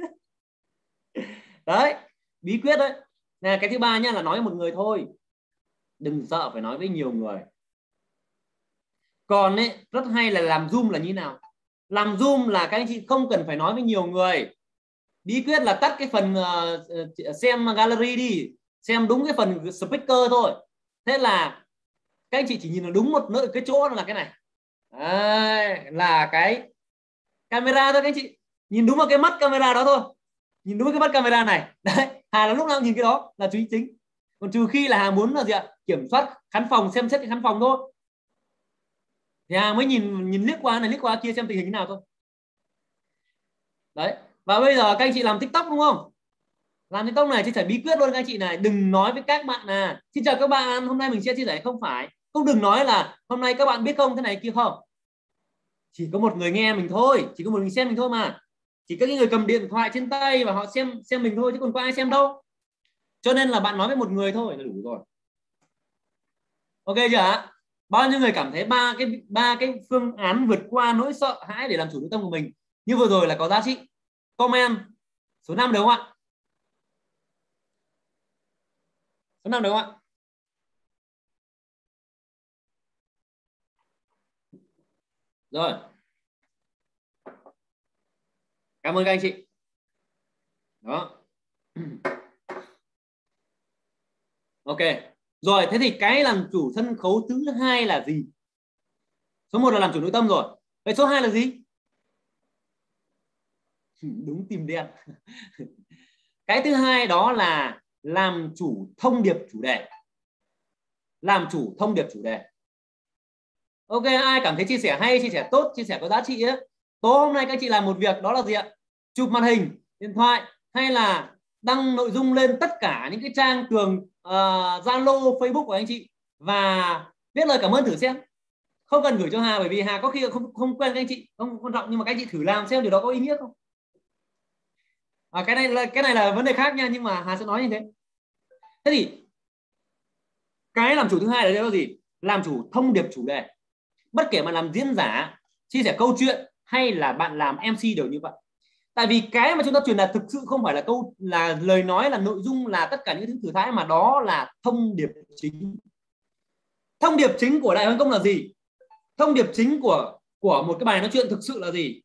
Đấy, bí quyết đấy. Nè, cái thứ ba nhá, là nói một người thôi, đừng sợ phải nói với nhiều người. Còn ấy, rất hay là làm zoom là như nào? Làm zoom là các anh chị không cần phải nói với nhiều người. Bí quyết là tắt cái phần xem gallery đi, xem đúng cái phần speaker thôi. Thế là các anh chị chỉ nhìn được đúng một nơi, cái chỗ là cái này. Đấy, là cái camera thôi, các anh chị nhìn đúng vào cái mắt camera đó thôi, nhìn đúng cái mắt camera này. Đấy, Hà là lúc nào nhìn cái đó là chú ý chính. Còn trừ khi là Hà muốn là gì ạ, kiểm soát khán phòng, xem xét cái khán phòng thôi, thì Hà mới nhìn liếc qua này liếc qua kia xem tình hình thế nào thôi. Đấy, và bây giờ các anh chị làm TikTok đúng không? Làm TikTok này chia sẻ bí quyết luôn các anh chị này, đừng nói với các bạn là xin chào các bạn, hôm nay mình sẽ chia sẻ, không phải, không, đừng nói là hôm nay các bạn biết không thế này kia, không. Chỉ có một người nghe mình thôi, chỉ có một người xem mình thôi mà, chỉ các người cầm điện thoại trên tay và họ xem mình thôi, chứ còn có ai xem đâu. Cho nên là bạn nói với một người thôi là đủ rồi. Ok chưa ạ? Bao nhiêu người cảm thấy ba cái phương án vượt qua nỗi sợ hãi để làm chủ nội tâm của mình như vừa rồi là có giá trị? Comment số 5 được không ạ? Số 5 được không ạ? Rồi, cảm ơn các anh chị. Đó. Ok. Rồi, thế thì cái làm chủ sân khấu thứ hai là gì? Số 1 là làm chủ nội tâm rồi. Vậy số 2 là gì? Đúng, tim đen. Cái thứ hai đó là làm chủ thông điệp chủ đề. Làm chủ thông điệp chủ đề. Ok, ai cảm thấy chia sẻ hay, chia sẻ tốt, chia sẻ có giá trị ấy, tối hôm nay các chị làm một việc đó là gì ạ? Chụp màn hình điện thoại hay là đăng nội dung lên tất cả những cái trang tường Zalo, Facebook của anh chị và viết lời cảm ơn thử xem. Không cần gửi cho Hà, bởi vì Hà có khi không quen các anh chị, không quan trọng, nhưng mà các anh chị thử làm xem điều đó có ý nghĩa không. Cái này là vấn đề khác nha, nhưng mà Hà sẽ nói như thế. Thế thì cái làm chủ thứ hai là gì? Làm chủ thông điệp chủ đề. Bất kể mà làm diễn giả, chia sẻ câu chuyện hay là bạn làm MC đều như vậy. Tại vì cái mà chúng ta truyền đạt thực sự không phải là lời nói, là nội dung, là tất cả những thứ thử thách, mà đó là thông điệp chính. Thông điệp chính của Đại Hoàng Công là gì? Thông điệp chính của một cái bài nói chuyện thực sự là gì?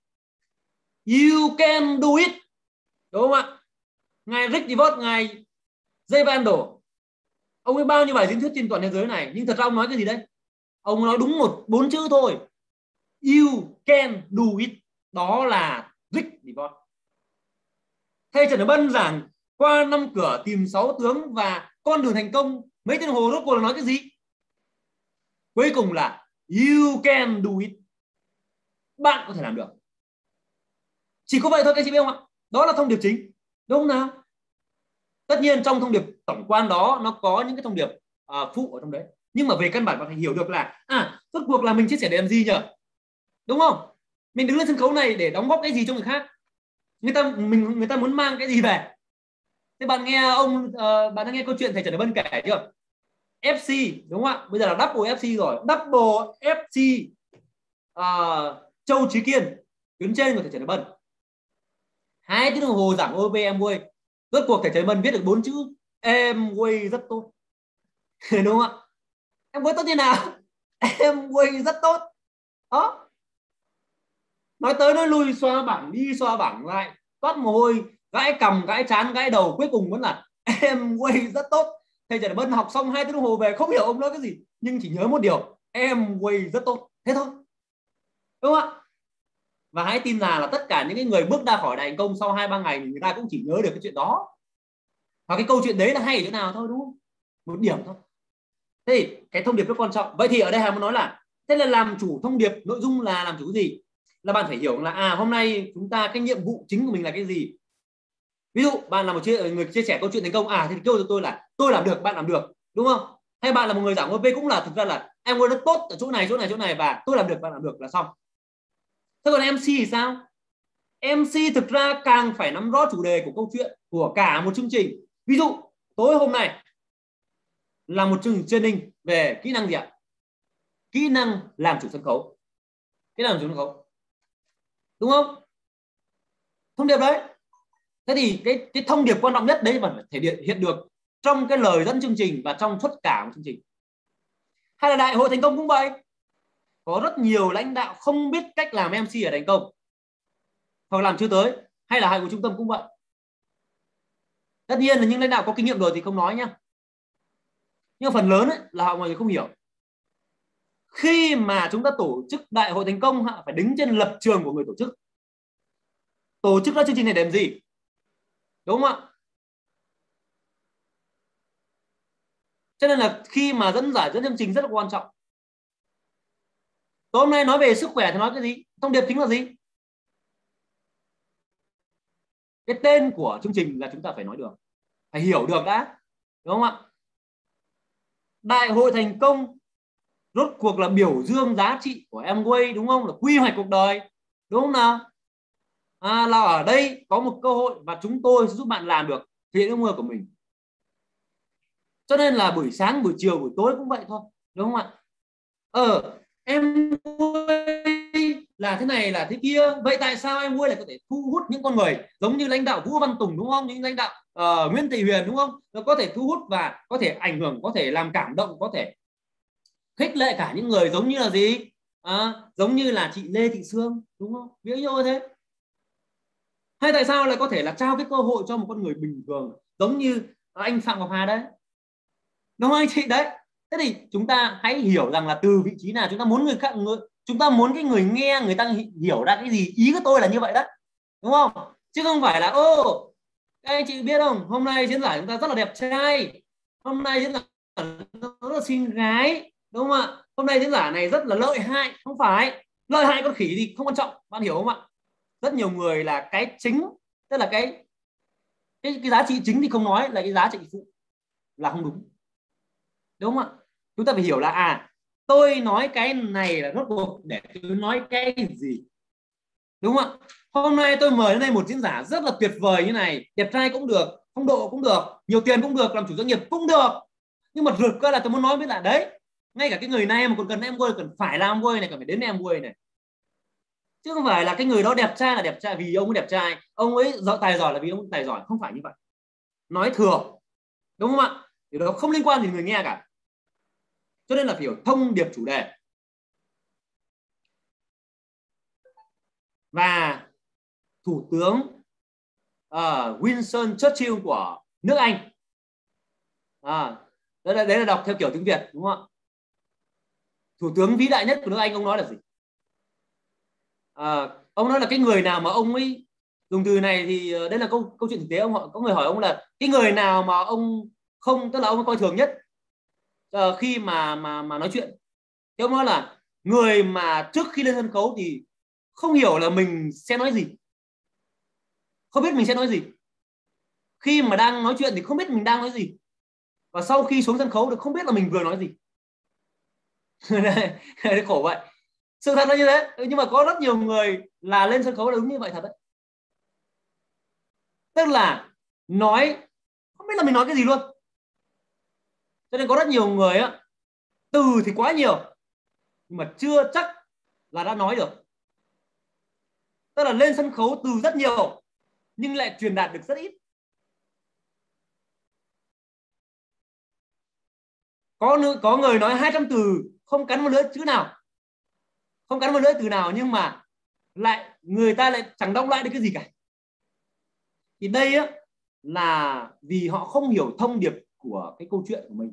You can do it, đúng không ạ? Ngài Rick DeVos, ngài Jay Vandal, ông ấy bao nhiêu bài diễn thuyết trên toàn thế giới này, nhưng thật ra ông nói cái gì đấy? Ông nói đúng 4 chữ thôi: you can do it. Đó là Rick DeVos. Thầy Trần Hải Bân giảng qua 5 cửa tìm 6 tướng và con đường thành công mấy tiếng hồ, rốt cuộc là nói cái gì? Cuối cùng là you can do it. Bạn có thể làm được. Chỉ có vậy thôi, các anh chị biết không ạ? Đó là thông điệp chính, đúng không nào? Tất nhiên trong thông điệp tổng quan đó nó có những cái thông điệp phụ ở trong đấy, nhưng mà về căn bản bạn phải hiểu được là rốt cuộc là mình chia sẻ để làm gì nhỉ? Đúng không? Mình đứng lên sân khấu này để đóng góp cái gì cho người khác? Người ta muốn mang cái gì về? Thế bạn nghe bạn đã nghe câu chuyện thầy Trần Hải Bân kể chưa? FC đúng không ạ? Bây giờ là Double FC rồi. Double FC Châu Trí Kiên, tuyến trên của thầy Trần Hải Bân. 2 tiếng đồng hồ giảng OP Amway. Rốt cuộc thầy Trần Hải Bân viết được 4 chữ Amway rất tốt. Đúng không ạ? Amway tốt như nào? Amway rất tốt. Đó. Nói tới nói lui, xoa bảng đi xoa bảng lại, toát mồ hôi, gãi cằm gãi trán gãi đầu, cuối cùng vẫn là Amway rất tốt. Thầy Trần Hải Bân học xong 2 tiếng đồng hồ về không hiểu ông nói cái gì, nhưng chỉ nhớ một điều: Amway rất tốt, thế thôi, đúng không ạ? Và hãy tin là tất cả những cái người bước ra khỏi đại thành công sau 2-3 ngày người ta cũng chỉ nhớ được cái chuyện đó, và cái câu chuyện đấy là hay ở chỗ nào thôi, đúng không? Một điểm thôi. Thế thì cái thông điệp rất quan trọng. Vậy thì ở đây Hà muốn nói là thế là làm chủ thông điệp, nội dung là làm chủ cái gì? Là bạn phải hiểu là hôm nay chúng ta cái nhiệm vụ chính của mình là cái gì. Ví dụ bạn là một người chia sẻ câu chuyện thành công, thì câu cho tôi là tôi làm được, bạn làm được, đúng không? Hay bạn là một người giảng OP, cũng là thực ra là em rất tốt ở chỗ này và tôi làm được, bạn làm được là xong. Thế còn MC thì sao? MC thực ra càng phải nắm rõ chủ đề của câu chuyện của cả một chương trình. Ví dụ tối hôm nay là một chương trình training về kỹ năng gì ạ? Kỹ năng làm chủ sân khấu. Kỹ năng làm chủ sân khấu, đúng không? Thông điệp đấy. Thế thì cái thông điệp quan trọng nhất đấy mà phải thể hiện được trong cái lời dẫn chương trình và trong tất cả một chương trình. Hay là đại hội thành công cũng vậy. Có rất nhiều lãnh đạo không biết cách làm MC ở thành công, hoặc làm chưa tới, hay là hai của trung tâm cũng vậy. Tất nhiên là những lãnh đạo có kinh nghiệm rồi thì không nói nhá, nhưng phần lớn ấy, là họ mọi người không hiểu. Khi mà chúng ta tổ chức đại hội thành công, phải đứng trên lập trường của người tổ chức. Tổ chức ra chương trình này để làm gì, đúng không ạ? Cho nên là khi mà dẫn chương trình rất là quan trọng. Tối hôm nay nói về sức khỏe thì nói cái gì? Thông điệp chính là gì? Cái tên của chương trình là chúng ta phải nói được, phải hiểu được đã, đúng không ạ? Đại hội thành công rốt cuộc là biểu dương giá trị của Amway, đúng không? Là quy hoạch cuộc đời, đúng không nào? Là ở đây có một cơ hội và chúng tôi sẽ giúp bạn làm được thực hiện ước mơ của mình. Cho nên là buổi sáng, buổi chiều, buổi tối cũng vậy thôi, đúng không ạ? Amway là thế này là thế kia, vậy tại sao Amway lại có thể thu hút những con người giống như lãnh đạo Vũ Văn Tùng, đúng không? Những lãnh đạo Nguyễn Thị Huyền, đúng không? Nó có thể thu hút và có thể ảnh hưởng, có thể làm cảm động, có thể khích lệ cả những người giống như là gì? Giống như là chị Lê Thị Sương, đúng không? Ví dụ như thế. Hay tại sao lại có thể là trao cái cơ hội cho một con người bình thường giống như anh Phạm Ngọc Hà đấy, đúng không anh chị? Đấy, thế thì chúng ta hãy hiểu rằng là từ vị trí nào chúng ta muốn chúng ta muốn cái người nghe người ta hiểu ra cái gì. Ý của tôi là như vậy đó, đúng không? Chứ không phải là các anh chị biết không, hôm nay diễn giả chúng ta rất là đẹp trai, hôm nay diễn giả rất là xinh gái, đúng không ạ? Hôm nay diễn giả này rất là lợi hại. Không phải, lợi hại con khỉ gì không quan trọng, bạn hiểu không ạ? Rất nhiều người là cái chính, tức là cái giá trị chính thì không nói, là cái giá trị phụ là không đúng, đúng không ạ? Chúng ta phải hiểu là tôi nói cái này là rốt cuộc để tôi nói cái gì, đúng không ạ? Hôm nay tôi mời đến đây một diễn giả rất là tuyệt vời như này, đẹp trai cũng được, phong độ cũng được, nhiều tiền cũng được, làm chủ doanh nghiệp cũng được, nhưng mà rực cơ là tôi muốn nói với là đấy, ngay cả cái người này mà còn cần Amway, cần phải làm Amway này, cần phải đến Amway này, chứ không phải là cái người đó đẹp trai là đẹp trai vì ông ấy đẹp trai, ông ấy tài giỏi là vì ông ấy tài giỏi. Không phải như vậy, nói thừa, đúng không ạ? Điều đó không liên quan gì người nghe cả. Cho nên là phải hiểu thông điệp chủ đề. Và thủ tướng Winston Churchill của nước Anh, đấy là đọc theo kiểu tiếng Việt, đúng không ạ? Thủ tướng vĩ đại nhất của nước Anh, ông nói là gì? Ông nói là cái người nào mà ông ấy dùng từ này thì đây là câu chuyện thực tế. Ông có người hỏi ông là cái người nào mà ông không, tức là ông coi thường nhất khi mà nói chuyện, thì ông nói là người mà trước khi lên sân khấu thì không hiểu là mình sẽ nói gì, không biết mình sẽ nói gì, khi mà đang nói chuyện thì không biết mình đang nói gì, và sau khi xuống sân khấu thì không biết là mình vừa nói gì. Khổ vậy, sự thật là như thế. Nhưng mà có rất nhiều người là lên sân khấu là đúng như vậy thật đấy, tức là nói không biết là mình nói cái gì luôn. Cho nên có rất nhiều người từ thì quá nhiều nhưng mà chưa chắc là đã nói được, tức là lên sân khấu từ rất nhiều nhưng lại truyền đạt được rất ít. Có người nói 200 từ không cắn một lưỡi chữ nào, không cắn một lưỡi từ nào, nhưng mà lại người ta lại chẳng đong lại được cái gì cả. Thì đây là vì họ không hiểu thông điệp của cái câu chuyện của mình.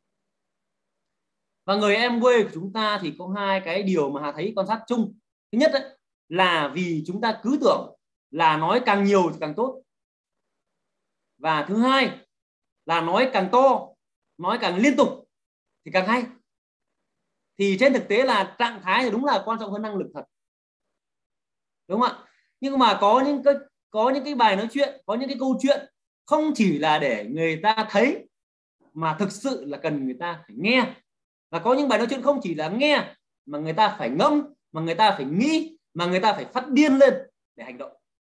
Và người em quê của chúng ta thì có hai cái điều mà Hà thấy quan sát chung. Thứ nhất là vì chúng ta cứ tưởng là nói càng nhiều thì càng tốt, và thứ hai là nói càng to, nói càng liên tục thì càng hay. Thì trên thực tế là trạng thái thì đúng là quan trọng hơn năng lực thật, đúng không ạ? Nhưng mà có những cái bài nói chuyện, có những cái câu chuyện không chỉ là để người ta thấy mà thực sự là cần người ta phải nghe. Và có những bài nói chuyện không chỉ là nghe mà người ta phải ngẫm, mà người ta phải nghĩ, mà người ta phải phát điên lên để hành động.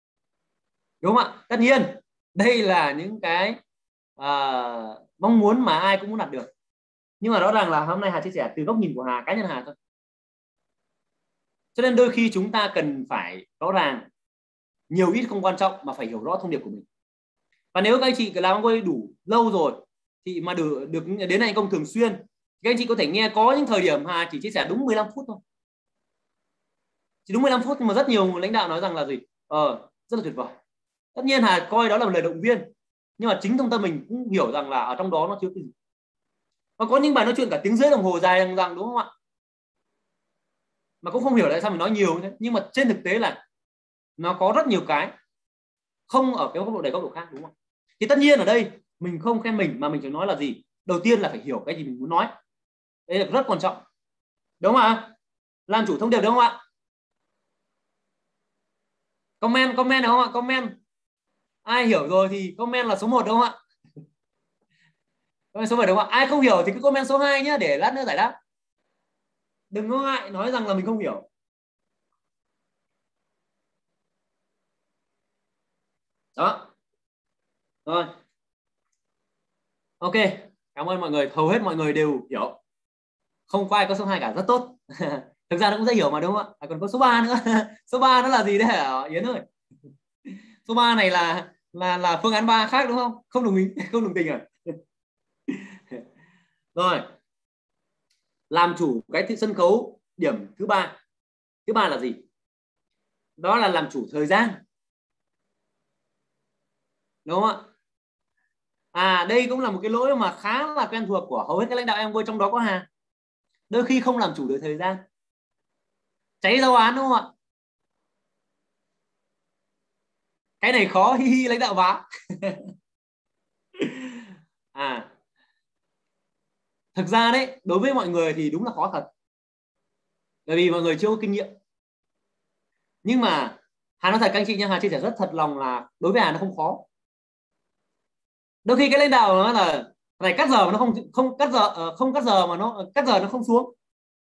đúng không ạ? Tất nhiên đây là những cái mong muốn mà ai cũng muốn đạt được, nhưng mà rõ ràng là hôm nay Hà chia sẻ từ góc nhìn của Hà, cá nhân Hà thôi. Cho nên đôi khi chúng ta cần phải rõ ràng, nhiều ít không quan trọng, mà phải hiểu rõ thông điệp của mình. Và nếu các anh chị làm quay đủ lâu rồi thì mà được đến anh công thường xuyên, các anh chị có thể nghe có những thời điểm Hà chỉ chia sẻ đúng 15 phút thôi, chỉ đúng 15 phút, nhưng mà rất nhiều lãnh đạo nói rằng là gì, rất là tuyệt vời. Tất nhiên Hà coi đó là một lời động viên, nhưng mà chính trong tâm mình cũng hiểu rằng là ở trong đó nó thiếu cái gì. Và có những bài nói chuyện cả tiếng rưỡi đồng hồ dài rằng, đúng không ạ, mà cũng không hiểu tại sao mình nói nhiều như thế, nhưng mà trên thực tế là nó có rất nhiều cái không ở cái góc độ này góc độ khác, đúng không? Thì tất nhiên ở đây mình không khen mình, mà mình chỉ nói là gì, đầu tiên là phải hiểu cái gì mình muốn nói, đấy là rất quan trọng, đúng không ạ? Làm chủ thông điệp, đúng không ạ? Comment được không ạ? Comment ai hiểu rồi thì comment là số 1, đúng không ạ? Comment số 1, đúng không ạ? Ai không hiểu thì cứ comment số 2 nhé, để lát nữa giải đáp. Đừng có ngại nói rằng là mình không hiểu. Đó rồi, ok, cảm ơn mọi người, hầu hết mọi người đều hiểu, không có ai có số 2 cả, rất tốt. Thực ra nó cũng dễ hiểu mà, đúng không ạ? Còn có số 3 nữa. Số 3 nó là gì đấy hả Yến ơi? Số 3 này là phương án 3 khác, đúng không? Không đồng ý, không đồng tình à? Rồi, làm chủ cái sân khấu điểm thứ ba. Thứ ba là gì? Đó là làm chủ thời gian, đúng không ạ? Đây cũng là một cái lỗi mà khá là quen thuộc của hầu hết các lãnh đạo em vô, trong đó có Hà. Đôi khi không làm chủ được thời gian, cháy giáo án, đúng không ạ? Cái này khó, hi hi lãnh đạo bá. Thực ra đấy, đối với mọi người thì đúng là khó thật, bởi vì mọi người chưa có kinh nghiệm. Nhưng mà Hà nói thật các anh chị nha, Hà chia sẻ rất thật lòng là đối với Hà nó không khó. Đôi khi cái lãnh đạo nó là này cắt giờ mà nó không cắt giờ, không cắt giờ mà nó cắt giờ nó không xuống.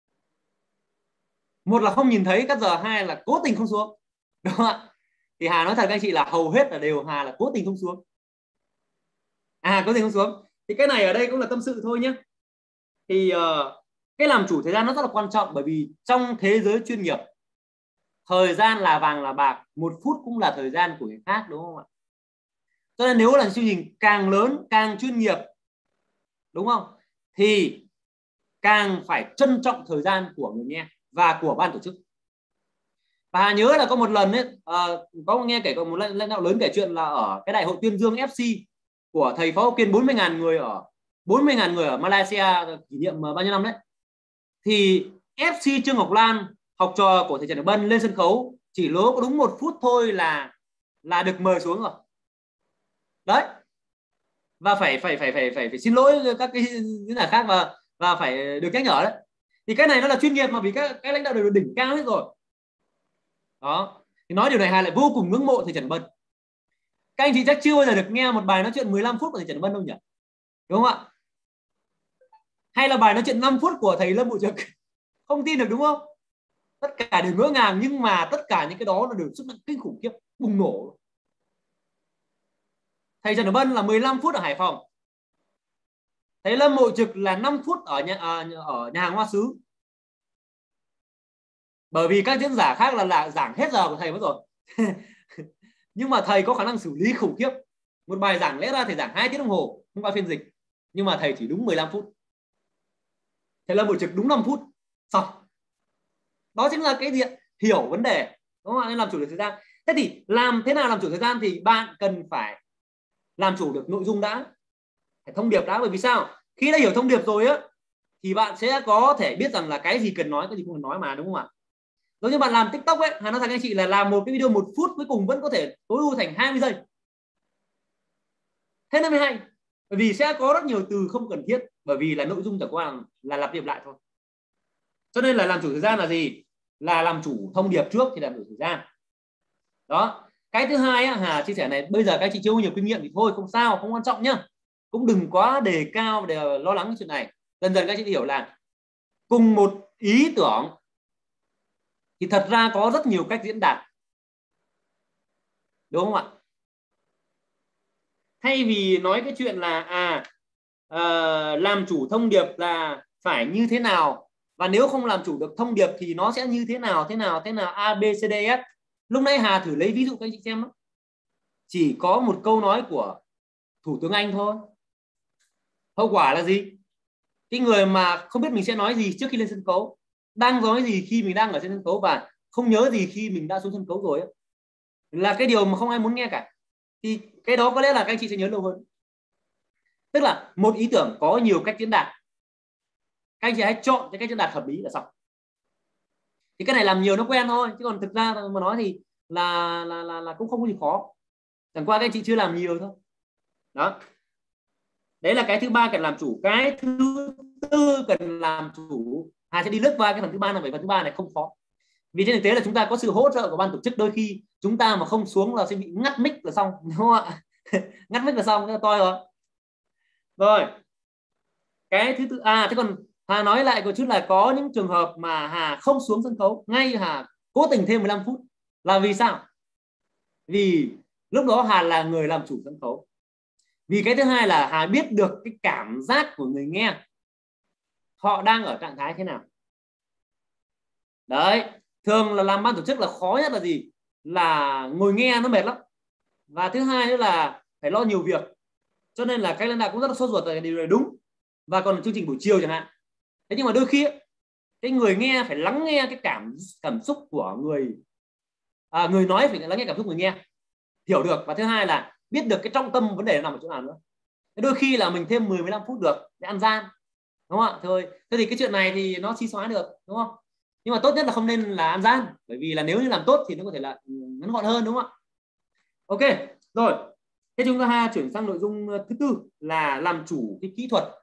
Một là không nhìn thấy cắt giờ, hai là cố tình không xuống, đúng không ạ? Thì Hà nói thật các anh chị là hầu hết là đều Hà là cố tình không xuống. Cố tình không xuống. Thì cái này ở đây cũng là tâm sự thôi nhé. Thì cái làm chủ thời gian nó rất là quan trọng, bởi vì trong thế giới chuyên nghiệp, thời gian là vàng là bạc, 1 phút cũng là thời gian của người khác, đúng không ạ? Cho nên nếu là chương trình càng lớn càng chuyên nghiệp, đúng không, thì càng phải trân trọng thời gian của người nghe và của ban tổ chức. Và nhớ là có một lần ấy, có nghe kể có một lãnh đạo lớn kể chuyện là ở cái đại hội tuyên dương FC của thầy Phó Kiên 40.000 người ở 40.000 người ở Malaysia kỷ niệm bao nhiêu năm đấy, thì FC Trương Ngọc Lan, học trò của thầy Trần Đức Bân, lên sân khấu chỉ lố có đúng 1 phút thôi là được mời xuống rồi đấy. Và phải xin lỗi các cái diễn giả khác, và phải được nhắc nhở đấy. Thì cái này nó là chuyên nghiệp, mà vì các lãnh đạo đều được đỉnh cao hết rồi đó. Thì nói điều này Hà lại vô cùng ngưỡng mộ thầy Trần Bân. Các anh chị chắc chưa bao giờ được nghe một bài nói chuyện 15 phút của thầy Trần Bân đâu nhỉ, đúng không ạ? Hay là bài nói chuyện 5 phút của thầy Lâm Bộ Trực. Không tin được, đúng không? Tất cả đều ngỡ ngàng, nhưng mà tất cả những cái đó là đều sức mạnh kinh khủng khiếp, bùng nổ. Thầy Trần Bân là 15 phút ở Hải Phòng, thầy Lâm Bộ Trực là 5 phút ở nhà hàng Hoa Sứ. Bởi vì các diễn giả khác là giảng hết giờ của thầy mất rồi. Nhưng mà thầy có khả năng xử lý khủng khiếp. Một bài giảng lẽ ra thầy giảng 2 tiếng đồng hồ không qua phiên dịch, nhưng mà thầy chỉ đúng 15 phút. Thầy Lâm Bộ Trực đúng 5 phút xong. Đó chính là cái diện hiểu vấn đề, đúng không? Nên làm chủ được thời gian. Thế thì làm thế nào làm chủ thời gian? Thì bạn cần phải làm chủ được nội dung đã, phải thông điệp đã. Bởi vì sao? Khi đã hiểu thông điệp rồi á, thì bạn sẽ có thể biết rằng là cái gì cần nói, cái gì không cần nói mà, đúng không ạ? Giống như bạn làm TikTok ấy, Hà nói thật anh chị là làm một cái video 1 phút cuối cùng vẫn có thể tối ưu thành 20 giây. Thế nó mới hay. Bởi vì sẽ có rất nhiều từ không cần thiết, bởi vì là nội dung chẳng qua là lặp đi lặp lại thôi. Cho nên là làm chủ thời gian là gì? Là làm chủ thông điệp trước thì làm chủ thời gian. Đó. Cái thứ hai á, Hà chia sẻ này, bây giờ các chị chưa có nhiều kinh nghiệm thì thôi không sao, không quan trọng nhá. Cũng đừng quá đề cao để lo lắng cái chuyện này. Dần dần các chị hiểu là cùng một ý tưởng thì thật ra có rất nhiều cách diễn đạt, đúng không ạ? Thay vì nói cái chuyện là làm chủ thông điệp là phải như thế nào, và nếu không làm chủ được thông điệp thì nó sẽ như thế nào A B C D F. Lúc nãy Hà thử lấy ví dụ các anh chị xem đó. Chỉ có một câu nói của Thủ tướng Anh thôi, hậu quả là gì? Cái người mà không biết mình sẽ nói gì trước khi lên sân khấu, đang nói gì khi mình đang ở trên sân khấu, và không nhớ gì khi mình đã xuống sân khấu rồi ấy, là cái điều mà không ai muốn nghe cả. Thì cái đó có lẽ là các anh chị sẽ nhớ lâu hơn. Tức là một ý tưởng có nhiều cách diễn đạt, các anh chị hãy chọn cái cách diễn đạt hợp lý là xong. Thì cái này làm nhiều nó quen thôi, chứ còn thực ra mà nói thì là cũng không có gì khó, chẳng qua các anh chị chưa làm nhiều thôi. Đó, đấy là cái thứ ba cần làm chủ. Cái thứ tư cần làm chủ, Hà sẽ đi lướt qua cái phần thứ ba này, bởi phần thứ ba này không khó, vì trên thực tế là chúng ta có sự hỗ trợ của ban tổ chức. Đôi khi chúng ta mà không xuống là sẽ bị ngắt mic là xong, đúng không ạ? Ngắt mic là xong, cái là toi rồi. Rồi, cái thứ tư, thế còn Hà nói lại một chút là có những trường hợp mà Hà không xuống sân khấu ngay, Hà cố tình thêm 15 phút là vì sao? Vì lúc đó Hà là người làm chủ sân khấu. Vì cái thứ hai là Hà biết được cái cảm giác của người nghe, họ đang ở trạng thái thế nào. Đấy, thường là làm ban tổ chức là khó nhất là gì? Là ngồi nghe nó mệt lắm, và thứ hai nữa là phải lo nhiều việc, cho nên là các lãnh đạo cũng rất là sốt ruột, là điều này đúng. Và còn chương trình buổi chiều chẳng hạn. Thế nhưng mà đôi khi cái người nghe phải lắng nghe cái cảm xúc của người người nói, phải lắng nghe cảm xúc người nghe, hiểu được, và thứ hai là biết được cái trọng tâm vấn đề nằm ở chỗ nào nữa. Đôi khi là mình thêm 10-15 phút được để ăn gian, đúng không ạ? Thôi thế thì cái chuyện này thì nó suy xóa được, đúng không? Nhưng mà tốt nhất là không nên là ăn gian, bởi vì là nếu như làm tốt thì nó có thể là ngắn gọn hơn, đúng không ạ? Ok rồi, thế chúng ta chuyển sang nội dung thứ tư là làm chủ cái kỹ thuật.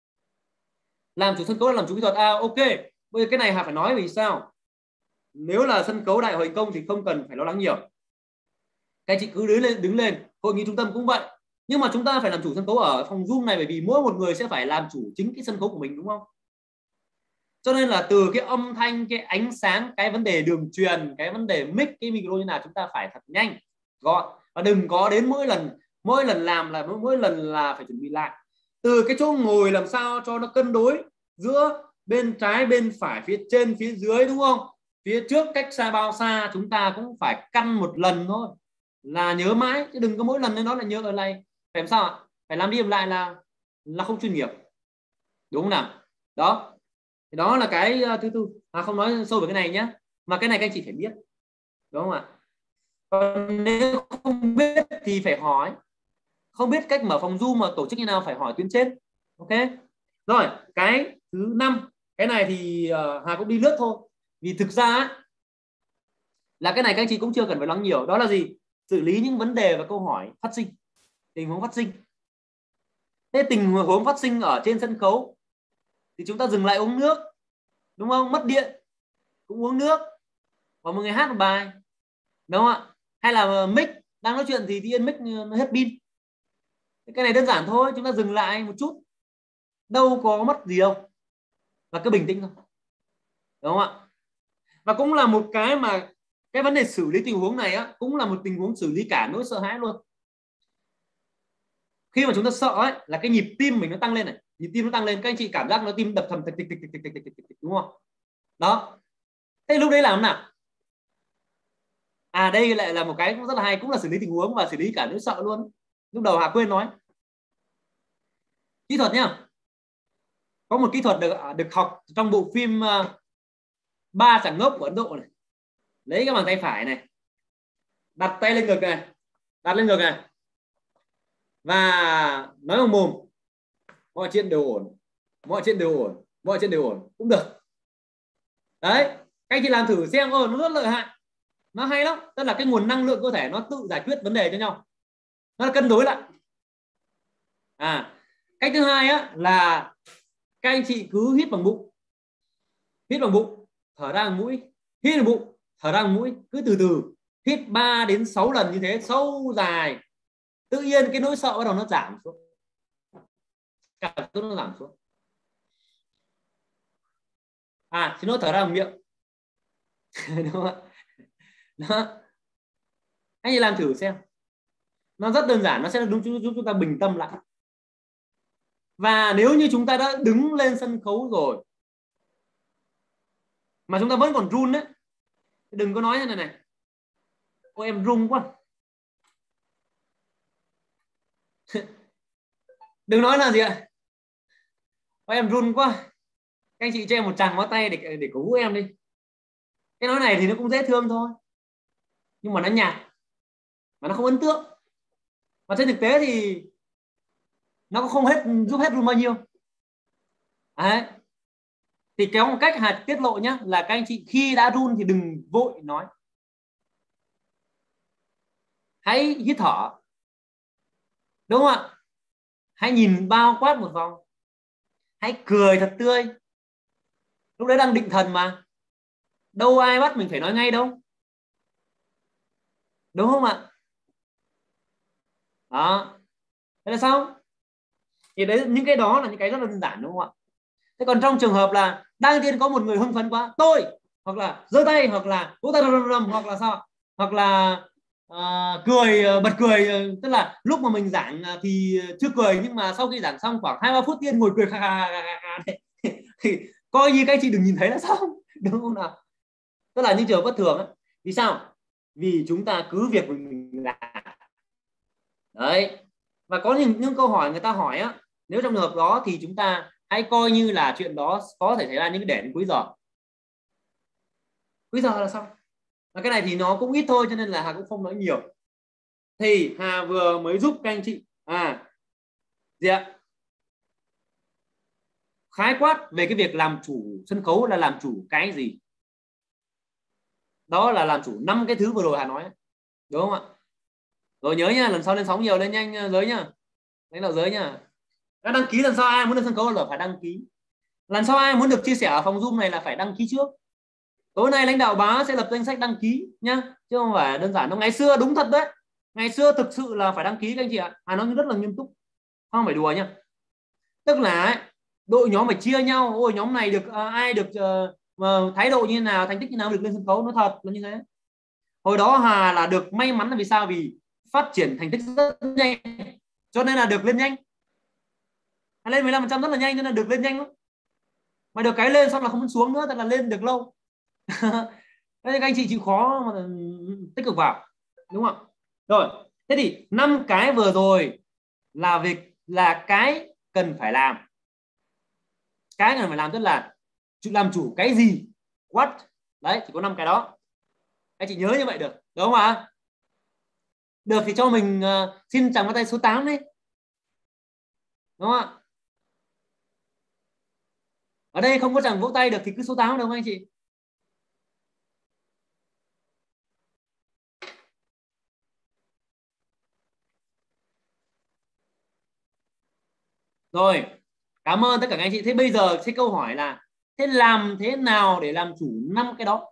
Làm chủ sân khấu là làm chủ kỹ thuật. Ok, bây giờ cái này Hà phải nói vì sao. Nếu là sân khấu đại hội thành công thì không cần phải lo lắng nhiều, các anh chị cứ đứng lên. Hội nghị trung tâm cũng vậy, nhưng mà chúng ta phải làm chủ sân khấu ở phòng Zoom này, bởi vì mỗi một người sẽ phải làm chủ chính cái sân khấu của mình, đúng không? Cho nên là từ cái âm thanh, cái ánh sáng, cái vấn đề đường truyền, cái vấn đề mic, cái micro như nào, chúng ta phải thật nhanh gọn, và đừng có đến mỗi lần làm là mỗi lần là phải chuẩn bị lại. Từ cái chỗ ngồi làm sao cho nó cân đối giữa bên trái bên phải, phía trên phía dưới, đúng không? Phía trước cách xa bao xa, chúng ta cũng phải căn một lần thôi, là nhớ mãi, chứ đừng có mỗi lần nó là nhớ ở này. Phải làm sao ạ? Phải làm đi làm lại là không chuyên nghiệp, đúng không nào? Đó, thì đó là cái thứ tư. Không nói sâu về cái này nhé, mà cái này các anh chị phải biết, đúng không ạ? Còn nếu không biết thì phải hỏi, không biết cách mở phòng Zoom mà tổ chức như nào phải hỏi tuyến trên. Ok rồi, cái thứ năm, cái này thì Hà cũng đi lướt thôi, vì thực ra là cái này các anh chị cũng chưa cần phải lắng nhiều. Đó là gì? Xử lý những vấn đề và câu hỏi phát sinh, tình huống phát sinh. Thế tình huống phát sinh ở trên sân khấu thì chúng ta dừng lại uống nước, đúng không? Mất điện cũng uống nước, và một người hát một bài, đúng không ạ? Hay là mic đang nói chuyện thì yên mic nó hết pin. Cái này đơn giản thôi, chúng ta dừng lại một chút, đâu có mất gì đâu, và cứ bình tĩnh thôi, đúng không ạ? Và cũng là một cái mà cái vấn đề xử lý tình huống này cũng là một tình huống xử lý cả nỗi sợ hãi luôn. Khi mà chúng ta sợ ấy, là cái nhịp tim mình nó tăng lên này, nhịp tim nó tăng lên, các anh chị cảm giác nó tim đập thầm tịch tịch tịch tịch tịch tịch, đúng không? Đó, thế lúc đấy làm nào? Đây lại là một cái cũng rất là hay, cũng là xử lý tình huống và xử lý cả nỗi sợ luôn. Lúc đầu Hà quên nói kỹ thuật nhá. Có một kỹ thuật được học trong bộ phim Ba Chàng Ngốc của Ấn Độ này. Lấy cái bàn tay phải này, đặt tay lên ngực này, đặt lên ngực này, và nói bằng mồm mọi chuyện đều ổn, mọi chuyện đều ổn, mọi chuyện đều ổn cũng được. Đấy, các anh chị làm thử xem, nó rất lợi hại, nó hay lắm. Tức là cái nguồn năng lượng cơ thể nó tự giải quyết vấn đề cho nhau, nó cân đối lại. Cách thứ hai là các anh chị cứ hít bằng bụng, hít bằng bụng, thở ra bằng mũi, hít bằng bụng, thở ra bằng mũi, cứ từ từ hít 3 đến 6 lần như thế, sâu dài. Tự nhiên cái nỗi sợ bắt đầu nó giảm xuống, cảm xúc nó giảm xuống. Xin lỗi, thở ra bằng miệng. Đúng không? Đó, anh làm thử xem. Nó rất đơn giản, nó sẽ giúp chúng ta bình tâm lại. Và nếu như chúng ta đã đứng lên sân khấu rồi mà chúng ta vẫn còn run đấy, đừng có nói như này ôi em run quá. Đừng nói là gì ạ, ôi em run quá, các anh chị cho em một tràng pháo tay để cổ vũ em đi. Cái nói này thì nó cũng dễ thương thôi, nhưng mà nó nhạt mà nó không ấn tượng, và trên thực tế thì nó cũng không giúp hết run bao nhiêu. Đấy. Thì kéo một cách Hà tiết lộ nhé, là các anh chị khi đã run thì đừng vội nói, hãy hít thở, đúng không ạ? Hãy nhìn bao quát một vòng, hãy cười thật tươi, lúc đấy đang định thần mà, đâu ai bắt mình phải nói ngay đâu, đúng không ạ? Đó, thế là sao? Thì đấy, những cái đó là những cái rất là đơn giản, đúng không ạ? Thế còn trong trường hợp là đang tiên có một người hưng phấn quá, tôi hoặc là giơ tay hoặc là vỗ tay rầm rầm, hoặc là sao, hoặc là cười, bật cười, tức là lúc mà mình giảng thì chưa cười, nhưng mà sau khi giảng xong khoảng 2-3 phút tiên ngồi cười khà khà khà khà, thì coi như các anh chị đừng nhìn thấy là xong, đúng không nào? Tức là những trường bất thường ấy. Vì sao? Vì chúng ta cứ việc mình làm đấy. Và có những câu hỏi người ta hỏi á, nếu trong trường hợp đó thì chúng ta hãy coi như là chuyện đó có thể xảy ra những cái để đến cuối giờ. Cuối giờ là xong. Và cái này thì nó cũng ít thôi, cho nên là Hà cũng không nói nhiều. Thì Hà vừa mới giúp các anh chị gì ạ, khái quát về cái việc làm chủ sân khấu là làm chủ cái gì. Đó là làm chủ 5 cái thứ vừa rồi Hà nói, đúng không ạ? Rồi nhớ nha, lần sau lên sóng nhiều lên nhanh giới nhá, lãnh đạo giới nhá. Đã đăng ký lần sau ai muốn lên sân khấu là phải đăng ký. Lần sau ai muốn được chia sẻ ở phòng Zoom này là phải đăng ký trước. Tối nay lãnh đạo báo sẽ lập danh sách đăng ký nhá, chứ không phải đơn giản đâu. Ngày xưa đúng thật đấy, ngày xưa thực sự là phải đăng ký các anh chị ạ. Nói rất là nghiêm túc, không phải đùa nhá. Tức là ấy, đội nhóm phải chia nhau, ôi nhóm này được ai được thái độ như nào, thành tích như nào được lên sân khấu, nó thật là như thế. Hồi đó Hà là được may mắn là vì sao, vì phát triển thành tích rất nhanh cho nên là được lên nhanh, lên 15% rất là nhanh nên là được lên nhanh lắm. Mà được cái lên xong là không xuống nữa, tức là lên được lâu. Thế thì các anh chị chịu khó mà tích cực vào, đúng không? Rồi, thế thì 5 cái vừa rồi là việc là cái cần phải làm. Cái cần phải làm tức là làm chủ cái gì, what, đấy, chỉ có 5 cái đó. Anh chị nhớ như vậy được, đúng không ạ? Được thì cho mình xin chào tay số 8 đi, đúng không ạ? Ở đây không có chẳng vỗ tay được thì cứ số 8 được không anh chị? Rồi, cảm ơn tất cả các anh chị. Thế bây giờ cái câu hỏi là thế làm thế nào để làm chủ 5 cái đó,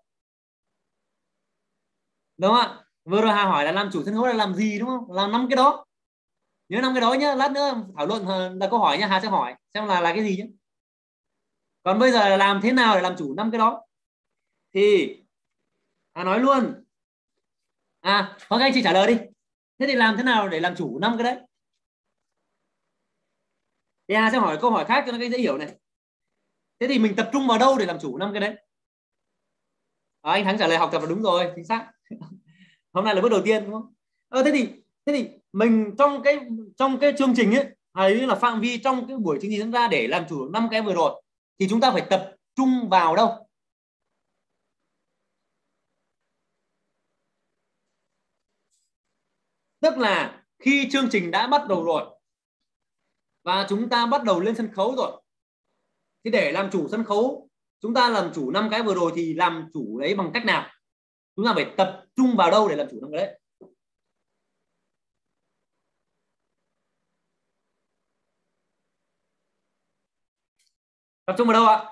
đúng không ạ? Vừa rồi Hà hỏi là làm chủ sân khấu là làm gì, đúng không? Làm 5 cái đó. Nhớ 5 cái đó nhá, lát nữa thảo luận là câu hỏi nhá, Hà sẽ hỏi xem là cái gì nhé. Còn bây giờ là làm thế nào để làm chủ 5 cái đó thì Hà nói luôn. Hoặc các anh chị trả lời đi. Thế thì làm thế nào để làm chủ 5 cái đấy? Thì Hà sẽ hỏi câu hỏi khác cho nó dễ hiểu này. Thế thì mình tập trung vào đâu để làm chủ 5 cái đấy? Anh Thắng trả lời học tập là đúng rồi, chính xác. Hôm nay là bước đầu tiên, đúng không? Thế thì mình trong cái chương trình ấy là phạm vi trong cái buổi chương trình diễn ra để làm chủ 5 cái vừa rồi thì chúng ta phải tập trung vào đâu? Tức là khi chương trình đã bắt đầu rồi và chúng ta bắt đầu lên sân khấu rồi thì để làm chủ sân khấu, chúng ta làm chủ 5 cái vừa rồi thì làm chủ đấy bằng cách nào? Chúng ta phải tập trung vào đâu để làm chủ 5 cái đấy? Tập trung vào đâu ạ?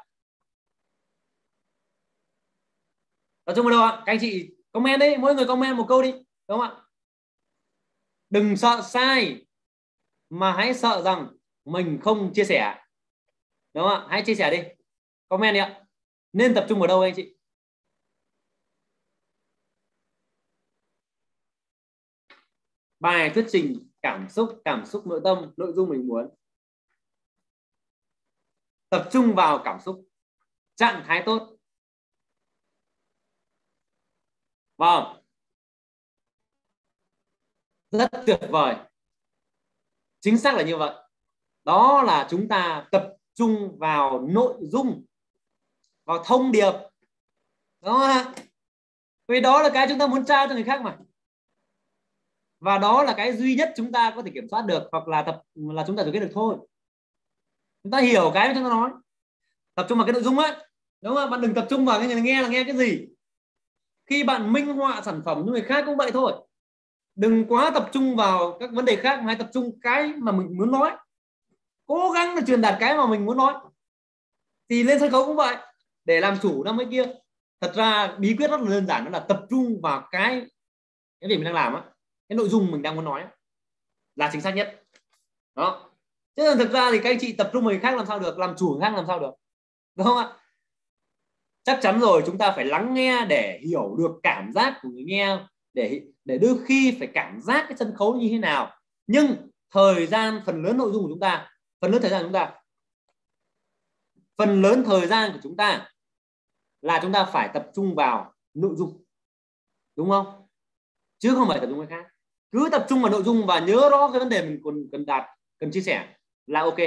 Tập trung vào đâu ạ? Các anh chị comment đi, mỗi người comment một câu đi, đúng không ạ? Đừng sợ sai mà hãy sợ rằng mình không chia sẻ, đúng không ạ? Hãy chia sẻ đi, comment đi ạ. Nên tập trung vào đâu anh chị? Bài thuyết trình cảm xúc nội tâm, nội dung mình muốn. Tập trung vào cảm xúc, trạng thái tốt. Vâng, rất tuyệt vời, chính xác là như vậy. Đó là chúng ta tập trung vào nội dung, vào thông điệp. Đó, vì đó là cái chúng ta muốn trao cho người khác mà, và đó là cái duy nhất chúng ta có thể kiểm soát được, hoặc là chúng ta thực hiện được thôi. Chúng ta hiểu cái mà chúng ta nói, tập trung vào cái nội dung ấy, đúng không? Bạn đừng tập trung vào cái người nghe là nghe cái gì. Khi bạn minh họa sản phẩm cho người khác cũng vậy thôi, đừng quá tập trung vào các vấn đề khác mà hãy tập trung cái mà mình muốn nói, cố gắng là truyền đạt cái mà mình muốn nói. Thì lên sân khấu cũng vậy, để làm chủ năm cái kia. Thật ra bí quyết rất là đơn giản, đó là tập trung vào cái gì mình đang làm á, cái nội dung mình đang muốn nói á, là chính xác nhất đó. Chứ thực ra thì các anh chị tập trung vào người khác làm sao được, làm chủ người khác làm sao được, đúng không ạ? Chắc chắn rồi, chúng ta phải lắng nghe để hiểu được cảm giác của người nghe, để đôi khi phải cảm giác cái sân khấu như thế nào. Nhưng phần lớn nội dung của chúng ta, phần lớn thời gian của chúng ta là chúng ta phải tập trung vào nội dung, đúng không? Chứ không phải tập trung cái khác. Cứ tập trung vào nội dung và nhớ rõ cái vấn đề mình cần chia sẻ là ok,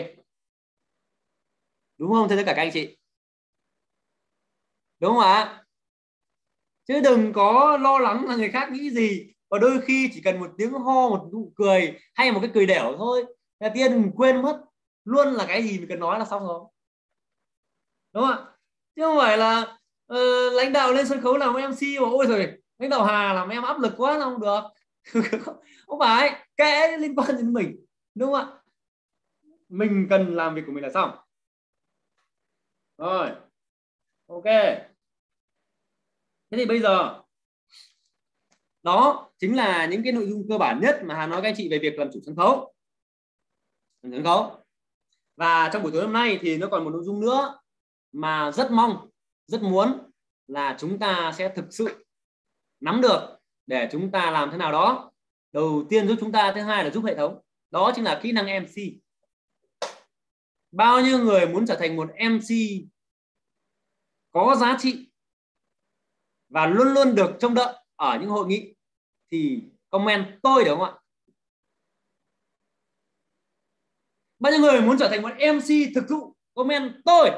đúng không? Thưa tất cả các anh chị, đúng không ạ? Chứ đừng có lo lắng là người khác nghĩ gì, và đôi khi chỉ cần một tiếng ho, một nụ cười hay một cái cười đẻo thôi là tiên mình quên mất luôn là cái gì mình cần nói là xong rồi, đúng không ạ? Chứ không phải là lãnh đạo lên sân khấu làm MC mà ôi rồi lãnh đạo Hà làm em áp lực quá, không được. Không phải, kệ, liên quan đến mình, đúng không ạ? Mình cần làm việc của mình là xong rồi, ok. Thế thì bây giờ đó chính là những cái nội dung cơ bản nhất mà Hà nói các anh chị về việc làm chủ sân khấu. Và trong buổi tối hôm nay thì nó còn một nội dung nữa mà rất muốn là chúng ta sẽ thực sự nắm được, để chúng ta làm thế nào đó. Đầu tiên giúp chúng ta, thứ hai là giúp hệ thống. Đó chính là kỹ năng MC. Bao nhiêu người muốn trở thành một MC có giá trị và luôn luôn được trông đợi ở những hội nghị thì comment tôi, được không ạ? Bao nhiêu người muốn trở thành một MC thực thụ, comment tôi.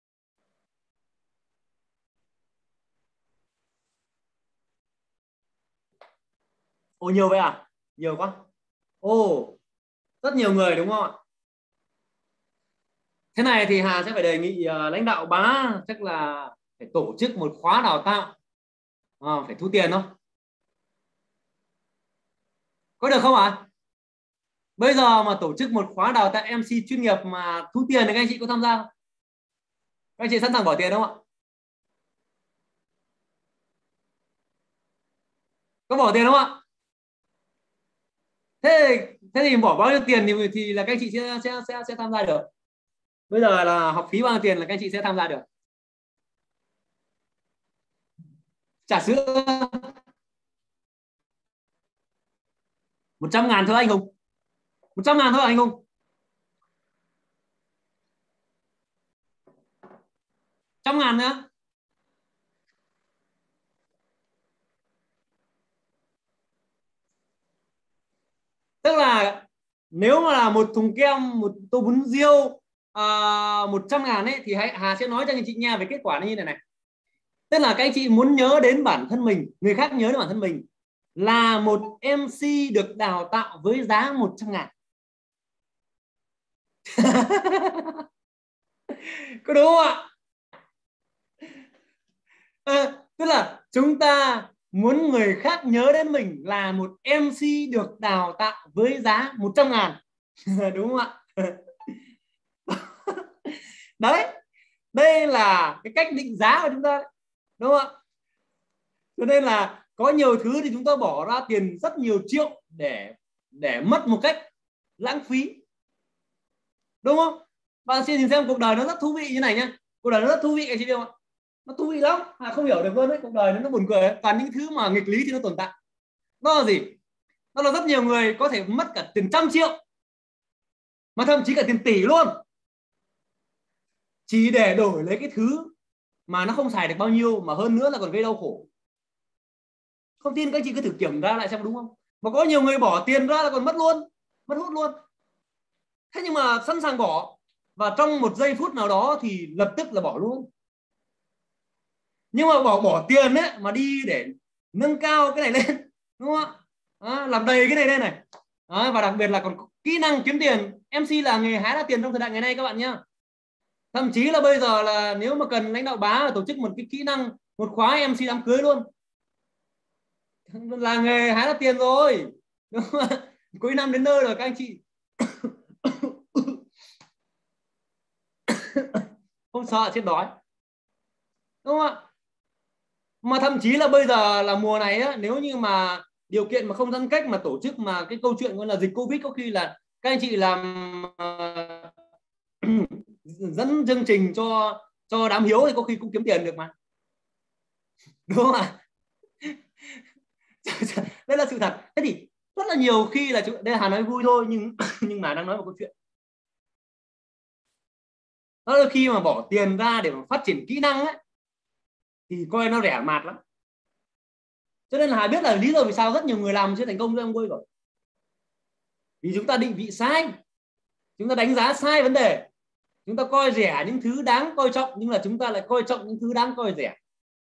Ồ, nhiều vậy à? Nhiều quá. Ồ, rất nhiều người đúng không ạ? Thế này thì Hà sẽ phải đề nghị lãnh đạo Bá chắc là phải tổ chức một khóa đào tạo, phải thu tiền không? Có được không ạ? Bây giờ mà tổ chức một khóa đào tạo MC chuyên nghiệp mà thu tiền thì các anh chị có tham gia không? Các anh chị sẵn sàng bỏ tiền không ạ? Có bỏ tiền không ạ? Thế thì bỏ bao nhiêu tiền thì là các anh chị sẽ tham gia được? Bây giờ là học phí bao nhiêu tiền là các anh chị sẽ tham gia được? Trà sữa 100.000 thôi anh Hùng. 100.000 thôi anh Hùng. 100.000 nữa. Tức là nếu mà là một thùng kem, một tô bún riêu 100.000 ấy, thì Hà sẽ nói cho anh chị nghe về kết quả như thế này. Tức là các anh chị muốn nhớ đến bản thân mình, người khác nhớ đến bản thân mình là một MC được đào tạo với giá 100.000. Có đúng không ạ? Tức là chúng ta muốn người khác nhớ đến mình là một MC được đào tạo với giá 100.000. Đúng không ạ? Đấy, đây là cái cách định giá của chúng ta, đúng không ạ? Cho nên là có nhiều thứ thì chúng ta bỏ ra tiền rất nhiều triệu để mất một cách lãng phí, đúng không? Bạn xin nhìn xem, cuộc đời nó rất thú vị như này nhá. Cuộc đời nó rất thú vị, anh chị biết không ạ? Nó thú vị lắm, không hiểu được luôn đấy. Cuộc đời nó buồn cười, toàn những thứ mà nghịch lý thì nó tồn tại. Nó là gì? Tức là rất nhiều người có thể mất cả tiền trăm triệu, mà thậm chí cả tiền tỷ luôn, chỉ để đổi lấy cái thứ mà nó không xài được bao nhiêu, mà hơn nữa là còn gây đau khổ. Không tin các anh chị cứ thử kiểm tra lại xem đúng không. Mà có nhiều người bỏ tiền ra là còn mất luôn, mất hút luôn. Thế nhưng mà sẵn sàng bỏ, và trong một giây phút nào đó thì lập tức là bỏ luôn. Nhưng mà bỏ tiền ấy mà đi để nâng cao cái này lên, đúng không ạ? Làm đầy cái này lên này. Và đặc biệt là còn kỹ năng kiếm tiền. MC là nghề hái ra tiền trong thời đại ngày nay các bạn nhé. Thậm chí là bây giờ là nếu mà cần lãnh đạo bá tổ chức một cái kỹ năng, một khóa MC đám cưới luôn, là nghề hái ra tiền rồi, đúng không? Cuối năm đến nơi rồi các anh chị. Không sợ chết đói, đúng không ạ? Mà thậm chí là bây giờ là mùa này á, nếu như mà điều kiện mà không giãn cách mà tổ chức mà cái câu chuyện gọi là dịch Covid, có khi là các anh chị làm dẫn chương trình cho đám hiếu thì có khi cũng kiếm tiền được mà, đúng không ạ? Đây là sự thật. Thế thì rất là nhiều khi là đây là Hà nói vui thôi, nhưng mà đang nói một câu chuyện. Đó là khi mà bỏ tiền ra để mà phát triển kỹ năng ấy, thì coi nó rẻ mạt lắm. Cho nên là Hà biết là lý do vì sao rất nhiều người làm chưa thành công với ông Quay rồi. Vì chúng ta định vị sai, chúng ta đánh giá sai vấn đề, chúng ta coi rẻ những thứ đáng coi trọng, nhưng là chúng ta lại coi trọng những thứ đáng coi rẻ.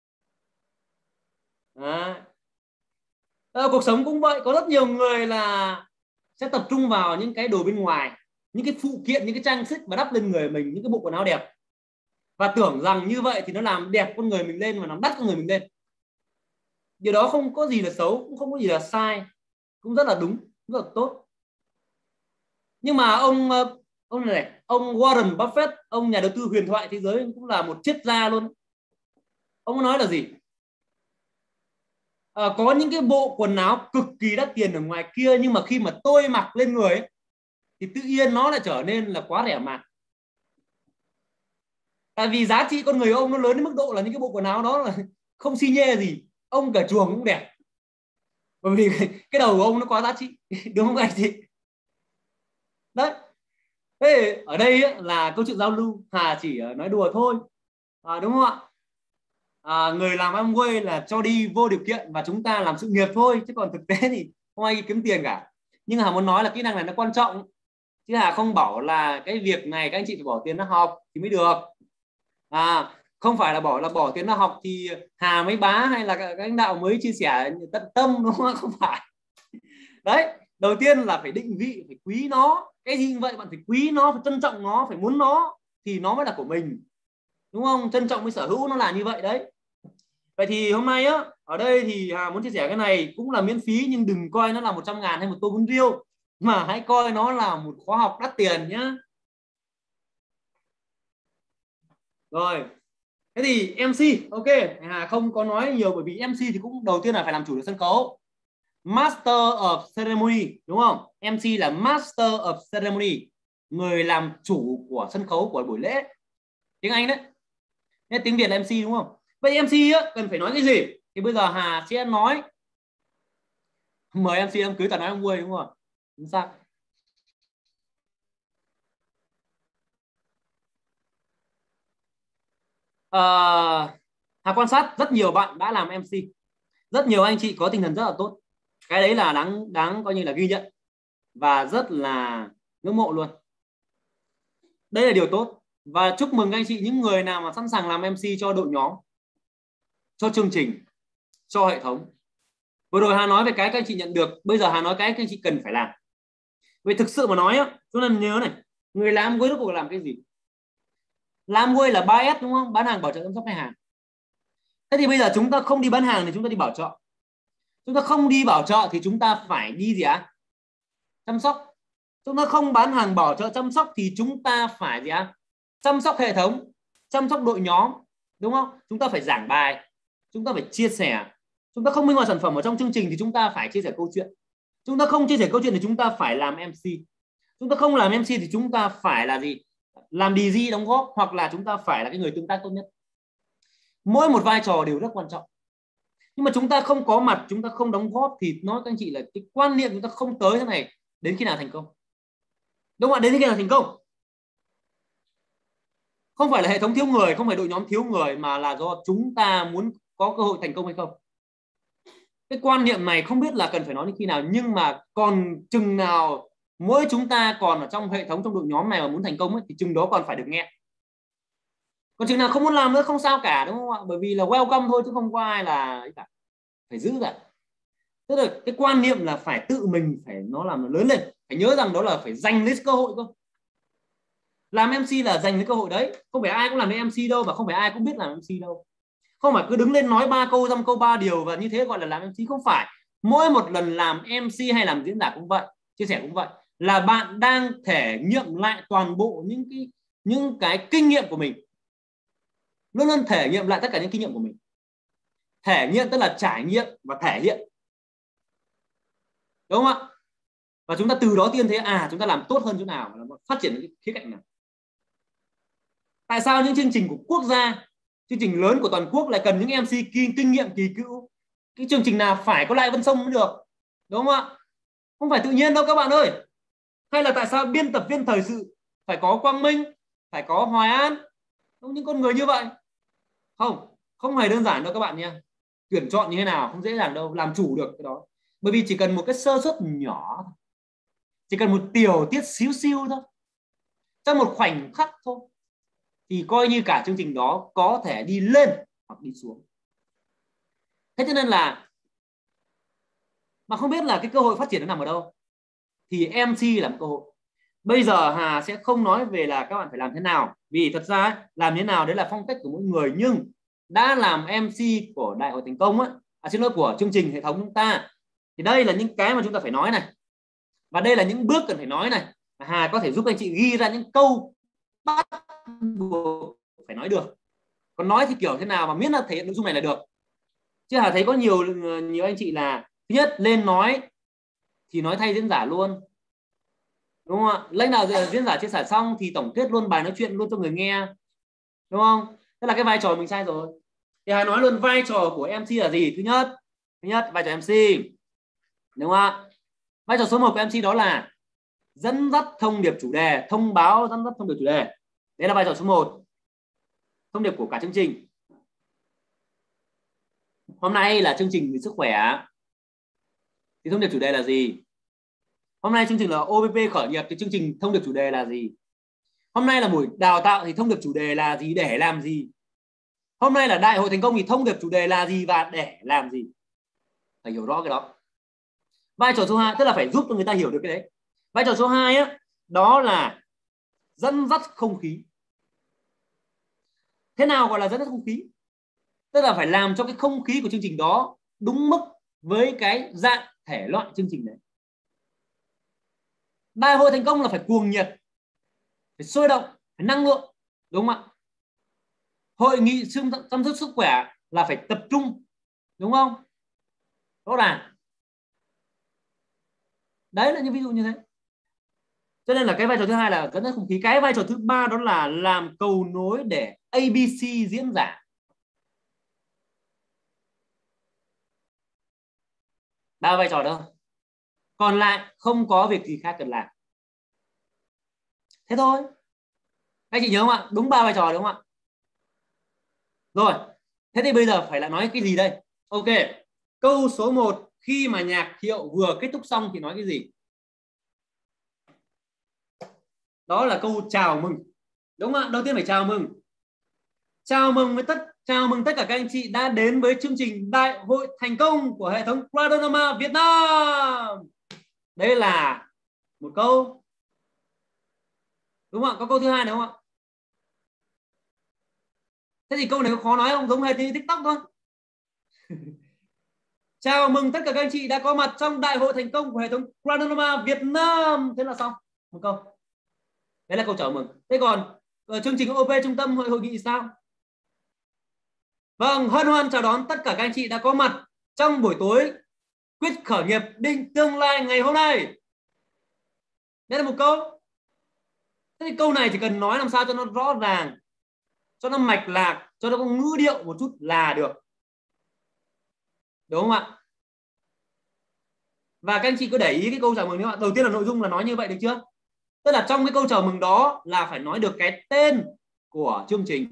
Cuộc sống cũng vậy, có rất nhiều người là sẽ tập trung vào những cái đồ bên ngoài, những cái phụ kiện, những cái trang sức mà đắp lên người mình, những cái bộ quần áo đẹp, và tưởng rằng như vậy thì nó làm đẹp con người mình lên và làm đắt con người mình lên. Điều đó không có gì là xấu, cũng không có gì là sai, cũng rất là đúng, rất là tốt. Nhưng mà ông Warren Buffett, ông nhà đầu tư huyền thoại thế giới, cũng là một triết gia luôn. Ông nói là gì? Có những cái bộ quần áo cực kỳ đắt tiền ở ngoài kia, nhưng mà khi mà tôi mặc lên người ấy, thì tự nhiên nó lại trở nên là quá rẻ mạt. Tại vì giá trị con người ông nó lớn đến mức độ là những cái bộ quần áo đó là không xi nhê gì, ông cả chuồng cũng đẹp, bởi vì cái đầu của ông nó quá giá trị. Đúng không anh chị? Đấy. Thế ở đây ấy, là câu chuyện giao lưu, Hà chỉ nói đùa thôi, đúng không ạ? Người làm Amway là cho đi vô điều kiện, và chúng ta làm sự nghiệp thôi, chứ còn thực tế thì không ai kiếm tiền cả. Nhưng Hà muốn nói là kỹ năng này nó quan trọng, chứ Hà không bảo là cái việc này các anh chị phải bỏ tiền ra học thì mới được. Không phải là bỏ tiền ra học thì Hà mới bá, hay là các lãnh đạo mới chia sẻ tận tâm, đúng không? Không phải. Đấy, đầu tiên là phải định vị, phải quý nó. Cái gì cũng vậy, bạn phải quý nó, phải trân trọng nó, phải muốn nó thì nó mới là của mình, đúng không? Trân trọng với sở hữu, nó là như vậy đấy. Vậy thì hôm nay á, ở đây thì Hà muốn chia sẻ cái này cũng là miễn phí, nhưng đừng coi nó là 100.000 hay một tô bún riêu, mà hãy coi nó là một khóa học đắt tiền nhá. Rồi, thế thì MC, ok, Hà không có nói nhiều, bởi vì MC thì cũng đầu tiên là phải làm chủ được sân khấu. Master of Ceremony, đúng không? MC là Master of Ceremony, người làm chủ của sân khấu của buổi lễ. Tiếng Anh đấy. Nên tiếng Việt là MC, đúng không? Vậy MC á, cần phải nói cái gì? Thì bây giờ Hà sẽ nói. Mời MC đám cưới toàn nói ông vui, đúng không? Chính xác. Hà quan sát rất nhiều bạn đã làm MC, rất nhiều anh chị có tinh thần rất là tốt. Cái đấy là đáng coi như là ghi nhận và rất là ngưỡng mộ luôn. Đây là điều tốt, và chúc mừng anh chị, những người nào mà sẵn sàng làm MC cho đội nhóm, cho chương trình, cho hệ thống. Vừa rồi Hà nói về cái các anh chị nhận được, bây giờ Hà nói cái các anh chị cần phải làm. Vậy thực sự mà nói á, chúng ta nhớ này, người làm Amway rốt cuộc làm cái gì? Làm Amway là 3S, đúng không? Bán hàng, bảo trợ, chăm sóc khách hàng. Thế thì bây giờ chúng ta không đi bán hàng thì chúng ta đi bảo trợ. Chúng ta không đi bảo trợ thì chúng ta phải đi gì ạ? Chăm sóc. Chúng ta không bán hàng, bảo trợ, chăm sóc thì chúng ta phải gì ạ? Chăm sóc hệ thống, chăm sóc đội nhóm, đúng không? Chúng ta phải giảng bài, chúng ta phải chia sẻ. Chúng ta không minh họa sản phẩm ở trong chương trình thì chúng ta phải chia sẻ câu chuyện. Chúng ta không chia sẻ câu chuyện thì chúng ta phải làm MC. Chúng ta không làm MC thì chúng ta phải là gì? Làm DJ đóng góp, hoặc là chúng ta phải là cái người tương tác tốt nhất. Mỗi một vai trò đều rất quan trọng. Nhưng mà chúng ta không có mặt, chúng ta không đóng góp thì nói các anh chị là cái quan niệm chúng ta không tới thế này đến khi nào thành công. Đúng không ạ? Đến khi nào thành công? Không phải là hệ thống thiếu người, không phải đội nhóm thiếu người, mà là do chúng ta muốn có cơ hội thành công hay không. Cái quan niệm này không biết là cần phải nói đến khi nào, nhưng mà còn chừng nào mỗi chúng ta còn ở trong hệ thống, trong đội nhóm này mà muốn thành công ấy, thì chừng đó còn phải được nghe. Còn chừng nào không muốn làm nữa không sao cả, đúng không ạ? Bởi vì là welcome thôi chứ không có ai là cả. Phải giữ cả. Tức là cái quan niệm là phải tự mình phải nó làm nó lớn lên, phải nhớ rằng đó là phải giành lấy cơ hội cơ. Làm MC là giành lấy cơ hội đấy, không phải ai cũng làm MC đâu, và không phải ai cũng biết làm MC đâu. Không phải cứ đứng lên nói 3 câu, 5 câu 3 điều và như thế gọi là làm MC. Không phải. Mỗi một lần làm MC hay làm diễn giả cũng vậy, chia sẻ cũng vậy, là bạn đang thể nghiệm lại toàn bộ những cái kinh nghiệm của mình. Luôn luôn thể nghiệm lại tất cả những kinh nghiệm của mình. Thể nghiệm tức là trải nghiệm và thể hiện, đúng không ạ? Và chúng ta từ đó tiên thấy chúng ta làm tốt hơn chỗ nào, phát triển cái khía cạnh nào. Tại sao những chương trình của quốc gia, chương trình lớn của toàn quốc lại cần những MC kinh nghiệm kỳ cựu? Cái chương trình nào phải có Lại Vân Sông mới được, đúng không ạ? Không phải tự nhiên đâu các bạn ơi. Hay là tại sao biên tập viên thời sự phải có Quang Minh, phải có Hoài An, không, những con người như vậy? Không hề đơn giản đâu các bạn nha. Tuyển chọn như thế nào không dễ dàng đâu, làm chủ được cái đó. Bởi vì chỉ cần một cái sơ suất nhỏ, chỉ cần một tiểu tiết xíu xiu thôi, trong một khoảnh khắc thôi, thì coi như cả chương trình đó có thể đi lên hoặc đi xuống. Thế cho nên là mà không biết là cái cơ hội phát triển nó nằm ở đâu, thì MC là một cơ hội. Bây giờ Hà sẽ không nói về là các bạn phải làm thế nào, vì thật ra làm thế nào đấy là phong cách của mỗi người, nhưng đã làm MC của Đại hội Thành Công á, xin lỗi, của chương trình hệ thống chúng ta, thì đây là những cái mà chúng ta phải nói này, và đây là những bước cần phải nói này. Hà có thể giúp anh chị ghi ra những câu bắt buộc phải nói được. Còn nói thì kiểu thế nào mà miễn là thể hiện nội dung này là được. Chứ Hà thấy có nhiều anh chị là thứ nhất lên nói thì nói thay diễn giả luôn, đúng không ạ? Lãnh đạo diễn giả chia sẻ xong thì tổng kết luôn bài nói chuyện luôn cho người nghe, đúng không? Thế là cái vai trò mình sai rồi. Thì Hà nói luôn vai trò của MC là gì. Thứ nhất vai trò MC, đúng không ạ? Vai trò số 1 của MC đó là dẫn dắt thông điệp chủ đề, thông báo dẫn dắt thông điệp chủ đề. Đấy là vai trò số 1, thông điệp của cả chương trình. Hôm nay là chương trình về sức khỏe thì thông điệp chủ đề là gì? Hôm nay chương trình là OPP khởi nghiệp thì chương trình thông điệp chủ đề là gì? Hôm nay là buổi đào tạo thì thông điệp chủ đề là gì, để làm gì? Hôm nay là Đại hội Thành Công thì thông điệp chủ đề là gì và để làm gì? Phải hiểu rõ cái đó. Vai trò số 2 tức là phải giúp cho người ta hiểu được cái đấy. Vai trò số 2 á, đó là dẫn dắt không khí. Thế nào gọi là dẫn dắt không khí? Tức là phải làm cho cái không khí của chương trình đó đúng mức với cái dạng thể loại chương trình đấy. Đại hội Thành Công là phải cuồng nhiệt, phải sôi động, phải năng lượng, đúng không ạ? Hội nghị chăm sóc sức khỏe là phải tập trung, đúng không? Rõ ràng. Đấy là những ví dụ như thế. Cho nên là cái vai trò thứ hai là dẫn dắt không khí. Cái vai trò thứ ba đó là làm cầu nối để ABC diễn giả. Ba vai trò đó, còn lại không có việc gì khác cần làm. Thế thôi. Các chị nhớ không ạ? Đúng ba vai trò đúng không ạ? Rồi, thế thì bây giờ phải lại nói cái gì đây? Ok, câu số 1, khi mà nhạc hiệu vừa kết thúc xong thì nói cái gì? Đó là câu chào mừng, đúng không ạ? Đầu tiên phải chào mừng. Chào mừng tất cả các anh chị đã đến với chương trình Đại hội Thành Công của hệ thống Radionama Việt Nam. Đây là một câu, đúng không ạ? Có câu thứ hai đúng không ạ? Thế thì câu này có khó nói không? Giống hệt như TikTok thôi. Chào mừng tất cả các anh chị đã có mặt trong Đại hội Thành Công của hệ thống Radionama Việt Nam. Thế là xong một câu. Đấy là câu chào mừng. Thế còn chương trình OP trung tâm hội nghị sao? Vâng, hân hoan chào đón tất cả các anh chị đã có mặt trong buổi tối quyết khởi nghiệp định tương lai ngày hôm nay. Đây là một câu. Thế thì câu này chỉ cần nói làm sao cho nó rõ ràng, cho nó mạch lạc, cho nó có ngữ điệu một chút là được. đúng không ạ? Và các anh chị cứ để ý cái câu chào mừng đấy ạ. Đầu tiên là nội dung là nói như vậy được chưa? Tức là trong cái câu chào mừng đó là phải nói được cái tên của chương trình,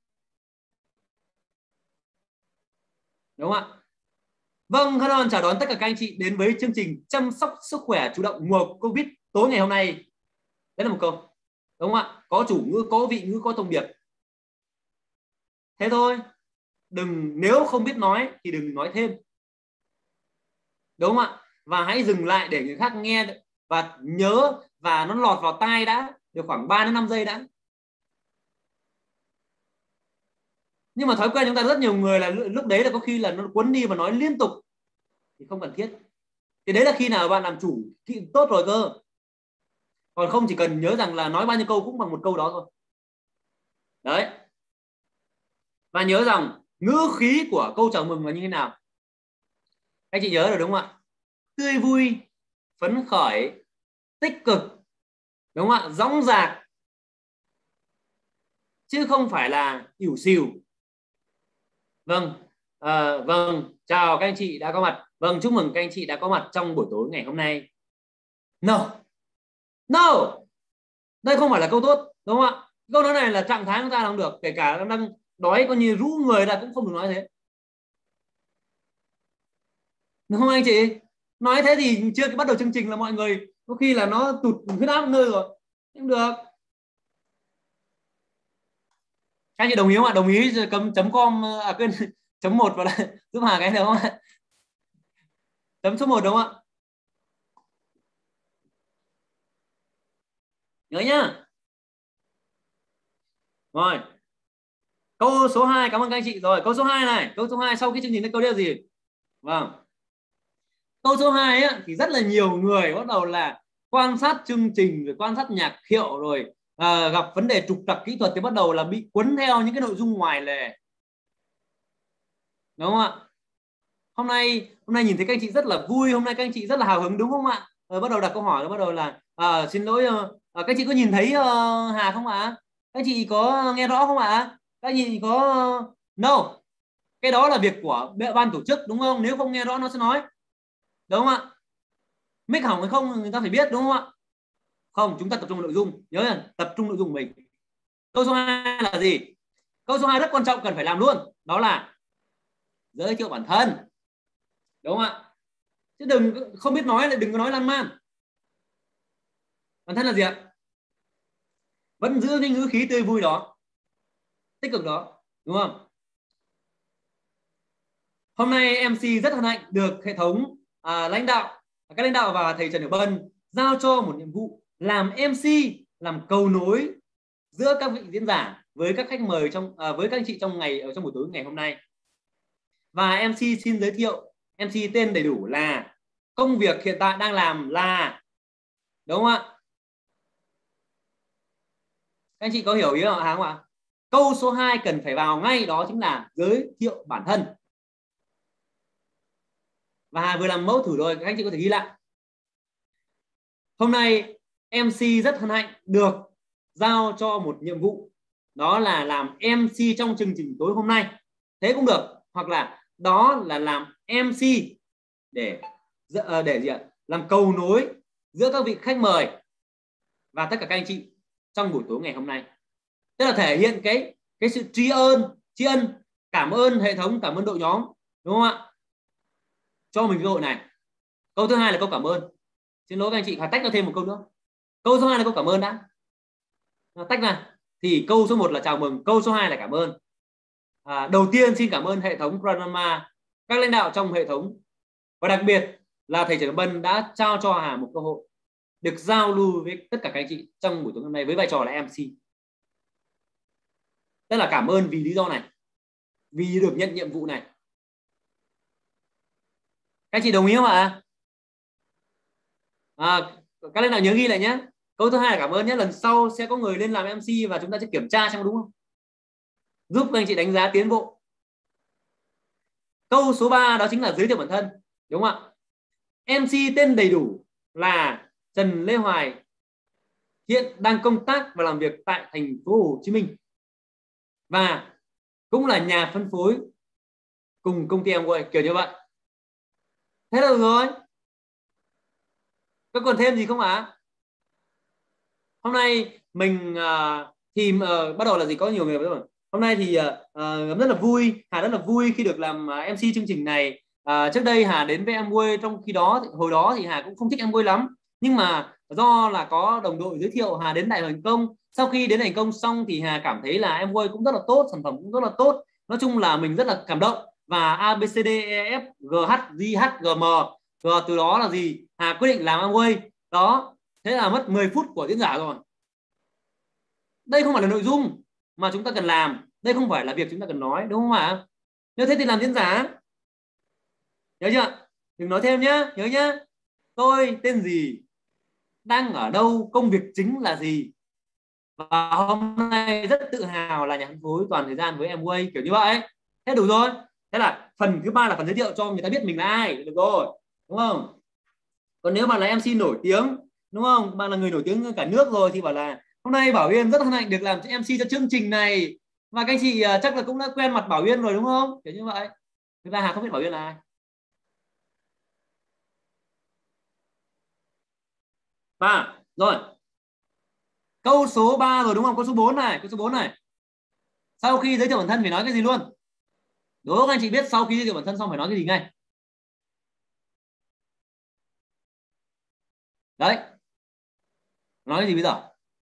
đúng không ạ? Vâng, hello, chào đón tất cả các anh chị đến với chương trình chăm sóc sức khỏe chủ động mùa Covid tối ngày hôm nay. Đấy là một câu, đúng không ạ? Có chủ ngữ, có vị ngữ, có thông điệp. Thế thôi. Đừng, nếu không biết nói thì đừng nói thêm, đúng không ạ? Và hãy dừng lại để người khác nghe và nhớ, và nó lọt vào tai đã được khoảng 3 đến 5 giây đã. Nhưng mà thói quen chúng ta rất nhiều người là lúc đấy là có khi là nó cuốn đi và nói liên tục thì không cần thiết. Thì đấy là khi nào bạn làm chủ thì tốt rồi cơ. Còn không chỉ cần nhớ rằng là nói bao nhiêu câu cũng bằng một câu đó thôi. Đấy. Và nhớ rằng ngữ khí của câu chào mừng là như thế nào. Anh chị nhớ rồi đúng không ạ? Tươi vui, phấn khởi, tích cực, đúng không ạ? Dõng dạc, chứ không phải là ỉu xìu. Vâng, vâng, chào các anh chị đã có mặt. Vâng, chúc mừng các anh chị đã có mặt trong buổi tối ngày hôm nay. No, no, đây không phải là câu tốt, đúng không ạ? Câu nói này là trạng thái chúng ta không được, kể cả đang đói có như rũ người ra cũng không được nói thế, đúng không anh chị? Nói thế thì chưa bắt đầu chương trình là mọi người có khi là nó tụt huyết áp nơi rồi, không được. Các anh chị đồng ý không ạ? Đồng ý cấm chấm com, quên chấm 1 vào đây giúp Hà cái được không ạ? Chấm số 1 đúng không ạ? Nhớ nhá. Rồi, câu số 2, cảm ơn các anh chị. Rồi, câu số 2 này, câu số 2 sau khi chương trình đến câu điều gì? Vâng. Câu số 2 á, thì rất là nhiều người bắt đầu là quan sát chương trình rồi quan sát nhạc hiệu rồi gặp vấn đề trục trặc kỹ thuật thì bắt đầu là bị cuốn theo những cái nội dung ngoài lề, đúng không ạ? Hôm nay nhìn thấy các anh chị rất là vui, hôm nay các anh chị rất là hào hứng, đúng không ạ? Rồi bắt đầu đặt câu hỏi, rồi bắt đầu là xin lỗi, các anh chị có nhìn thấy Hà không ạ? Các anh chị có nghe rõ không ạ? Các anh chị có no, cái đó là việc của ban tổ chức, đúng không? Nếu không nghe rõ nó sẽ nói, đúng không ạ? Mic hỏng hay không người ta phải biết, đúng không ạ? Không, chúng ta tập trung vào nội dung, nhớ là tập trung nội dung của mình. Câu số 2 là gì? Câu số 2 rất quan trọng, cần phải làm luôn, đó là giới thiệu bản thân, đúng không ạ? Chứ đừng không biết nói lại đừng có nói lan man. Bản thân là gì ạ? Vẫn giữ cái ngữ khí tươi vui đó, tích cực đó, đúng không? Hôm nay MC rất hân hạnh được hệ thống lãnh đạo, các lãnh đạo và thầy Trần Hiểu Bân giao cho một nhiệm vụ làm MC, làm cầu nối giữa các vị diễn giả với các khách mời với các anh chị trong buổi tối ngày hôm nay. Và MC xin giới thiệu, MC tên đầy đủ là, công việc hiện tại đang làm là, đúng không ạ? Các anh chị có hiểu ý không ạ? Câu số 2 cần phải vào ngay, đó chính là giới thiệu bản thân. Và Hà vừa làm mẫu thử rồi, các anh chị có thể ghi lại. Hôm nay MC rất hân hạnh được giao cho một nhiệm vụ, đó là làm MC trong chương trình tối hôm nay. Thế cũng được, hoặc là đó là làm MC để gì ạ? Làm cầu nối giữa các vị khách mời và tất cả các anh chị trong buổi tối ngày hôm nay. Tức là thể hiện cái sự tri ân, cảm ơn hệ thống, cảm ơn đội nhóm, đúng không ạ? Cho mình cơ hội này. Câu thứ hai là câu cảm ơn. Xin lỗi các anh chị, phải tách ra thêm một câu nữa. Câu số 2 là câu cảm ơn đã. Tách ra. Thì câu số 1 là chào mừng, câu số 2 là cảm ơn. Đầu tiên xin cảm ơn hệ thống Pranama, các lãnh đạo trong hệ thống, và đặc biệt là thầy Trần Bân đã trao cho Hà một cơ hội được giao lưu với tất cả các anh chị trong buổi tối hôm nay với vai trò là MC. Rất là cảm ơn vì lý do này, vì được nhận nhiệm vụ này. Các anh chị đồng ý không ạ? Các lãnh đạo nhớ ghi lại nhé. Câu thứ hai là cảm ơn nhé, lần sau sẽ có người lên làm MC và chúng ta sẽ kiểm tra xem có đúng không, giúp các anh chị đánh giá tiến bộ. Câu số 3 đó chính là giới thiệu bản thân, đúng không ạ? MC tên đầy đủ là Trần Lê Hoài, hiện đang công tác và làm việc tại thành phố Hồ Chí Minh và cũng là nhà phân phối cùng công ty Amway, kiểu như vậy. Thế là được rồi. Có còn thêm gì không ạ? Hôm nay mình thì bắt đầu là gì, có nhiều người rồi. Hôm nay thì rất là vui, Hà rất là vui khi được làm MC chương trình này. Trước đây Hà đến với Amway, trong khi đó hồi đó thì Hà cũng không thích Amway lắm, nhưng mà do là có đồng đội giới thiệu Hà đến Đại Thành Công. Sau khi đến Thành Công xong thì Hà cảm thấy là Amway cũng rất là tốt, sản phẩm cũng rất là tốt. Nói chung là mình rất là cảm động, và A B C D E F G H G H G M, rồi từ đó là gì, Hà quyết định làm Amway đó. Thế là mất 10 phút của diễn giả rồi. Đây không phải là nội dung mà chúng ta cần làm, đây không phải là việc chúng ta cần nói, đúng không ạ? Nếu thế thì làm diễn giả, nhớ chưa? Đừng nói thêm nhá, nhớ nhá. Tôi tên gì, đang ở đâu, công việc chính là gì, và hôm nay rất tự hào là nhà phân phối toàn thời gian với Amway, kiểu như vậy. Thế đủ rồi. Thế là phần thứ ba là phần giới thiệu cho người ta biết mình là ai, được rồi, đúng không? Còn nếu bạn là MC nổi tiếng, đúng không, bạn là người nổi tiếng cả nước rồi, thì bảo là hôm nay Bảo Uyên rất hân hạnh được làm MC cho chương trình này, và các anh chị chắc là cũng đã quen mặt Bảo Uyên rồi, đúng không, kiểu như vậy. Thực ra Hà không biết Bảo Uyên là ai. Và rồi, câu số 3 rồi đúng không, câu số 4 này, câu số 4 này. Sau khi giới thiệu bản thân phải nói cái gì luôn? Đố các anh chị biết sau khi giới thiệu bản thân xong phải nói cái gì ngay. Đấy, nói cái gì bây giờ?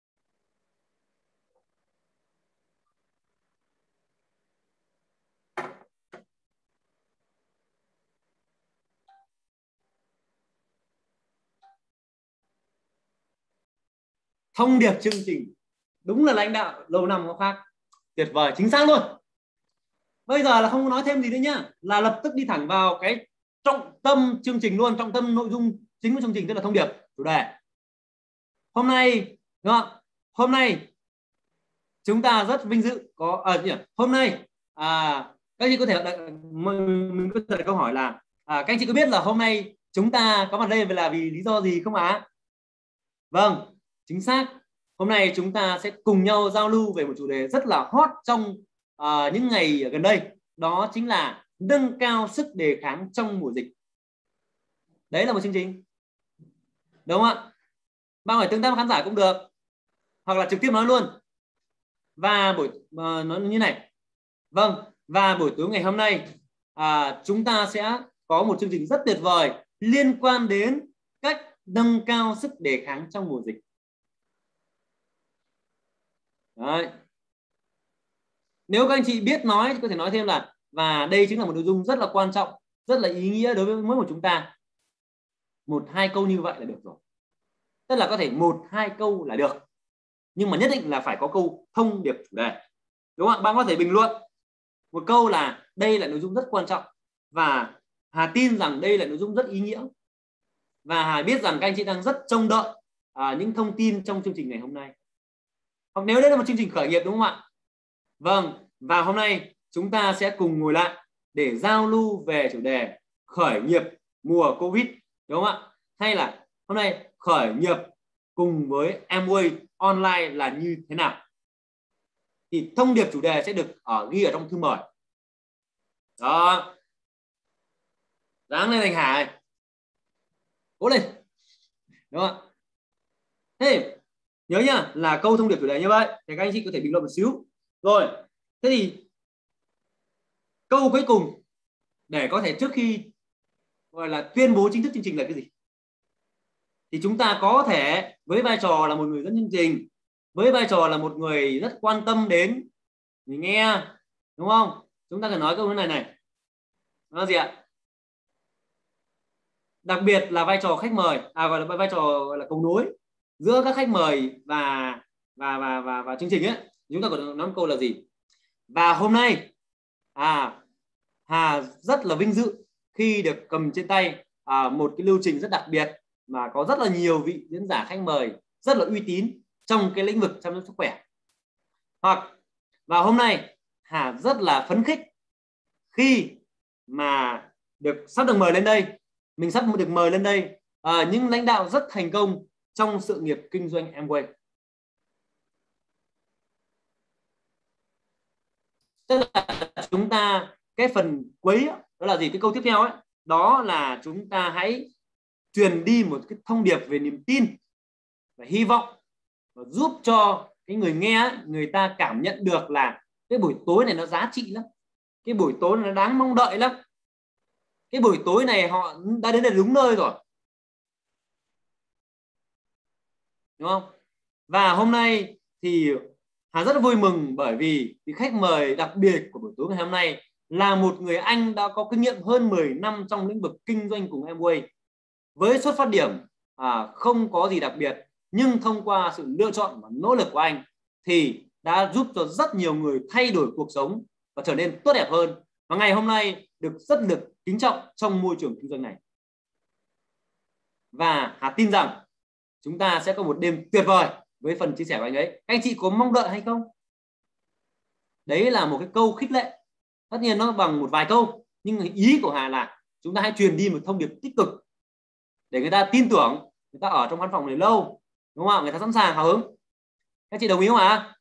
Thông điệp chương trình. Đúng là lãnh đạo lâu năm có khác. Tuyệt vời, chính xác luôn. Bây giờ là không nói thêm gì nữa nhá, là lập tức đi thẳng vào cái trọng tâm chương trình luôn, trọng tâm nội dung chính của chương trình, tức là thông điệp, chủ đề. Hôm nay, đúng không? Hôm nay chúng ta rất vinh dự có hôm nay các chị có thể mình có thể đặt câu hỏi là các anh chị có biết là hôm nay chúng ta có mặt đây là vì lý do gì không ạ? Vâng, chính xác. Hôm nay chúng ta sẽ cùng nhau giao lưu về một chủ đề rất là hot trong những ngày gần đây. Đó chính là nâng cao sức đề kháng trong mùa dịch. Đấy là một chương trình, đúng không ạ? Bạn hỏi tương tác với khán giả cũng được, hoặc là trực tiếp nói luôn. Và nói như này. Vâng, và buổi tối ngày hôm nay chúng ta sẽ có một chương trình rất tuyệt vời liên quan đến cách nâng cao sức đề kháng trong mùa dịch. Đấy. Nếu các anh chị biết nói thì có thể nói thêm là, và đây chính là một nội dung rất là quan trọng, rất là ý nghĩa đối với mỗi một chúng ta. 1-2 câu như vậy là được rồi. Tức là có thể 1-2 câu là được, nhưng mà nhất định là phải có câu thông điệp chủ đề, đúng không ạ? Bạn có thể bình luận một câu là đây là nội dung rất quan trọng, và Hà tin rằng đây là nội dung rất ý nghĩa, và Hà biết rằng các anh chị đang rất trông đợi những thông tin trong chương trình ngày hôm nay. Hoặc nếu đây là một chương trình khởi nghiệp, đúng không ạ? Vâng, và hôm nay chúng ta sẽ cùng ngồi lại để giao lưu về chủ đề khởi nghiệp mùa Covid, đúng không ạ? Hay là hôm nay khởi nghiệp cùng với Amway online là như thế nào? Thì thông điệp chủ đề sẽ được ghi ở trong thư mời. Đó. Dáng lên anh Hải. Cố lên. Đúng không ạ? Thế nhớ nhá, là câu thông điệp chủ đề như vậy thì các anh chị có thể bình luận một xíu. Rồi, thế thì câu cuối cùng để có thể trước khi gọi là tuyên bố chính thức chương trình là cái gì, thì chúng ta có thể với vai trò là một người dẫn chương trình, với vai trò là một người rất quan tâm đến người nghe, đúng không? Chúng ta cần nói câu này này, nó gì ạ? Đặc biệt là vai trò khách mời, gọi là vai trò gọi là cầu nối giữa các khách mời và chương trình ấy. Chúng ta còn nói một câu là gì? Và hôm nay Hà rất là vinh dự khi được cầm trên tay một cái lưu trình rất đặc biệt, mà có rất là nhiều vị diễn giả khách mời rất là uy tín trong cái lĩnh vực chăm sóc sức khỏe. Và hôm nay Hà rất là phấn khích khi mà sắp được mời lên đây, mình sắp được mời lên đây những lãnh đạo rất thành công trong sự nghiệp kinh doanh Amway. Tức là chúng ta cái phần cuối đó là gì, cái câu tiếp theo ấy, đó là chúng ta hãy truyền đi một cái thông điệp về niềm tin và hy vọng, và giúp cho cái người nghe, người ta cảm nhận được là cái buổi tối này nó giá trị lắm, cái buổi tối nó đáng mong đợi lắm, cái buổi tối này họ đã đến được đúng nơi rồi, đúng không? Và hôm nay thì Hà rất vui mừng bởi vì khách mời đặc biệt của buổi tối ngày hôm nay là một người anh đã có kinh nghiệm hơn 10 năm trong lĩnh vực kinh doanh cùng Amway. Với xuất phát điểm không có gì đặc biệt, nhưng thông qua sự lựa chọn và nỗ lực của anh thì đã giúp cho rất nhiều người thay đổi cuộc sống và trở nên tốt đẹp hơn. Và ngày hôm nay rất được kính trọng trong môi trường kinh doanh này. Và Hà tin rằng chúng ta sẽ có một đêm tuyệt vời với phần chia sẻ của anh ấy. Các anh chị có mong đợi hay không? Đấy là một cái câu khích lệ. Tất nhiên nó bằng một vài câu, nhưng ý của Hà là chúng ta hãy truyền đi một thông điệp tích cực để người ta tin tưởng, người ta ở trong văn phòng này lâu, đúng không ạ? Người ta sẵn sàng hào hứng. Các chị đồng ý không ạ?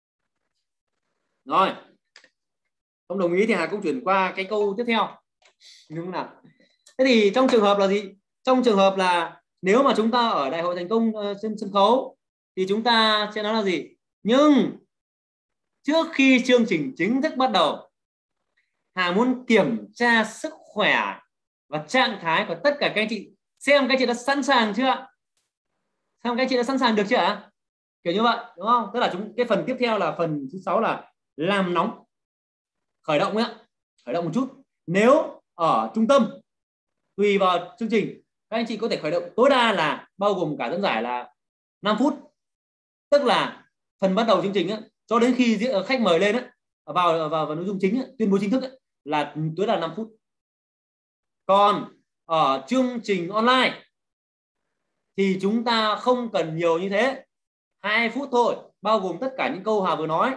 Rồi, không đồng ý thì Hà cũng chuyển qua cái câu tiếp theo, đúng không nào? Thế thì trong trường hợp là gì? Trong trường hợp là nếu mà chúng ta ở đại hội thành công trên sân khấu thì chúng ta sẽ nói là gì? Nhưng trước khi chương trình chính thức bắt đầu, Hà muốn kiểm tra sức khỏe và trạng thái của tất cả các anh chị, xem các chị đã sẵn sàng chưa? Xem các chị đã sẵn sàng được chưa ạ? Kiểu như vậy, đúng không? Tức là cái phần tiếp theo là phần thứ 6 là làm nóng, khởi động nhé, khởi động một chút. Nếu ở trung tâm, tùy vào chương trình, các anh chị có thể khởi động tối đa là bao gồm cả dẫn giải là 5 phút, tức là phần bắt đầu chương trình ấy, cho đến khi khách mời lên ấy, vào nội dung chính ấy, tuyên bố chính thức ấy, là tối đa 5 phút. Còn ở chương trình online thì chúng ta không cần nhiều như thế, 2 phút thôi, bao gồm tất cả những câu Hà vừa nói.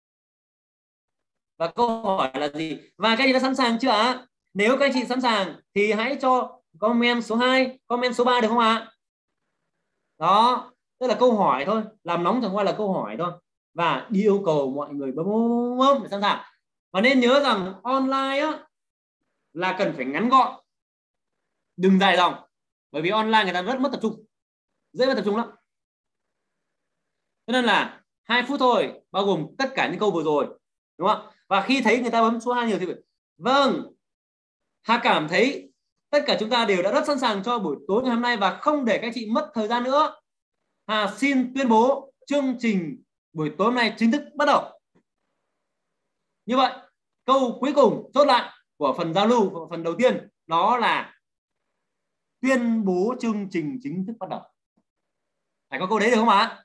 Và câu hỏi là gì? Và các anh chị đã sẵn sàng chưa ạ? Nếu các anh chị sẵn sàng thì hãy cho comment số 2, comment số 3 được không ạ? Đó, tức là câu hỏi thôi, làm nóng chẳng qua là câu hỏi thôi, và đi yêu cầu mọi người bấm để sẵn sàng. Và nên nhớ rằng online á là cần phải ngắn gọn, đừng dài dòng, bởi vì online người ta rất mất tập trung, dễ mất tập trung lắm. Cho nên là 2 phút thôi, bao gồm tất cả những câu vừa rồi, đúng không? Và khi thấy người ta bấm số 2 nhiều thì vâng, Hà cảm thấy tất cả chúng ta đều đã rất sẵn sàng cho buổi tối ngày hôm nay, và không để các chị mất thời gian nữa, Hà xin tuyên bố chương trình buổi tối hôm nay chính thức bắt đầu. Như vậy, câu cuối cùng chốt lại của phần giao lưu, của phần đầu tiên, đó là tuyên bố chương trình chính thức bắt đầu. Phải có câu đấy được không ạ?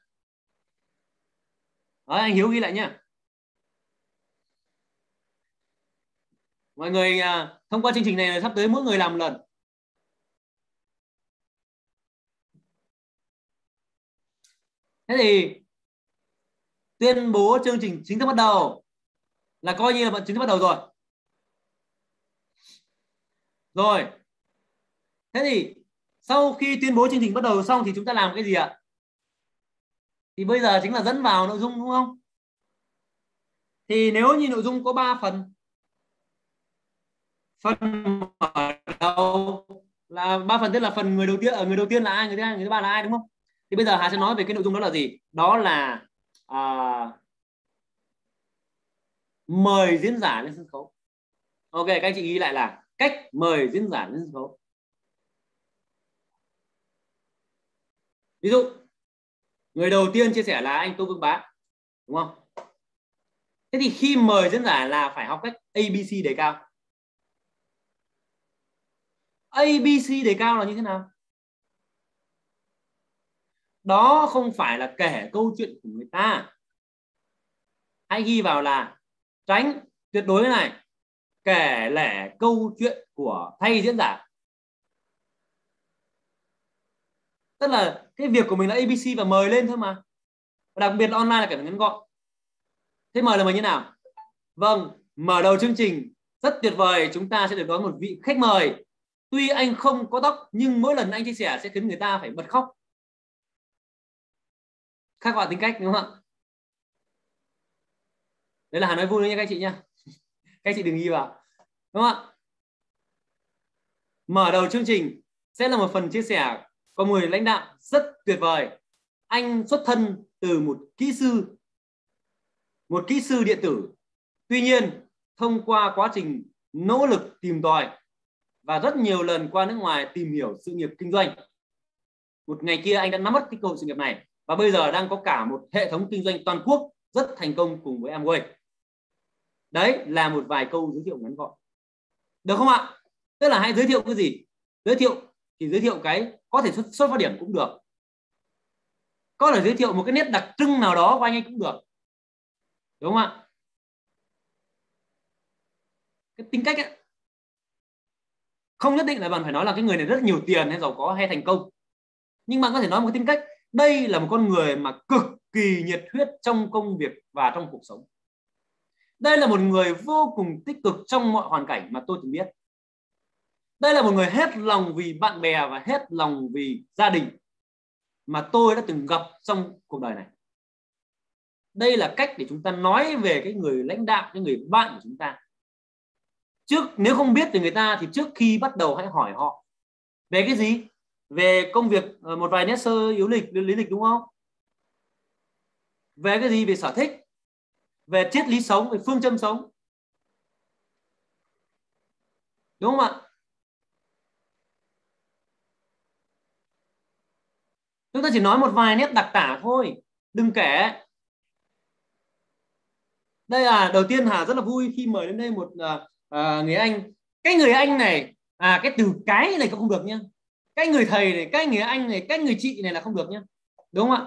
Đấy, anh Hiếu ghi lại nhé. Mọi người thông qua chương trình này sắp tới mỗi người làm một lần. Thế thì tuyên bố chương trình chính thức bắt đầu là coi như là bạn chính thức bắt đầu rồi. Rồi. Thế thì sau khi tuyên bố chương trình bắt đầu xong thì chúng ta làm cái gì ạ? Thì bây giờ chính là dẫn vào nội dung, đúng không? Thì nếu như nội dung có 3 phần. Phần mở đầu là 3 phần, tức là phần người đầu tiên là ai, người thứ hai, người thứ ba là ai, đúng không? Thì bây giờ Hà sẽ nói về cái nội dung đó là gì? Đó là mời diễn giả lên sân khấu. Ok, các anh chị ghi lại là cách mời diễn giả lên sân khấu. Ví dụ người đầu tiên chia sẻ là anh Tô Vương Bá, đúng không? Thế thì khi mời diễn giả là phải học cách ABC đề cao. ABC đề cao là như thế nào? Đó không phải là kể câu chuyện của người ta. Hãy ghi vào là tránh tuyệt đối này, kể lể câu chuyện của thay diễn giả. Tức là cái việc của mình là ABC và mời lên thôi mà. Đặc biệt là online là phải ngắn gọn. Thế mời là mời như nào? Vâng, mở đầu chương trình rất tuyệt vời, chúng ta sẽ được đón một vị khách mời. Tuy anh không có tóc nhưng mỗi lần anh chia sẻ sẽ khiến người ta phải bật khóc. Khác họa tính cách, đúng không ạ? Đấy là Hà nói vui nha các chị nha. Các chị đừng ghi vào, đúng không ạ? Mở đầu chương trình sẽ là một phần chia sẻ của một người lãnh đạo rất tuyệt vời. Anh xuất thân từ một kỹ sư điện tử. Tuy nhiên, thông qua quá trình nỗ lực tìm tòi và rất nhiều lần qua nước ngoài tìm hiểu sự nghiệp kinh doanh, một ngày kia anh đã nắm bắt cái cơ hội sự nghiệp này và bây giờ đang có cả một hệ thống kinh doanh toàn quốc rất thành công cùng với Amway. Đấy là một vài câu giới thiệu ngắn gọn, được không ạ? Tức là hãy giới thiệu cái gì? Giới thiệu thì giới thiệu cái có thể xuất phát điểm cũng được, có thể giới thiệu một cái nét đặc trưng nào đó của anh ấy cũng được, đúng không ạ? Cái tính cách ấy, không nhất định là bạn phải nói là cái người này rất nhiều tiền hay giàu có hay thành công, nhưng bạn có thể nói một cái tính cách, đây là một con người mà cực kỳ nhiệt huyết trong công việc và trong cuộc sống. Đây là một người vô cùng tích cực trong mọi hoàn cảnh mà tôi từng biết. Đây là một người hết lòng vì bạn bè và hết lòng vì gia đình mà tôi đã từng gặp trong cuộc đời này. Đây là cách để chúng ta nói về cái người lãnh đạo, cái người bạn của chúng ta. Nếu không biết về người ta thì trước khi bắt đầu hãy hỏi họ về cái gì? Về công việc, một vài nét sơ yếu lý lịch, đúng không? Về cái gì? Về sở thích, về triết lý sống, về phương châm sống, đúng không ạ? Chúng ta chỉ nói một vài nét đặc tả thôi, đừng kể. Đây là đầu tiên Hà rất là vui khi mời đến đây một người anh. Cái người anh này, cái từ cái này không được nhá. Cái người thầy này, cái người anh này, cái người chị này là không được nhá, đúng không ạ?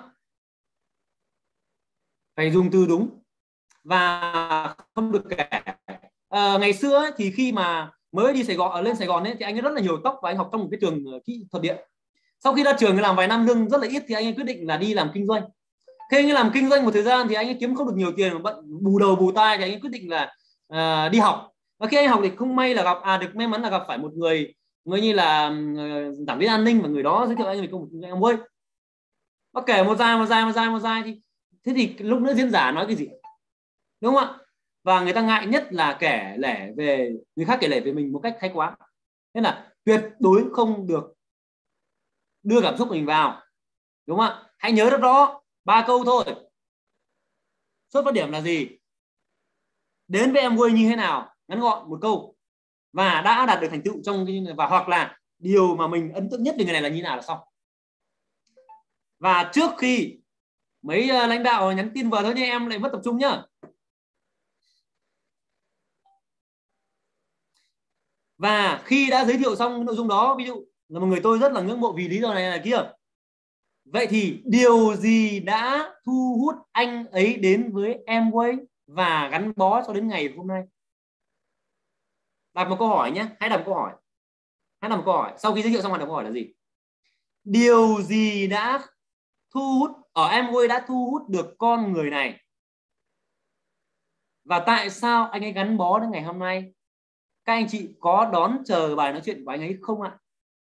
Phải dùng từ đúng và không được kể. Ngày xưa ấy, thì khi mà mới đi Sài Gòn, lên Sài Gòn ấy, thì anh ấy rất là nhiều tóc và anh học trong một cái trường kỹ thuật điện. Sau khi ra trường làm vài năm lương rất là ít thì anh ấy quyết định là đi làm kinh doanh. Khi anh ấy làm kinh doanh một thời gian thì anh ấy kiếm không được nhiều tiền mà bận bù đầu bù tai thì anh ấy quyết định là đi học. Và khi anh học thì không may là được may mắn là gặp phải một người như là giảng viên an ninh, và người đó giới thiệu anh về công việc kinh doanh Amway. Nó kể một dài thì thế thì lúc nữa diễn giả nói cái gì, đúng không ạ? Và người ta ngại nhất là kể lể về người khác, kể lể về mình một cách thái quá, nên là tuyệt đối không được đưa cảm xúc của mình vào, đúng không ạ? Hãy nhớ rất rõ 3 câu thôi. Xuất phát điểm là gì? Đến với Amway như thế nào? Ngắn gọn một câu. Và đã đạt được thành tựu trong cái, và hoặc là điều mà mình ấn tượng nhất về người này là như nào là xong. Và trước khi mấy lãnh đạo nhắn tin vào thôi nha, em lại mất tập trung nhá. Và khi đã giới thiệu xong nội dung đó, ví dụ là một người tôi rất là ngưỡng mộ vì lý do này kia, vậy thì điều gì đã thu hút anh ấy đến với Amway và gắn bó cho đến ngày hôm nay? Đặt một câu hỏi nhé, hãy đặt một câu hỏi. Sau khi giới thiệu xong đặt câu hỏi là gì? Điều gì đã thu hút ở Amway, đã thu hút được con người này, và tại sao anh ấy gắn bó đến ngày hôm nay? Các anh chị có đón chờ bài nói chuyện của anh ấy không ạ?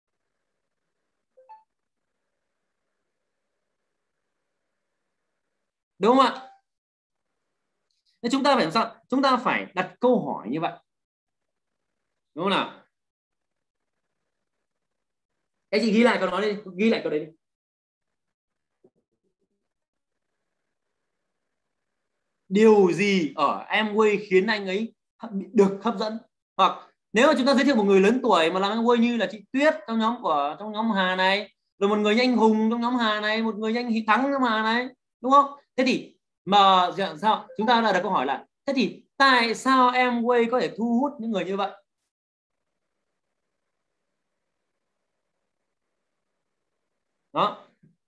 Đúng không ạ? Nên chúng ta phải làm sao? Chúng ta phải đặt câu hỏi như vậy, đúng không nào? Các chị ghi lại câu nói đi, ghi lại câu đấy đi. Điều gì ở Amway khiến anh ấy được hấp dẫn? Hoặc nếu mà chúng ta giới thiệu một người lớn tuổi mà làm Amway như là chị Tuyết trong nhóm Hà này, rồi một người như anh Hùng trong nhóm Hà này, một người như anh Thắng trong Hà này, đúng không? Thế thì mà sao chúng ta đã đặt câu hỏi là thế thì tại sao Amway có thể thu hút những người như vậy? Đó,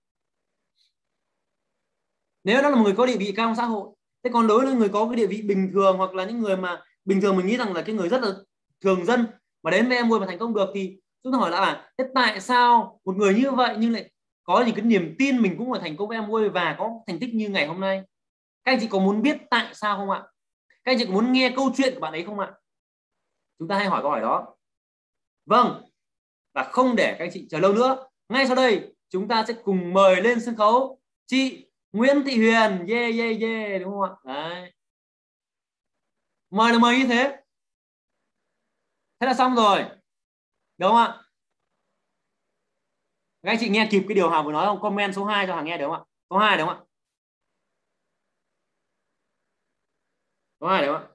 nếu đó là một người có địa vị cao trong xã hội. Thế còn đối với người có cái địa vị bình thường, hoặc là những người mà bình thường mình nghĩ rằng là cái người rất là thường dân mà đến với Amway mà thành công được, thì chúng ta hỏi là thế tại sao một người như vậy nhưng lại có những cái niềm tin mình cũng là thành công với Amway và có thành tích như ngày hôm nay? Các anh chị có muốn biết tại sao không ạ? Các anh chị có muốn nghe câu chuyện của bạn ấy không ạ? Chúng ta hãy hỏi câu hỏi đó. Vâng, và không để các anh chị chờ lâu nữa, ngay sau đây chúng ta sẽ cùng mời lên sân khấu chị Nguyễn Thị Huyền. Yeah yeah yeah, đúng không ạ? Đấy, mời là mời như thế. Thế là xong rồi. Đúng không ạ? Các anh chị nghe kịp cái điều Hào vừa nói không? Comment số 2 cho Hằng nghe được không ạ? Số 2 đúng không ạ? Số 2 đúng không ạ?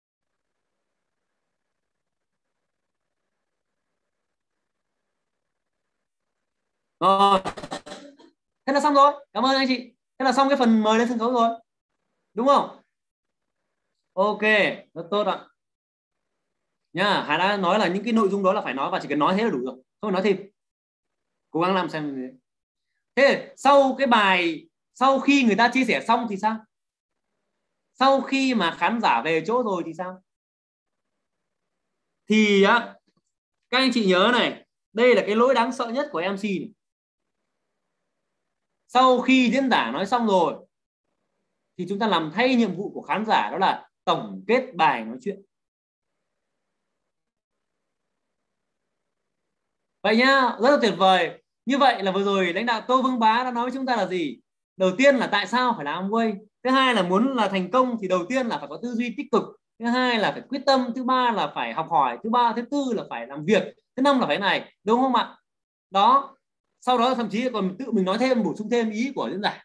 Rồi, thế là xong rồi. Cảm ơn anh chị. Thế là xong cái phần mời lên sân khấu rồi. Đúng không? Ok, rất tốt ạ. Nhá, Hà đã nói là những cái nội dung đó là phải nói và chỉ cần nói thế là đủ rồi. Không nói thêm. Cố gắng làm xem. Thế sau cái bài, sau khi người ta chia sẻ xong thì sao? Sau khi mà khán giả về chỗ rồi thì sao? Thì á, các anh chị nhớ này, đây là cái lỗi đáng sợ nhất của MC này. Sau khi diễn giả nói xong rồi thì chúng ta làm thay nhiệm vụ của khán giả, đó là tổng kết bài nói chuyện. Vậy nhá, rất là tuyệt vời. Như vậy là vừa rồi lãnh đạo Tô Vương Bá đã nói với chúng ta là gì? Đầu tiên là tại sao phải làm Amway. Thứ hai là muốn là thành công thì đầu tiên là phải có tư duy tích cực. Thứ hai là phải quyết tâm. Thứ ba là phải học hỏi. Thứ tư là phải làm việc. Thứ năm là phải này. Đúng không ạ? Đó. Sau đó thậm chí còn tự mình nói thêm, bổ sung thêm ý của diễn giả.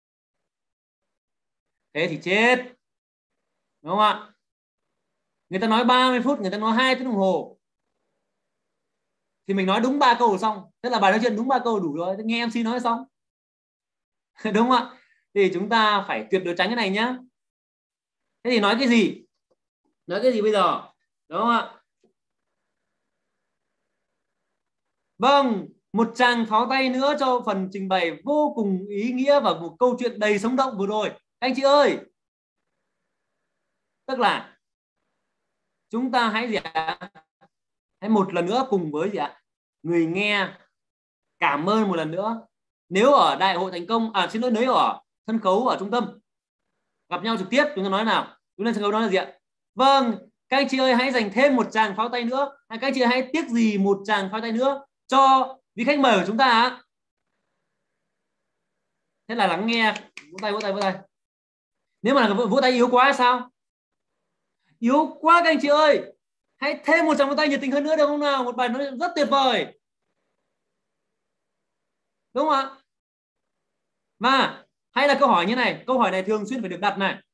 Thế thì chết. Đúng không ạ? Người ta nói 30 phút, người ta nói 2 tiếng đồng hồ. Thì mình nói đúng 3 câu xong. Thế là bài nói chuyện đúng 3 câu đủ rồi. Nghe MC nói xong. Đúng không ạ? Thì chúng ta phải tuyệt đối tránh cái này nhá. Thế thì nói cái gì? Nói cái gì bây giờ? Đúng không ạ? Vâng, một tràng pháo tay nữa cho phần trình bày vô cùng ý nghĩa và một câu chuyện đầy sống động vừa rồi. Anh chị ơi, tức là chúng ta hãy gì ạ? Hãy một lần nữa cùng với gì ạ? Người nghe cảm ơn một lần nữa. Nếu ở đại hội thành công, xin lỗi, nếu ở sân khấu ở trung tâm gặp nhau trực tiếp, chúng ta nói nào? Chúng lên sân khấu nói là gì ạ? Vâng, các anh chị ơi hãy dành thêm một tràng pháo tay nữa. Các anh chị hãy tiếc gì một tràng pháo tay nữa cho vị khách mời của chúng ta ạ. Thế là lắng nghe, vỗ tay, vỗ tay, vỗ tay. Nếu mà vỗ tay yếu quá sao? Yếu quá các anh chị ơi, hãy thêm một tràng vỗ tay nhiệt tình hơn nữa được không nào? Một bài nói rất tuyệt vời, đúng không ạ? Và hay là câu hỏi như này, câu hỏi này thường xuyên phải được đặt này.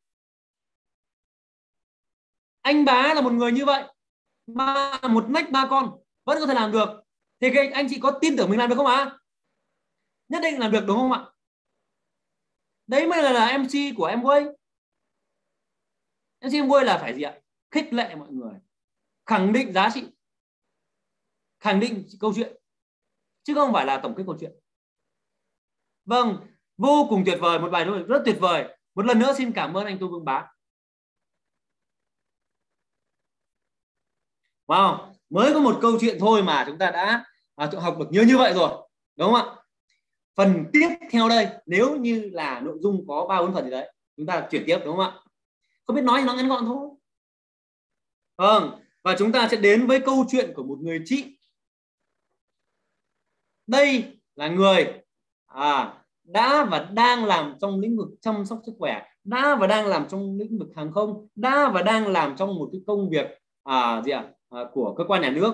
Anh Bá là một người như vậy, một nách ba con vẫn có thể làm được, thì các anh chị có tin tưởng mình làm được không ạ? Nhất định làm được đúng không ạ? Đấy mới là MC của Amway. MC Amway là phải gì ạ? Khích lệ mọi người, khẳng định giá trị, khẳng định câu chuyện, chứ không phải là tổng kết câu chuyện. Vâng, vô cùng tuyệt vời, một bài rất tuyệt vời. Một lần nữa xin cảm ơn anh Tô Vương Bá. Wow, mới có một câu chuyện thôi mà chúng ta đã học được như vậy rồi, đúng không ạ? Phần tiếp theo đây, nếu như là nội dung có 3-4 phần gì đấy, chúng ta chuyển tiếp, đúng không ạ? Không biết nói thì nó ngắn gọn thôi. Vâng, và chúng ta sẽ đến với câu chuyện của một người chị. Đây là người đã và đang làm trong lĩnh vực chăm sóc sức khỏe, đã và đang làm trong lĩnh vực hàng không, đã và đang làm trong một cái công việc của cơ quan nhà nước.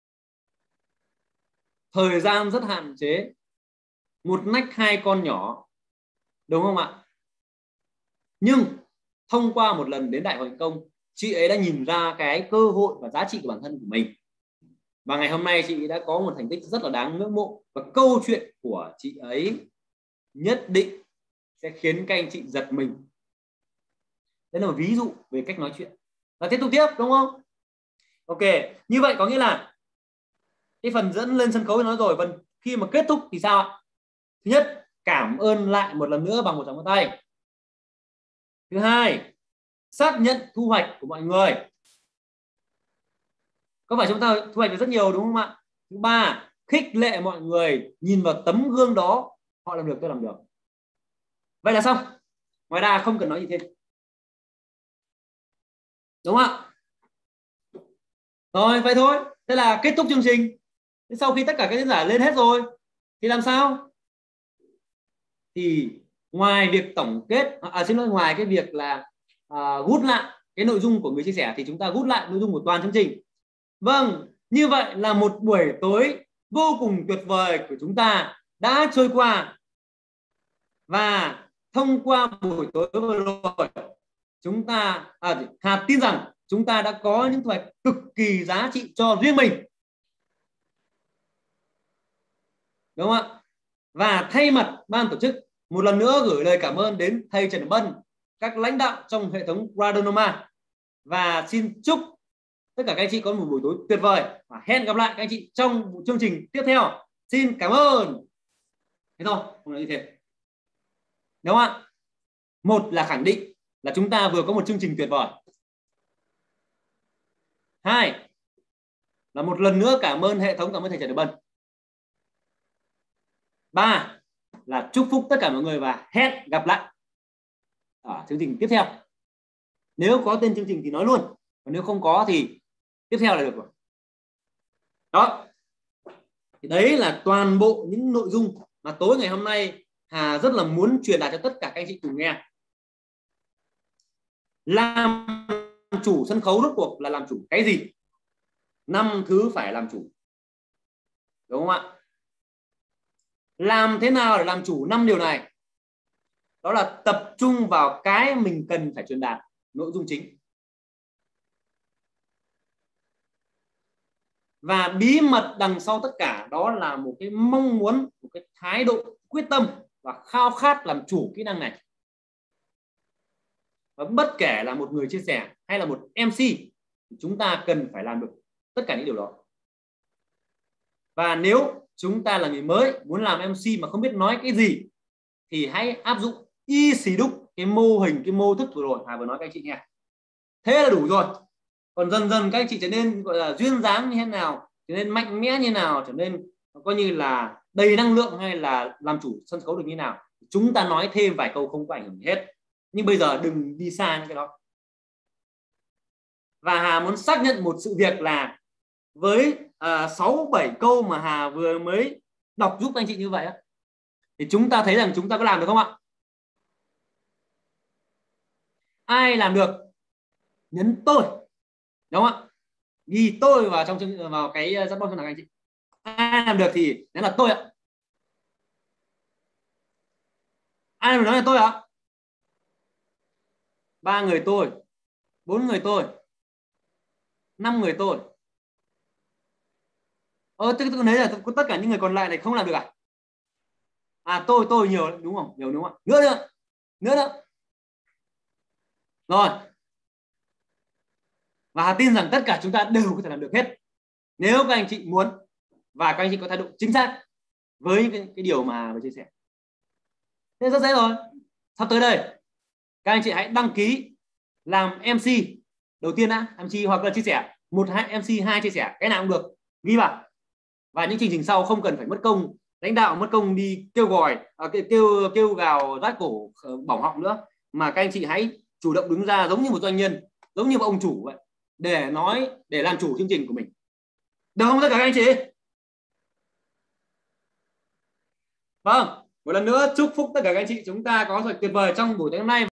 Thời gian rất hạn chế, một nách 2 con nhỏ, đúng không ạ? Nhưng thông qua một lần đến đại hội thành công, chị ấy đã nhìn ra cái cơ hội và giá trị của bản thân của mình. Và ngày hôm nay chị đã có một thành tích rất là đáng ngưỡng mộ, và câu chuyện của chị ấy nhất định sẽ khiến các anh chị giật mình. Đấy là một ví dụ về cách nói chuyện. Và tiếp tục tiếp, đúng không? Ok, như vậy có nghĩa là cái phần dẫn lên sân khấu nói rồi, phần khi mà kết thúc thì sao ạ? Thứ nhất, cảm ơn lại một lần nữa bằng một tràng tay. Thứ hai, xác nhận thu hoạch của mọi người. Có phải chúng ta thu hoạch được rất nhiều đúng không ạ? Thứ ba, khích lệ mọi người nhìn vào tấm gương đó, họ làm được tôi làm được. Vậy là xong. Ngoài ra không cần nói gì thêm, đúng không ạ? Rồi vậy thôi, thế là kết thúc chương trình. Thế sau khi tất cả các diễn giả lên hết rồi thì làm sao? Thì ngoài việc tổng kết, xin lỗi, ngoài cái việc là gút lại cái nội dung của người chia sẻ, thì chúng ta gút lại nội dung của toàn chương trình. Vâng, Như vậy là một buổi tối vô cùng tuyệt vời của chúng ta đã trôi qua. Và thông qua buổi tối vừa rồi, chúng ta Hà tin rằng chúng ta đã có những thu hoạch cực kỳ giá trị cho riêng mình, đúng không ạ? Và thay mặt ban tổ chức một lần nữa gửi lời cảm ơn đến thầy Trần Bân, các lãnh đạo trong hệ thống Radonoma, và xin chúc tất cả các anh chị có một buổi tối tuyệt vời và hẹn gặp lại các anh chị trong một chương trình tiếp theo. Xin cảm ơn. Thế thôi, không nói gì thêm, đúng không ạ? Một là khẳng định là chúng ta vừa có một chương trình tuyệt vời. Hai là một lần nữa cảm ơn hệ thống, cảm ơn thầy Trần Bân. Ba là chúc phúc tất cả mọi người và hẹn gặp lại ở chương trình tiếp theo. Nếu có tên chương trình thì nói luôn, còn nếu không có thì tiếp theo là được rồi. Đó, thì đấy là toàn bộ những nội dung mà tối ngày hôm nay Hà rất là muốn truyền đạt cho tất cả các anh chị cùng nghe. Làm chủ sân khấu rốt cuộc là làm chủ cái gì? 5 thứ phải làm chủ, đúng không ạ? Làm thế nào để làm chủ 5 điều này? Đó là tập trung vào cái mình cần phải truyền đạt, nội dung chính. Và bí mật đằng sau tất cả đó là một cái mong muốn, một cái thái độ quyết tâm và khao khát làm chủ kỹ năng này. Và bất kể là một người chia sẻ hay là một MC, chúng ta cần phải làm được tất cả những điều đó. Và nếu chúng ta là người mới muốn làm MC mà không biết nói cái gì thì hãy áp dụng y xì đúc cái mô hình, cái mô thức vừa rồi Hà vừa nói các anh chị nghe. Thế là đủ rồi. Còn dần dần các anh chị trở nên gọi là duyên dáng như thế nào, trở nên mạnh mẽ như nào, trở nên coi như là đầy năng lượng hay là làm chủ sân khấu được như nào, chúng ta nói thêm vài câu không có ảnh hưởng gì hết. Nhưng bây giờ đừng đi xa những cái đó. Và Hà muốn xác nhận một sự việc là với 6-7 câu mà Hà vừa mới đọc giúp anh chị như vậy thì chúng ta thấy rằng chúng ta có làm được không ạ? Ai làm được nhấn tôi, đúng không ạ? Ghi tôi vào trong vào cái chat box cho anh chị. Ai làm được thì nhấn là tôi ạ. Ai nói là tôi ạ? 3 người tôi, 4 người tôi, 5 người tôi. Tức nấy là tất cả những người còn lại này không làm được à? Tôi nhiều đúng không? Nhiều đúng không? Nữa. Rồi. Và Hà tin rằng tất cả chúng ta đều có thể làm được hết nếu các anh chị muốn và các anh chị có thái độ chính xác với những cái điều mà vừa chia sẻ. Thế rất dễ rồi. Sắp tới đây các anh chị hãy đăng ký làm MC đầu tiên đã, MC hoặc là chia sẻ 1-2 MC, 2 chia sẻ cái nào cũng được, ghi vào. Và những chương trình sau không cần phải mất công, lãnh đạo mất công đi kêu gọi, kêu gào rát cổ bỏng họng nữa, mà các anh chị hãy chủ động đứng ra giống như một doanh nhân, giống như một ông chủ vậy, để nói, để làm chủ chương trình của mình. Được không tất cả các anh chị? Vâng, một lần nữa chúc phúc tất cả các anh chị chúng ta có thật tuyệt vời trong buổi tối hôm nay.